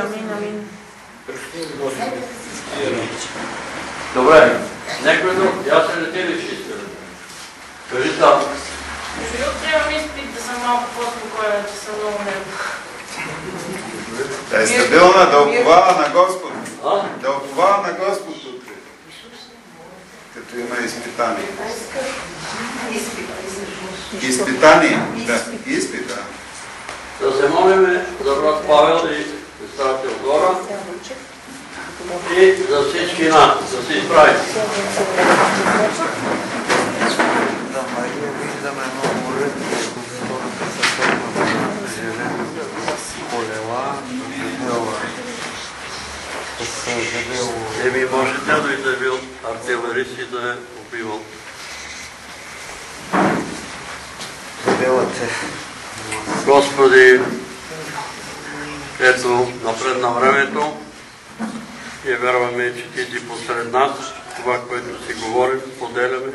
Добре, някой друг, ясен ли ти ли ще иска? Кажи там. Трябва изпит да съм малко по-спокоен, че съм много нервна. Да е стабилна, да уповава на Господ. Да уповава на Господ утре. Като има изпитание. Изпитание. Да, изпита. Да се молиме за брат Павел и сестра Теодора и за всички нас, да се изправим. Да, Мария, виждаме много ръки от втората световна война, полела, Еми, може тя да и да е бил артилерист и да е убивал. Господи, ето напред на времето и вярваме, че Ти си посред нас, това, което си говорим, поделяме.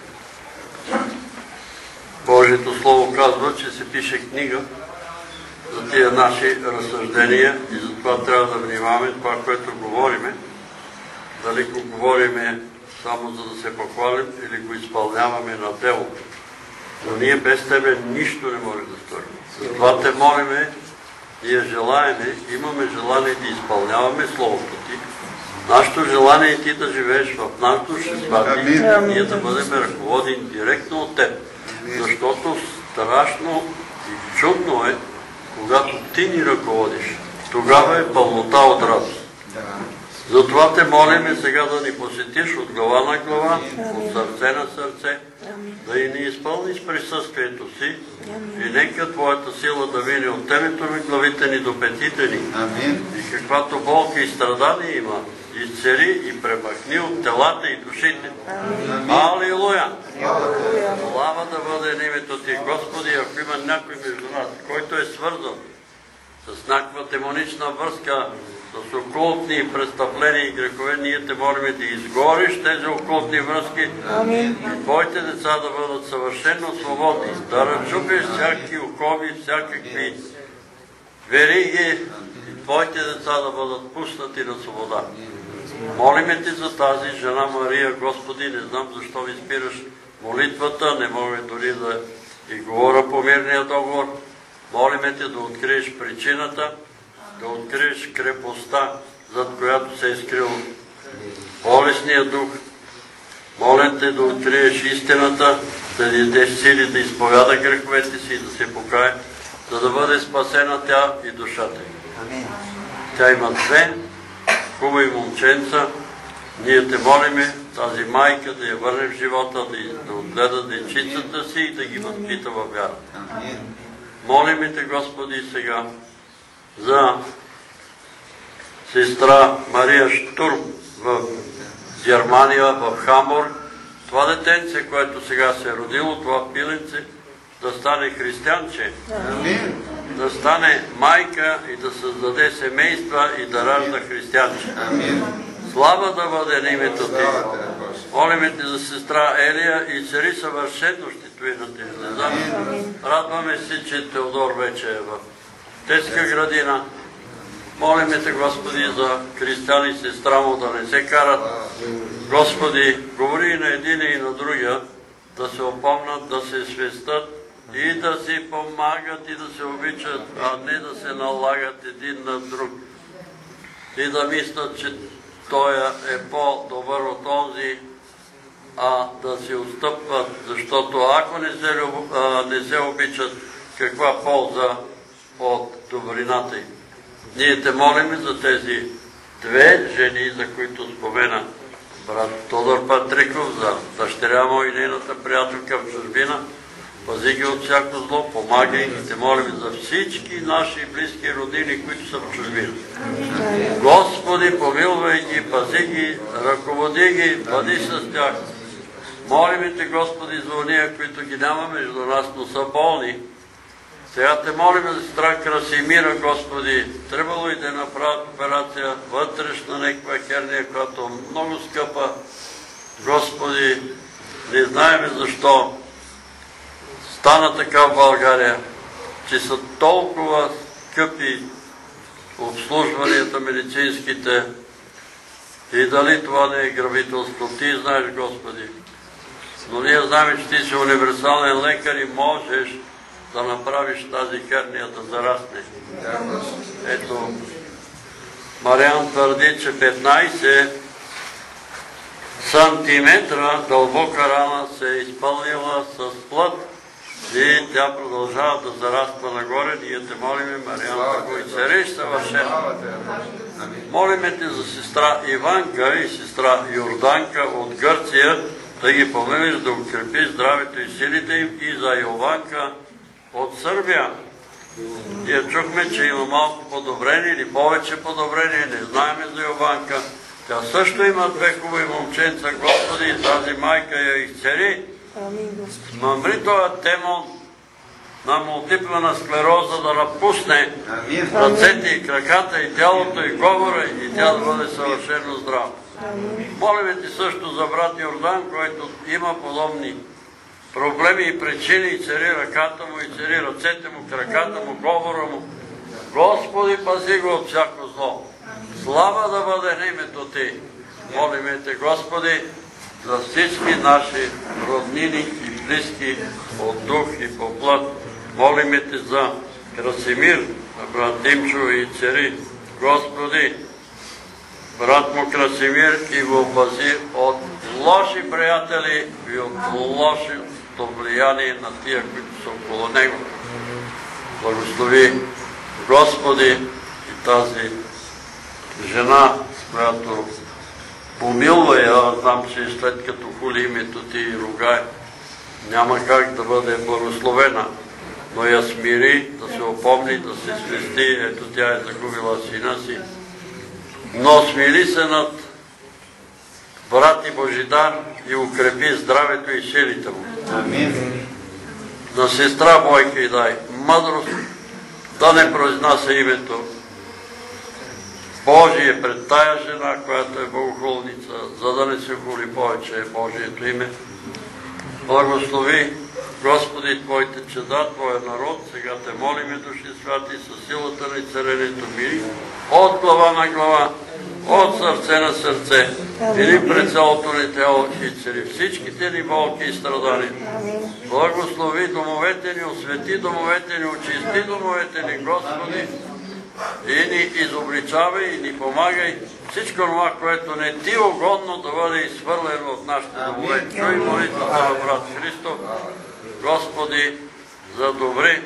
Божието Слово казва, че се пише книга за тия наши разсъждения и затова трябва да внимаваме това, което говориме. Дали го говориме само за да се похвалим или го изпълняваме на дело. Но ние без Тебе нищо не можем да сторим. Затова Те молиме, ние желаеме, имаме желание да изпълняваме Словото Ти. Нашето желание е Ти да живееш в нашото шестбати, ние да бъдем ръководени директно от Теб. Защото страшно и чудно е, когато Ти ни ръководиш. Тогава е пълнота от радост. Затова Те молиме сега да ни посетиш от глава на глава, от сърце на сърце, да и ни изпълниш присъствието си и нека Твоята сила да мине от темето на главите ни до петите ни. И каквато болка и страдание има, изцели и премахни от телата и душите. Алилуя! Слава да бъде името Ти, Господи, ако има някой между нас, който е свързан с някаква демонична връзка, с окултни престъпления и грехове, ние Те молим да изгориш тези окултни връзки и Твоите деца да бъдат съвършено свободни, да разчупиш всяки окови, всякакви вериги и Твоите деца да бъдат пуснати на свобода. Молиме Ти за тази жена Мария, Господи, не знам защо ми спираш молитвата, не мога дори да и говоря по мирния договор. Молиме Те да откриеш причината, да откриеш крепостта, зад която се е скрил болесния дух. Молим Те да откриеш истината, да й дадеш сили да изповяда греховете си и да се покае, за да бъде спасена тя и душата й. Тя има две хубави момченца. Ние Те молиме тази майка да я върне в живота, да отгледа дечицата си и да ги възпита във вяра. Молиме Те, Господи, сега за сестра Мария Штурм в Германия, в Хамбург. Това детенце, което сега се е родило, това пиленце, да стане християнче, да стане майка и да създаде семейства и да ражда християнче. Слава да бъде на името Ти. Молиме Те за сестра Елия и цари съвършено щитовината излеза. Радваме се, че Теодор вече е в детска градина. Молиме Те, Господи, за християни сестра му да не се карат. Господи, говори и на един и на другия да се опомнат, да се свестат и да си помагат и да се обичат, а не да се налагат един на друг. И да мислят, че той е по-добър от онзи, а да си отстъпват, защото ако не се обичат, каква полза от добрината им. Ние Те молим за тези две жени, за които спомена брат Тодор Патриков, за дъщеря му и нейната приятелка в чужбина. Пази ги от всяко зло, помагай и Те молим за всички наши близки родини, които са в чужбина. Господи, помилвай ги, пази ги, ръководи ги, бъди с тях. Молим Те, Господи, за ония, които ги няма между нас, но са болни. Сега Те молим за сестра Красимира, Господи. Трябвало и да направят операция вътрешна някаква херния, която е много скъпа. Господи, не знаем защо стана така в България. че са толкова скъпи обслужванията медицинските и дали това не е грабителство. Ти знаеш, Господи. Но ние знаем, че ти си универсален лекар и можеш да направиш тази херния да зарасне. Ето, Мариан твърди, че 15 сантиметра дълбока рана се е изпълнила с плът и тя продължава да зараства нагоре. Ние те молиме, Мариан, да го изцелиш съвършено. Молиме те за сестра Иванка и сестра Йорданка от Гърция, да ги помилиш, да укрепиш здравето и силите им, и за Йованка от Сърбия. Ние чухме, че има малко подобрение или повече подобрение, не знаеме за Йованка. Тя също има две хубави момченца, Господи, и тази майка я изцели. Смъмри този демон на мултиплена склероза да напусне ръцете и краката и тялото и говора и тя да бъде съвършено здрава. Молиме ти също за брат Йордан, който има подобни проблеми и причини, и цари ръката му, и цари ръцете му, краката му, говора му. Господи, пази го от всяко зло. Слава да бъде на името Ти. Молиме те, Господи, за всички наши роднини и близки от дух и по плът. Молиме те за Красимир, брат Димчо и цари. Господи, брат му Красимир, и го пази от лоши приятели и от лошото влияние на тия, които са около него. Благослови, Господи, и тази жена, която помилва я, знам, че след като хули името Ти и ругае, няма как да бъде благословена, но я смири, да се опомни, да се свести. Ето, тя е загубила сина си. Но смири се над брат и Божидар и укрепи здравето и силите му. Амин. На сестра Бойка и дай мъдрост да не произнася името Божие пред тая жена, която е богохулница, за да не се хули повече Божието име. Благослови, Господи, Твоите чеда, Твоя народ. Сега те молиме, души святи, със силата на изцелението мири, от глава на глава, от сърце на сърце, или пред цялото ни тяло и цели всичките ни болки и страдания. Благослови домовете ни, освети домовете ни, очисти домовете ни, Господи, и ни изобличавай, и ни помагай всичко това, което не Ти угодно, да бъде изхвърлено от нашите домове. Чуй молитвата на брат Христо, Господи, за добри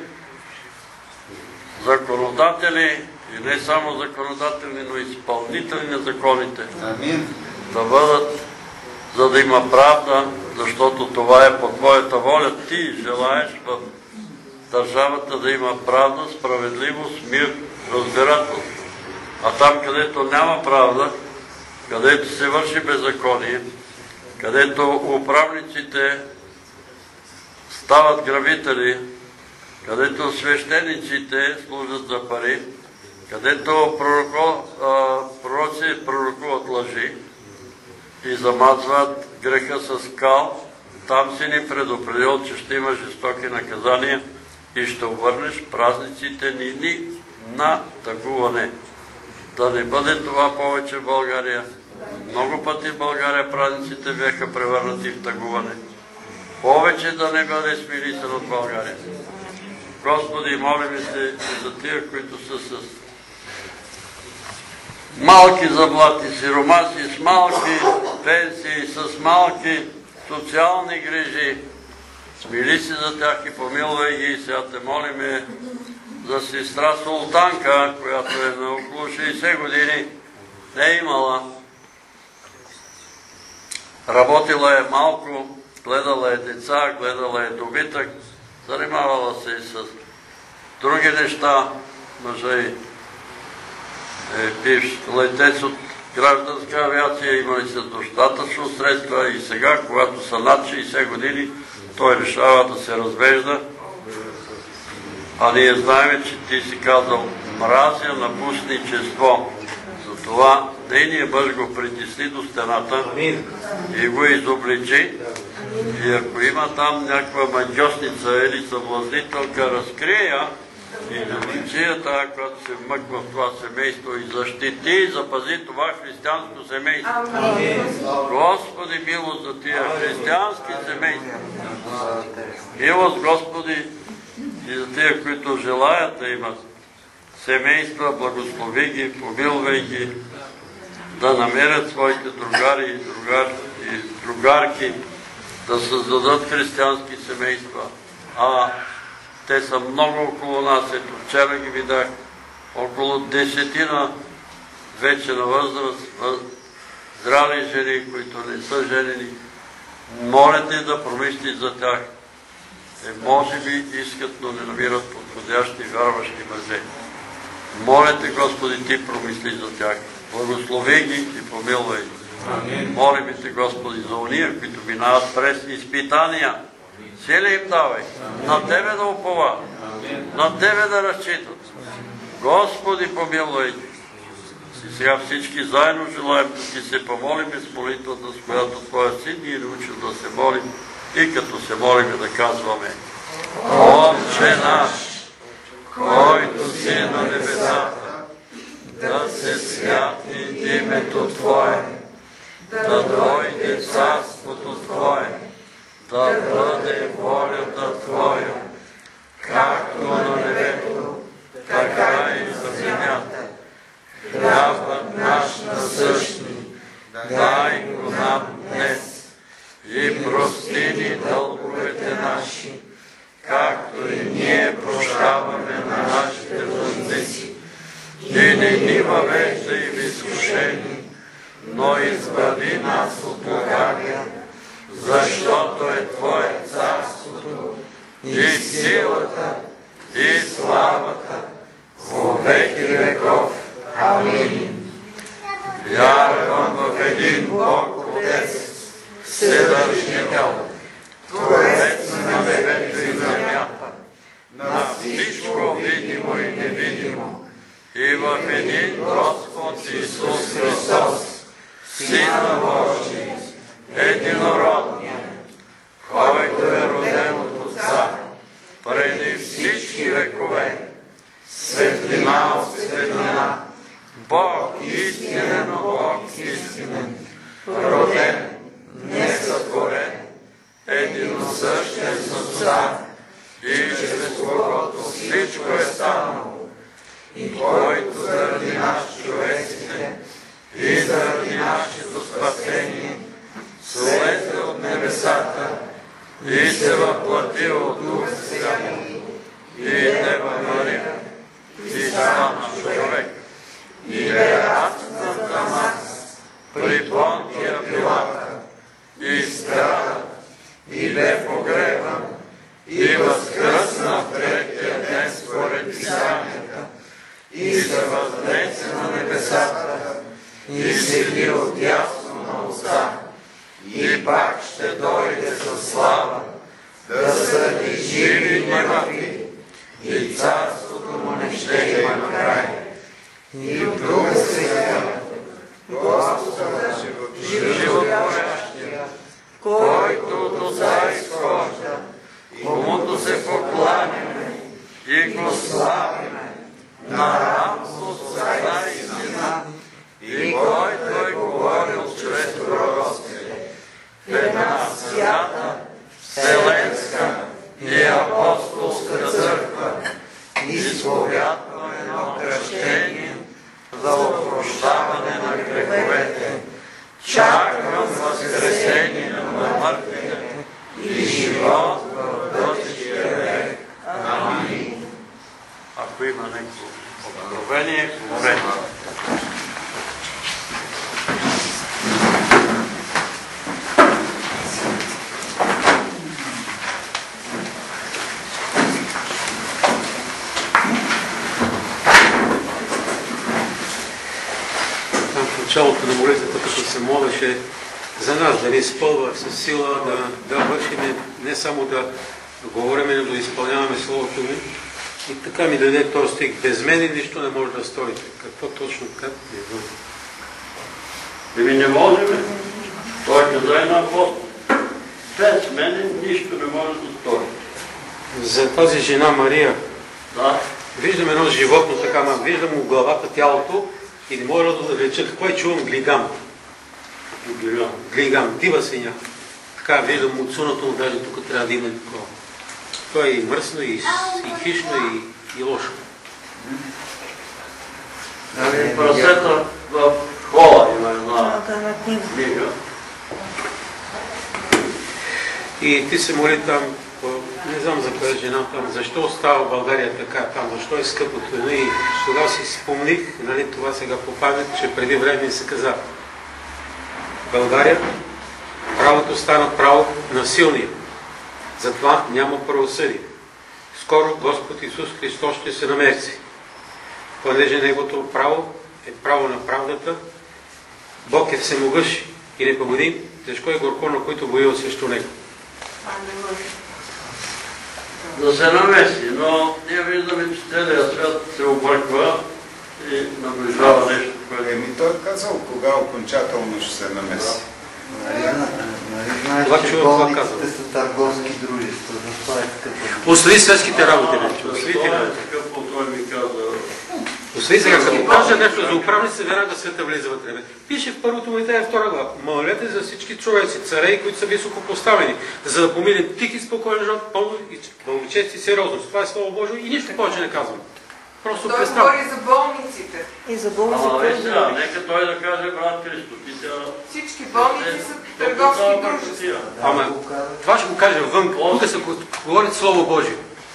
законодатели, и не само законодатели, но и изпълнители на законите. Да бъдат, за да има правда, защото това е по Твоята воля. Ти желаеш в държавата да има правда, справедливост, мир, разбирателство. А там, където няма правда, където се върши беззаконие, където управниците стават грабители, където свещениците служат за пари, където пророци пророкуват лъжи и замазват греха с кал, там си ни предупредил, че ще има жестоки наказания и ще обърнеш празниците ни на тъгуване. Да не бъде това повече в България. Много пъти в България празниците бяха превърнати в тъгуване. Повече да не бъде смирисен от България. Господи, молим се за тия, които са с малки заплати, сиромаси, с малки пенсии, с малки социални грижи. Смири се за тях и помилвай ги. Сега те молиме за сестра Султанка, която е на около 60 години. Не е имала. Работила е малко, гледала е деца, гледала е добитък, занимавала се и с други неща. Мъжа е бивш летец от гражданска авиация, имали се достатъчно средства и сега, когато са над 60 години, той решава да се развежда. А ние знаем, че Ти си казал, мразя напусничество. Затова нейният мъж го притисни до стената и го изобличи. И ако има там някаква мандьосница или съблазнителка, разкрие я И на Луция, тая, която се вмъква в това семейство и защити и запази това християнско семейство. Господи, милост за тия християнски семейства. Милост, Господи, и за тия, които желаят да имат семейства, благослови ги, помилвай ги, да намерят своите другари и другарки, да създадат християнски семейства. Те са много около нас. Ето вчера ги видях около 10 вече на възраст, здрави жени, които не са женени. Молете да промисли за тях. Може би искат, но не намират подходящи вярващи мъже. Молете, Господи, Ти промисли за тях. Благослови ги и помилвай. Молим Те, Господи, за уния, които минават през изпитания. Сили им давай. На Тебе да уповат. На Тебе да разчитат. Господи, помилвай ги. И сега всички заедно желаем да Ти се помолим с молитвата, с която Твоя Син ни научил да се молим и като се молим да казваме: Отче наш, който си на небесата, да се святи името Твое, да дойде царството Твое, да бъде волята Твоя, както на небето, така и за земята. Хлябът наш насъщни, дай го нам днес и прости ни дълговете наши, както и ние прощаваме на нашите длъжници. И не ни въвеждай в изкушение, но избави нас от лукавия, защото е Твое царството и силата и славата во веки веков. Амин. Вярвам в един Бог Отец, Вседържител, Творец на небето и земята, на всичко видимо и невидимо, и в един Господ Исус Христос, Сина Божий, единородния, който е роден от Отца преди всички векове, светлина от светлина, Бог истинен, Бог истинен, роден, несътворен, единосъщен с Отца, и чрез когото всичко е станало, и който заради нас човеците и заради нашето спасение слезе от небесата и се въплатил от Дух Свят и Дева Мария и стана човек. И бе раждан за нас при Понтия Пилата и страда и бе погребан и възкръсна в третия ден според Писанията и се възнесе на небесата и седи отдясно на Отца и пак ще дойде със слава да съди живи и мъртви и царството му не ще има край. И в друга света Господа, животворящия, който от Отца изхожда, комуто се покланяме и го славиме, наравно с Отца и Сина, и който е говорил чрез пророците, в една свята, вселенска и апостолска църква, изповядва едно кръщение за опрощаване на греховете. Чакам възкресение на мъртвите и живот в бъдещия век. Амин. Ако има някакво откровение, говорете. Началото на молитвата, като се молеше за нас, да ни изпълва с сила, да вършим, не само да говорим, но да изпълняваме Словото ми. И така ми даде този стих: без мене нищо не може да сторите. Какво точно как? Не можем. Той каза на апостол: без мене нищо не може да стори. За тази жена Мария, да. Виждам едно животно, така, виждам му главата, тялото и не мога да реча какво е, чувам глигам. Глигам, дива свиня. Така, виждам му цуното, даже тук трябва да има такова. Това е и мръсно, и хищно, и лошо. Прасета в хола има една книга. И ти се моли там, не знам за коя жена там, защо става в България така там, защо е скъпото. И тогава си спомних, нали, това сега по памет, че преди време се каза България правото стана право на силния. Затова няма правосъдие. Скоро Господ Исус Христос ще се намеси. Понеже Неговото право е право на правдата, Бог е всемогъщ и непогодим, тежко е горко, на които воюва срещу Него. Да се намеси, но ние виждаме, че целият свят се обърква и наближава нещо, което... Той е казал кога окончателно ще се намеси. Знаеш, че болниците са търговски дружества, затова е скъпо. Остави светските работи, вече. Това е скъпо, той ми каза. Остави сега, като кажа нещо за управниците, веднага света влиза вътре. Пише в първото му и тая втора глава. Молете за всички човеци, цареи, които са високо поставени, за да помилим тих и спокоен живот, пълно и благочест и сериозност. Това е Слово Божие и нищо повече не казвам. Просто той представя. говори за болниците. И за болниците. Нека той да каже, брат Христо. Всички болници са търговски дружества. Ама, това ще го кажа вън. Тук се говори Слово Божие.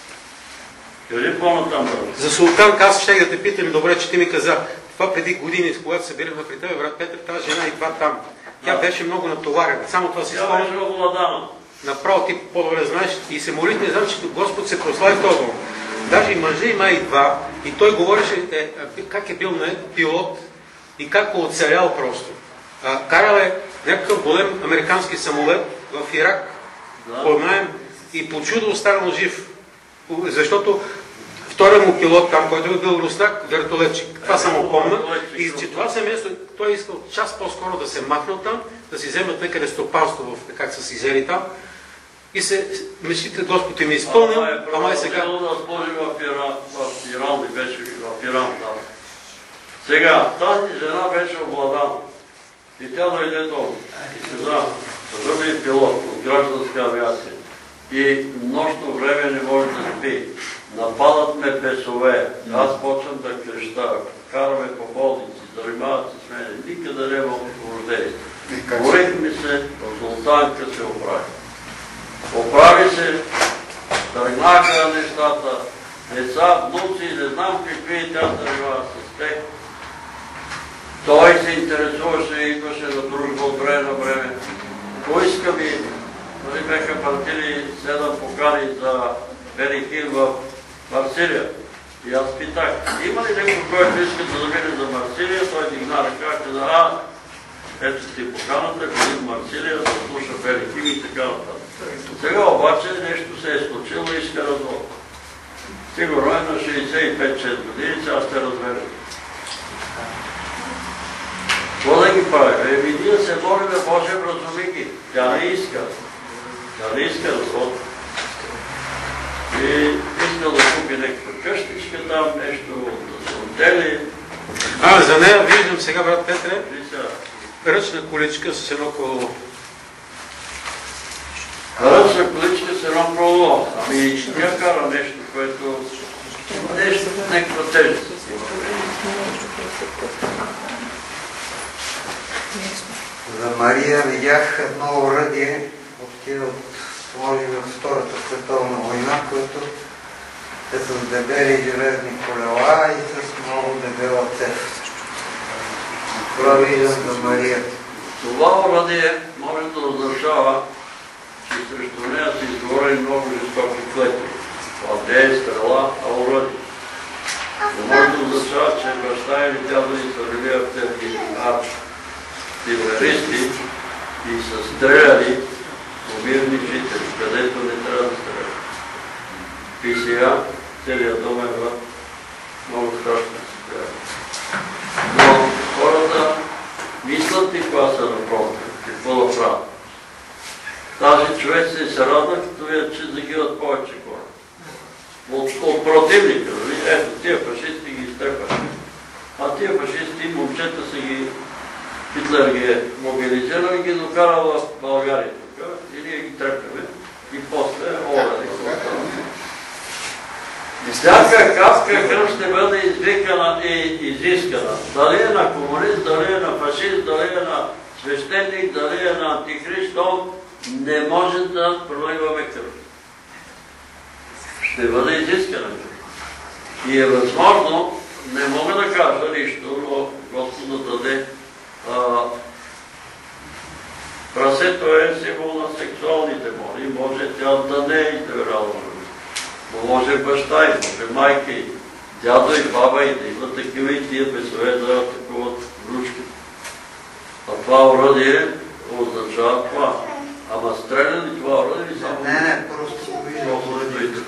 За Султан аз ще да те питам, добре, че ти ми каза, това преди години, когато се бирахме при тебе, брат Петър, тази жена и това там. Тя беше много натоварена. Само това си спомня. Направо ти по-добре знаеш и се молихме, знам, че Господ се прослави в този дом. Даже и мъже има и два. И той говореше как е бил пилот и как го оцелял просто. Карал е някакъв голем американски самолет в Ирак под наем и по чудо останал жив. Защото втория му пилот там, който е бил руснак, вертолетчик. Това само помня. И че това семейство, той искал час по-скоро да се махне там, да си вземат някъде стопанство, как са си взели там. И се мечтите Господ им е изпълнил, ама и сега... да сложи в Иран, и беше в Иран там. Сега, тази жена беше обладана. И тя дойде долу. И каза, първи пилот от гражданска авиация. И нощно време не може да спи. Нападат ме бесове. Аз почвам да креща. Караме по болници, занимават се с мене. Никъде не има освобождение. Говорихме се, Султанка се оправи. Оправи се, тръгнаха нещата, деца, внуци, не знам какви, тя занимава с тях. Той се интересуваше и идваше на дружба от време на време. Поиска ми, нали беха партили 7 покани за Бери Хил в Марсилия. И аз питах, има ли някой, който иска да замине за Марсилия? Той дигна ръка, каза, ето ти поканата, ходим в Марсилия, да слуша Бери Хил и така нататък. Сега обаче нещо се е случило и иска развод. Сигурно е на 65-6 години, сега сте разведени. Какво да ги прави? Ние се молиме, Боже, вразуми ги. Тя не иска. Тя не иска развод. И иска да купи някаква къщичка там, нещо да се отдели. За нея виждам сега, брат Петре, ръчна количка с едно колело. Ръчна количка с едно колело. Ами тя кара нещо, което... нещо, някаква тежест. За Мария видях едно оръдие от тия, може би от Втората световна война, които е с дебели железни колела и с много дебела цев. Това виждам за Мария. Това оръдие може да означава, че срещу нея са изговорени много жестоки клетви. Кладея, стрела, а оръдие. Но може да означава, че баща или дядо ни са били артилеристи и са стреляли по мирни жители, където не трябва да стрелят. И сега целият дом е в много страшна ситуация. Но хората мислят и кога са на фронта, какво да правят. Тази човек се радва, като видят, че загиват повече хора. от противника. Ето, тия фашисти ги изтрепаха. А тия фашисти, момчета са ги, Хитлер ги е мобилизирал и ги докарал в България тук. И ние ги трепнеме. И после орали. Всяка капка кръв ще бъде извикана и изискана. Дали е на комунист, дали е на фашист, дали е на свещеник, дали е на антихрист, то не може да проливаме кръв. Ще бъде изискана кръв. И е възможно, не мога да кажа нищо, но Господ да даде. Прасето е символ на сексуалните моли. Може тя да не е издеврала. Но може баща и може майка и дядо и баба и да има такива и тия бесове да атакуват внучки. А това оръдие означава това. Ама стреля ли това оръдие? Не, просто го виждам.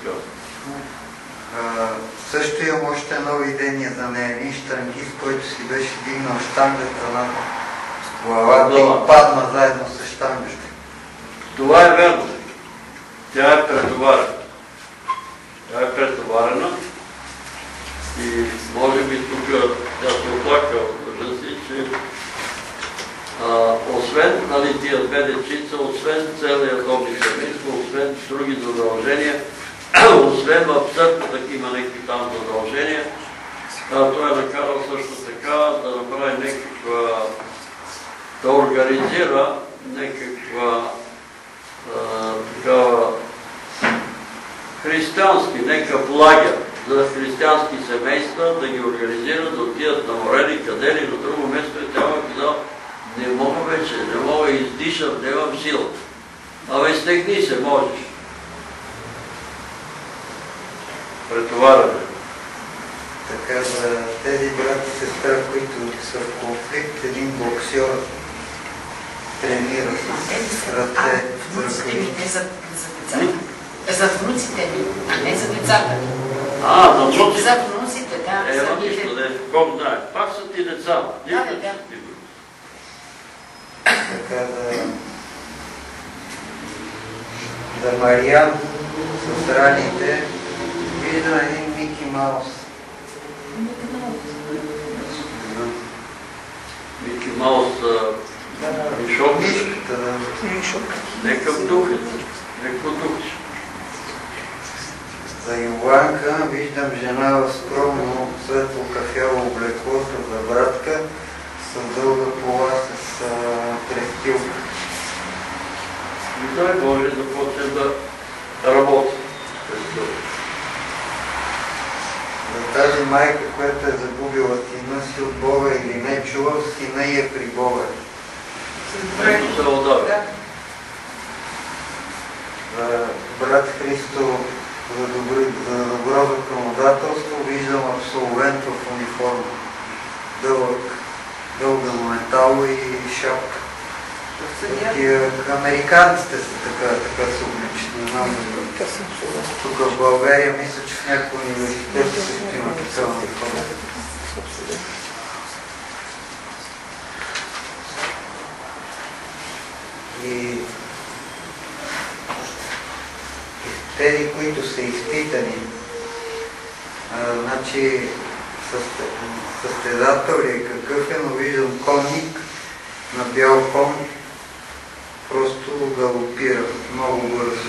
Също имам още едно видение за нея. Един щрангист, който си беше дигнал щангата на главата и падна заедно с щангата. Това е верно. Тя е претоварена. Тя е претоварена и може би тук тя се оплака от мъжа си, че освен тия две дечица, освен целият дом и семейство, освен други задължения, освен в църквата има някакви там задължения, той е накарал също така да направи някаква, да организира някаква такава християнски, някакъв лагер за християнски семейства, да ги организират, да отидат на море или къде ли на друго место и тя му казал, не мога вече, не мога, издишам, нямам сила. Абе, стегни се, можеш. Претоваряне. Така, за тези брат и сестра, които са в конфликт, един боксер тренира с ръце. Внуците ми, не за децата. За внуците ми, а не за децата. За внуците? За внуците, да. Ема нищо, не. Ком знае. Пак са ти деца. Да. Така за Мариан с раните виждам един Мики Маус. Мики Маус мишок. Мишката, да. Некъв дух е. Некъв дух. За Йованка виждам жена в скромно светло кафяво облекло за братка с дълга кола с престилка. И дай Боже да почне да работи. За тази майка, която е загубила сина си от Бога или не чула, сина й е при Бога. Ето се отдава. Брат Христо, за добро законодателство виждам абсолвент в униформа. Дълга метало и шапка. Американците са така се обличат. Не знам тук в България мисля, че в някои университети също има такава униформа. И тези, които са изпитани, значи състезател ли е какъв е, но виждам конник на бял кон, просто галопира много бързо.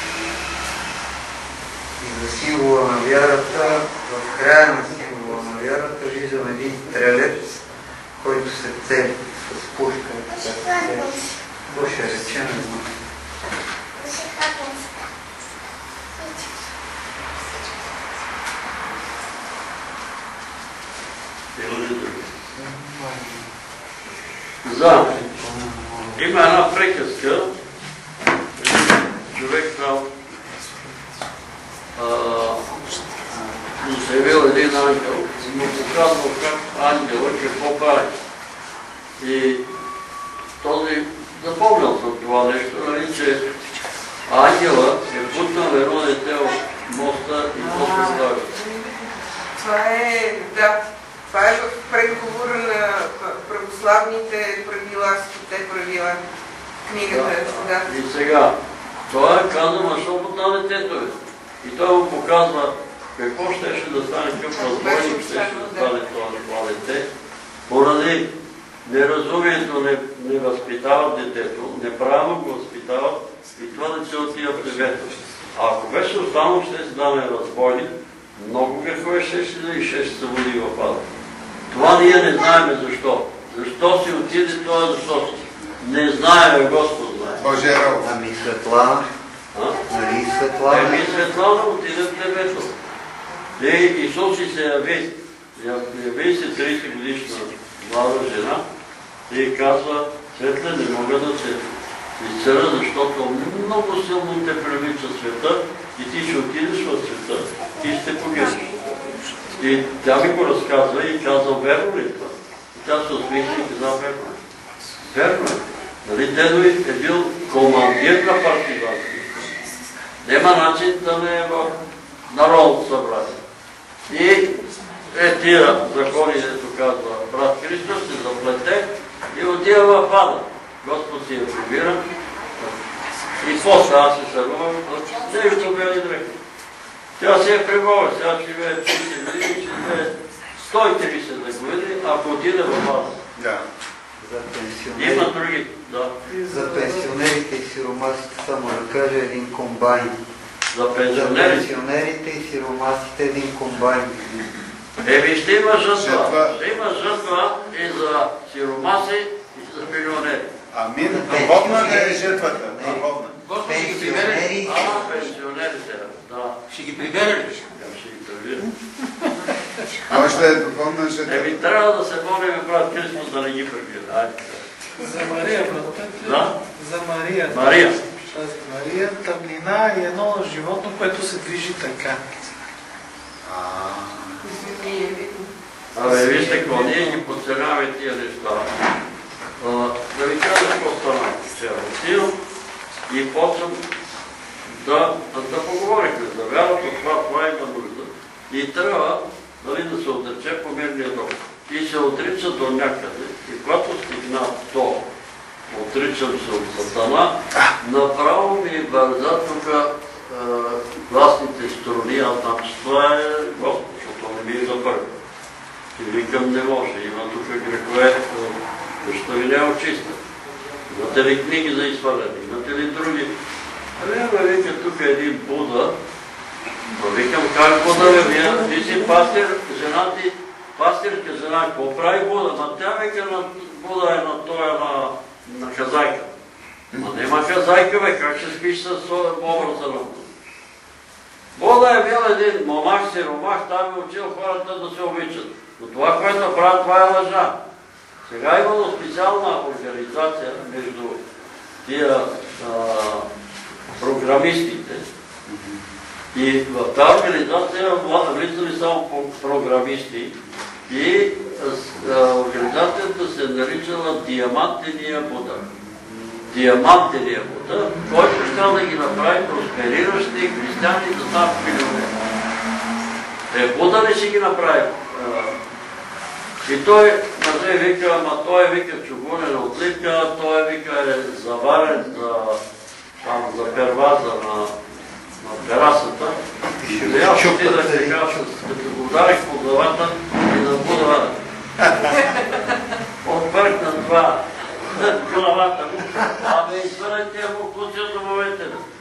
И за символа на вярата, в края на символа на вярата виждам един стрелец, който се цели с пушка. Какво ще рече, не знам. Има една приказка, човек там му се явил един ангел и му показвал как ангела какво прави. И този запомнял съм това нещо, нали, че ангела е бутнал едно дете от моста и то се слага. Това е в преговора на православните правила, те правила, книгата. И сега, това е казано, защо бутна детето е? И той му показва какво щеше да стане, какъв разбойник щеше да стане това дете. Поради неразумието не възпитават детето, неправилно го възпитават и това дете отива в небето. А ако беше останал, ще се стане разбойник, много грехове ще се води в ада. Това ние не знаем защо. Защо си отиде това, защо не знаем, Господ знае. Божия работа. Ами Светлана? Нали Светлана? Светлана отиде в небето. Исус си се яви се 30 годишна млада жена и казва: Светле, не мога да се изцеля, защото много силно те привлича света и ти ще отидеш в света и ще погинеш. И тя ми го разказва и казва: верно ли това? И тя се усмихна и казва: верно е. Верно е. Нали, дедо е бил командир на партизански. Нема начин да не е в Народното събрание. И тия закони, дето казва брат Христос, се заплете и отива в ада. Господ си я прибира и после аз се съгувам, нещо бели дрехи. Тя се е прибова, сега живее 30 години, живее 130 години, ако отиде в ада. Да. Има други, да. За пенсионерите и сиромасите само да кажа един комбайн. За пенсионерите? За пенсионерите и сиромасите един комбайн. Ще има жътва. Ще има жътва и за сиромаси, и за милионери. Амин. Водна ли е жътвата? Господ ще ги прибере ли? Пенсионерите, да. Ще ги прибере ли? Ще ги прибере. Може да е духовна жътва. Трябва да се молим, брат Христос, да не ги прибира. За Мария, брат. Да? За Мария. Мария. Мария, тъмнина и едно животно, което се движи така. Вижте какво, ние ги подценяваме тия неща. Да ви кажа какво стана вчера. Отидам и почвам да поговорихме за вярата, това има нужда. И трябва да се отрече по мирния дом. И се отрича до някъде. И когато стигна до отричам се от Сатана, направо ми бърза тук гласните струни, аз знам, че това е Господ, защото не ми е за първо. И викам: не може, има тук грехове, защо ви не очиста. Имате ли книги за изхвърляне? Имате ли други? Вика, тук е един Буда. Викам: как Буда бе? Ти си пастир, жена ти, пастирка жена, какво прави Буда? Ма тя вика, Буда е на тоя на хазайка. Ма нема хазайка, бе, как ще спиш с образа на Буда? Буда е бил един момах, сиромах, там е учил хората да се обичат. Но това, което правят, това е лъжа. Сега имало специална организация между тия програмистите. И в тази организация влизали само програмисти. И организацията се наричала Диамантения Буда. Диамантения Буда, който искал да ги направи проспериращи християни да станат милионери. Буда ли си ги направи? И той мъже вика: ама той е вика чугунен отлика, той е вика е заварен за перваза на терасата. И аз отидах така, като го ударих по главата и на Буда отвъркна това главата му. Абе, извърнете му куци от домовете.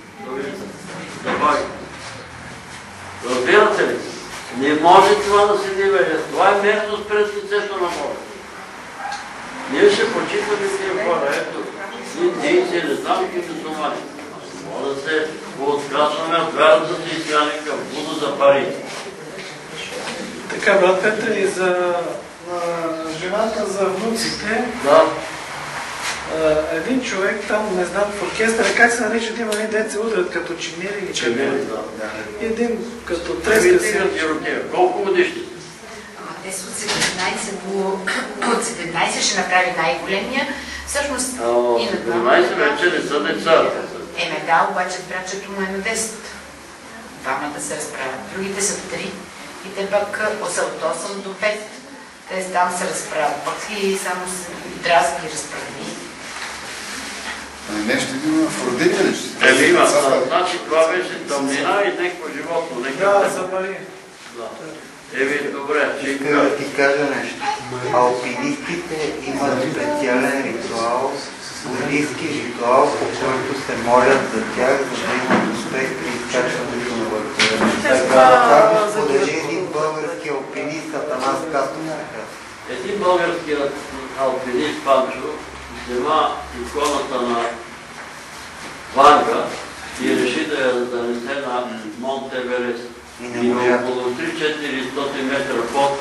Разбирате ли? Не може това да се дивее. Това е мерзост пред лицето на Бога. Ние ще почитаме тия хора. Ето, индийци, не знам какви мюсюлмани. Може да се отказваме от вярата си и сега към Буда за пари. Така, брат Петър, и за жената за внуците. Да. Един човек там, не знам, в оркестъра, как се нарича, има един дет се удрят като чинери или Чинери, да. Един като треска си. Колко годишни? Те са от 17 ще направи най-големия. Всъщност и на 17 вече не са деца. Да, обаче братчето му е на 10. Двамата се разправят. Другите са 3. И те пък са от 8 до 5. Те там се разправят. Пък и само се дразни разправи. Нещо има в родители, че Има, значи това беше тъмнина и някакво животно. Да, за Мария. Добре. Искам да ти кажа нещо. Алпинистите имат специален ритуал, буддийски ритуал, по който се молят за тях, за да имат успех при изкачването на върховете. Това го сподели един български алпинист, Атанас Катов. Един български алпинист, Панчо, взема иконата на Ванга и реши да я занесе на Монт Еверест. И около 3-400 метра под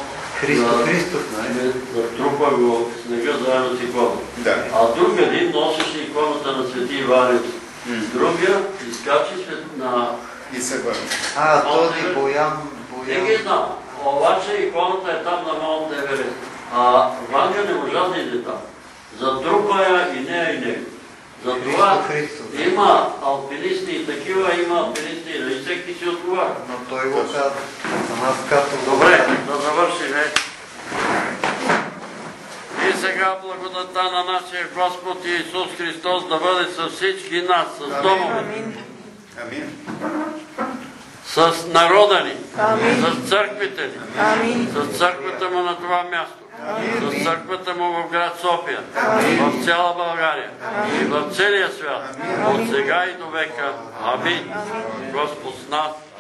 трупа го снега заедно с иконата. А друг един носеше иконата на Свети Иванец. Другия изкачи на... И се върне. Този Боян. Не ги знам. Обаче иконата е там на Монт Еверест. А Ванга не можа да иде там. Затрупа я и нея и него. Затова има алпинисти и такива, има алпинисти и всеки си отговаря. Но той го каза. Добре, да завършим. И сега благодата на нашия Господ Иисус Христос да бъде с всички нас, с домове, с народа ни, с църквите ни, с църквата му на това място, с църквата му в град София, в цяла България и в целия свят, от сега и до века. Амин. Господ с нас.